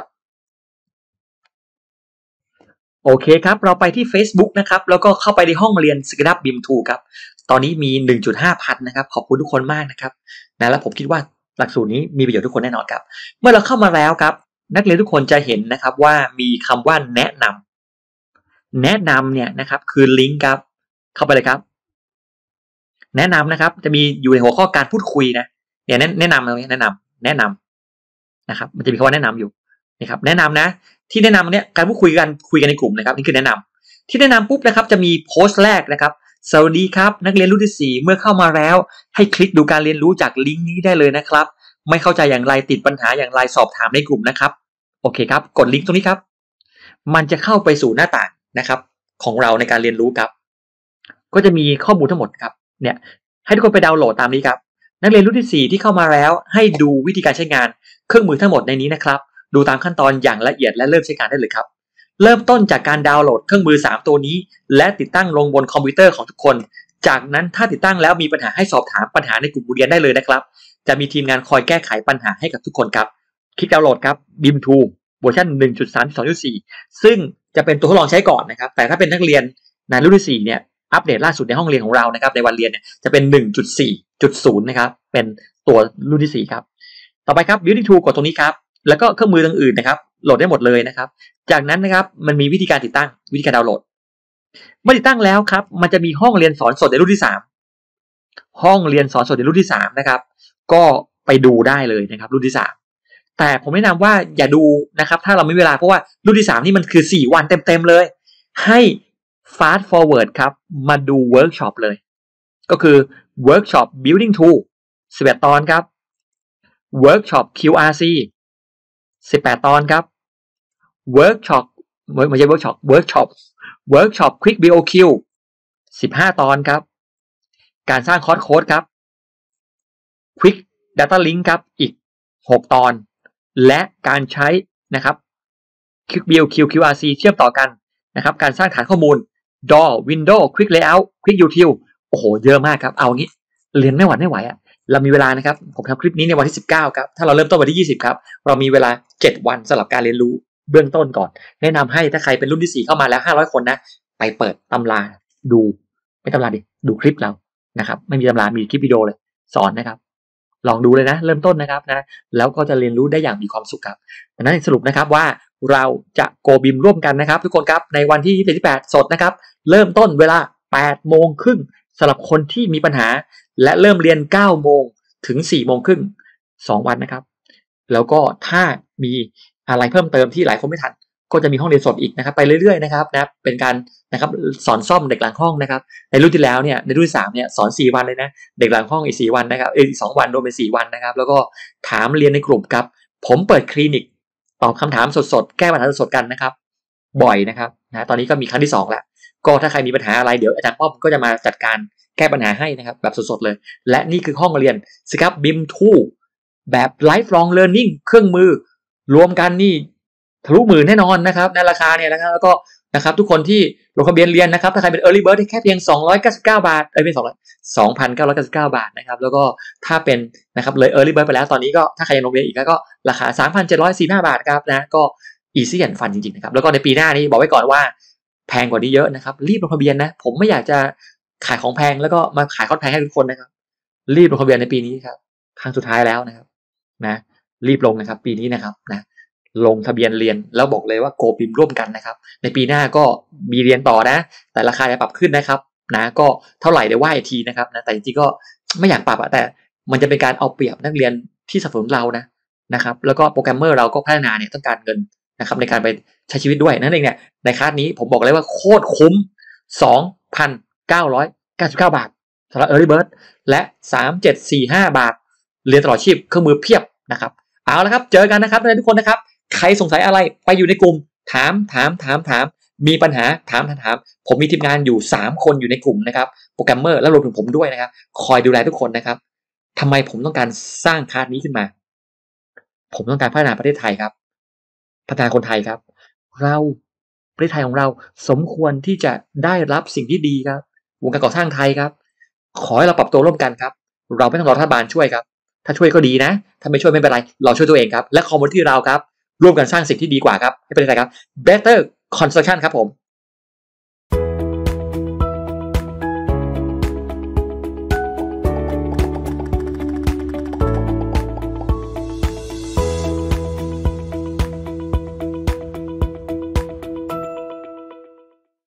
โอเคครับเราไปที่ Facebook นะครับแล้วก็เข้าไปในห้องเรียน SketchUp บี ไอ เอ็ม ทู ครับตอนนี้มี หนึ่งจุดห้า พันนะครับขอบคุณทุกคนมากนะครับนะแล้วผมคิดว่าหลักสูตรนี้มีประโยชน์ทุกคนแน่นอนครับเมื่อเราเข้ามาแล้วครับนักเรียนทุกคนจะเห็นนะครับว่ามีคำว่าแนะนำแนะนำเนี่ยนะครับคือลิงก์ครับเข้าไปเลยครับแนะนำนะครับจะมีอยู่ในหัวข้อการพูดคุยนะเนี่ยแนะนำตรงนี้แนะนำแนะนำนะครับมันจะมีคำว่าแนะนำอยู่นี่ครับแนะนำนะที่แนะนำเนี่ยการพูดคุยกันคุยกันในกลุ่มนะครับนี่คือแนะนำที่แนะนำปุ๊บนะครับจะมีโพสต์แรกนะครับสวัสดีครับนักเรียนรุ่นที่สี่เมื่อเข้ามาแล้วให้คลิกดูการเรียนรู้จากลิงก์นี้ได้เลยนะครับไม่เข้าใจอย่างไรติดปัญหาอย่างไรสอบถามในกลุ่มนะครับโอเคครับกดลิงก์ตรงนี้ครับมันจะเข้าไปสู่หน้าต่างนะครับของเราในการเรียนรู้ครับก็จะมีข้อมูลทั้งหมดครับเนี่ยให้ทุกคนไปดาวน์โหลดตามนี้ครับนักเรียนรุ่นที่สี่ที่เข้ามาแล้วให้ดูวิธีการใช้งานเครื่องมือทั้งหมดในนี้นะครับดูตามขั้นตอนอย่างละเอียดและเริ่มใช้งานได้เลยครับเริ่มต้นจากการดาวน์โหลดเครื่องมือสามตัวนี้และติดตั้งลงบนคอมพิวเตอร์ของทุกคนจากนั้นถ้าติดตั้งแล้วมีปัญหาให้สอบถามปัญหาในกลุ่มเรียนได้เลยนะครับจะมีทีมงานคอยแก้ไขปัญหาให้กับทุกคนครับคลิกดาวน์โหลดครับ บี ไอ เอ็ม ทู เวอร์ชัน หนึ่งจุดสาม จุดสอง จุด สี่ ซึ่งจะเป็นตัวทดลองใช้ก่อนนะครับแต่ถ้าเป็นนักเรียนในรุ่นที่สี่เนี่ยอัปเดตล่าสุดในห้องเรียนของเรานะครับในวันเรียนเนี่ยจะเป็น หนึ่งจุดสี่ จุด ศูนย์ นะครับเป็นตัวรุ่นที่สี่ครับต่อไปครับ Building Tool กดตรงนี้ครับแล้วก็เครื่องมืออื่นๆนะครับโหลดได้หมดเลยนะครับจากนั้นนะครับมันมีวิธีการติดตั้งวิธีการดาวน์โหลดเมื่อติดตั้งแล้วครับมันจะมีห้องเรียนสอนสดในรุ่นที่สามห้องเรียนสอนสดในรุ่นที่สามนะครับก็ไปดูได้เลยนะครับรุ่นที่สามแต่ผมแนะนำว่าอย่าดูนะครับถ้าเราไม่มีเวลาเพราะว่ารุ่นที่สามนี่มันคือสี่วันเต็มๆเลยให้ fast forward ครับมาดูเวิร์กช็อปเลยก็คือเวิร์กช็อป Building Tool สิบเอ็ดตอนครับเวิร์กช็อป คิว อาร์ ซี สิบแปดตอนครับเวิร์กช็อปไม่ใช่เวิร์กช็อปเวิร์กช็อปเวิร์กช็อป Quick บี โอ คิว สิบห้าตอนครับการสร้างคอร์สโค้ดครับ Quick Data Link ครับอีกหกตอนและการใช้นะครับ Quick บี โอ คิว คิว อาร์ ซี เชื่อมต่อกันนะครับการสร้างฐานข้อมูล Door Window Quick Layout Quick Util โอ้โหเยอะมากครับเอางี้เรียนไม่หวัดไม่ไหวอ่ะเรามีเวลานะครับผมทำคลิปนี้ในวันที่สิบเก้าครับถ้าเราเริ่มต้นวันที่ยี่สิบครับเรามีเวลาเจ็ดวันสำหรับการเรียนรู้เบื้องต้นก่อนแนะนำให้ถ้าใครเป็นรุ่นที่สี่เข้ามาแล้วห้าร้อยคนนะไปเปิดตำราดูไม่ตำราดิดูคลิปเรานะครับไม่มีตำรามีคลิปวิดีโอเลยสอนนะครับลองดูเลยนะเริ่มต้นนะครับนะแล้วก็จะเรียนรู้ได้อย่างมีความสุขครับดังนั้นสรุปนะครับว่าเราจะโกบิมร่วมกันนะครับทุกคนครับในวันที่ยี่สิบเจ็ด ยี่สิบแปดสดนะครับเริ่มต้นเวลาแปดโมงครึ่งสำหรับคนที่มีปัญหาและเริ่มเรียนเก้าโมงถึงสี่โมงครึ่งสองวันนะครับแล้วก็ถ้ามีอะไรเพิ่มเติมที่หลายคนไม่ทันก็จะมีห้องเรียนสดอีกนะครับไปเรื่อยๆนะครับนะเป็นการนะครับสอนซ่อมเด็กหลังห้องนะครับในรุ่นที่แล้วเนี่ยในรุ่นที่สามเนี่ยสอนสี่วันเลยนะเด็กหลังห้องอีกสี่วันนะครับเอออีกสองวันรวมเป็นสี่วันนะครับแล้วก็ถามเรียนในกลุ่มครับผมเปิดคลินิกตอบคำถามสดๆแก้ปัญหาสดๆกันนะครับบ่อยนะครับนะตอนนี้ก็มีครั้งที่สองแล้วก็ถ้าใครมีปัญหาอะไรเดี๋ยวอาจารย์ป้อมก็จะมาจัดการแก้ปัญหาให้นะครับแบบสดๆเลยและนี่คือห้องเรียนสิครับ บี ไอ เอ็ม ทู แบบ Lifelong Learning เครื่องมือรวมกันนี่ทะลุหมื่นแน่นอนนะครับในราคาเนี่ยนะครับแล้วก็นะครับทุกคนที่ลงทะเบียนเรียนนะครับถ้าใครเป็น Early Bird แค่เพียงสองร้อยเก้าสิบเก้าบาทเอ้ยไม่สองร้อย สองพันเก้าร้อยเก้าสิบเก้าบาทนะครับแล้วก็ถ้าเป็นนะครับเลย Early Bird ไปแล้วตอนนี้ก็ถ้าใครยังลงเรียนอีกก็ราคา สามพันเจ็ดร้อยสี่สิบห้าบาทครับนะก็ Easy and Fun จริงๆนะครับแล้วก็ในปีหน้านี้บอกไว้ก่อนว่าแพงกว่านี้เยอะนะครับรีบลงทะเบียนนะผมไม่อยากจะขายของแพงแล้วก็มาขายคอร์สแพงให้ทุกคนนะครับรีบลงทะเบียนในปีนี้ครับครั้งสุดท้ายแล้วนะครับนะรีบลงนะครับปีนี้นะครับนะลงทะเบียนเรียนแล้วบอกเลยว่าโกบิมร่วมกันนะครับในปีหน้าก็มีเรียนต่อนะแต่ราคาจะปรับขึ้นนะครับนะก็เท่าไหร่เดี๋ยวว่าอีกทีนะครับนะแต่จริงๆก็ไม่อยากปรับอะแต่มันจะเป็นการเอาเปรียบนักเรียนที่สนับสนุนเรานะนะครับแล้วก็โปรแกรมเมอร์เราก็พัฒนาเนี่ยต้องการเงินนะครับในการไปใช้ชีวิตด้วยนั่นเองเนี่ยในคลาสนี้ผมบอกเลยว่าโคตรคุ้ม สองพันเก้าร้อยเก้าสิบเก้าบาทสำหรับ Early Bird และสามพันเจ็ดร้อยสี่สิบห้าบาทเรียนตลอดชีพเครื่องมือเพียบนะครับเอาละครับเจอกันนะครับทุกคนนะครับใครสงสัยอะไรไปอยู่ในกลุ่มถามถามถามถามมีปัญหาถามถามถามผมมีทีมงานอยู่สามคนอยู่ในกลุ่มนะครับโปรแกรมเมอร์และรวมถึงผมด้วยนะครับคอยดูแลทุกคนนะครับทำไมผมต้องการสร้างคลาสนี้ขึ้นมาผมต้องการพัฒนาประเทศไทยครับพัฒนาคนไทยครับเราประเทศไทยของเราสมควรที่จะได้รับสิ่งที่ดีครับวงการก่อสร้างไทยครับขอให้เราปรับตัวร่วมกันครับเราไม่ต้องรอรัฐบาลช่วยครับถ้าช่วยก็ดีนะถ้าไม่ช่วยไม่เป็นไรเราช่วยตัวเองครับและคอมมูนิตี้เราครับร่วมกันสร้างสิ่งที่ดีกว่าครับให้ประเทศไทยครับ Better Construction ครับผม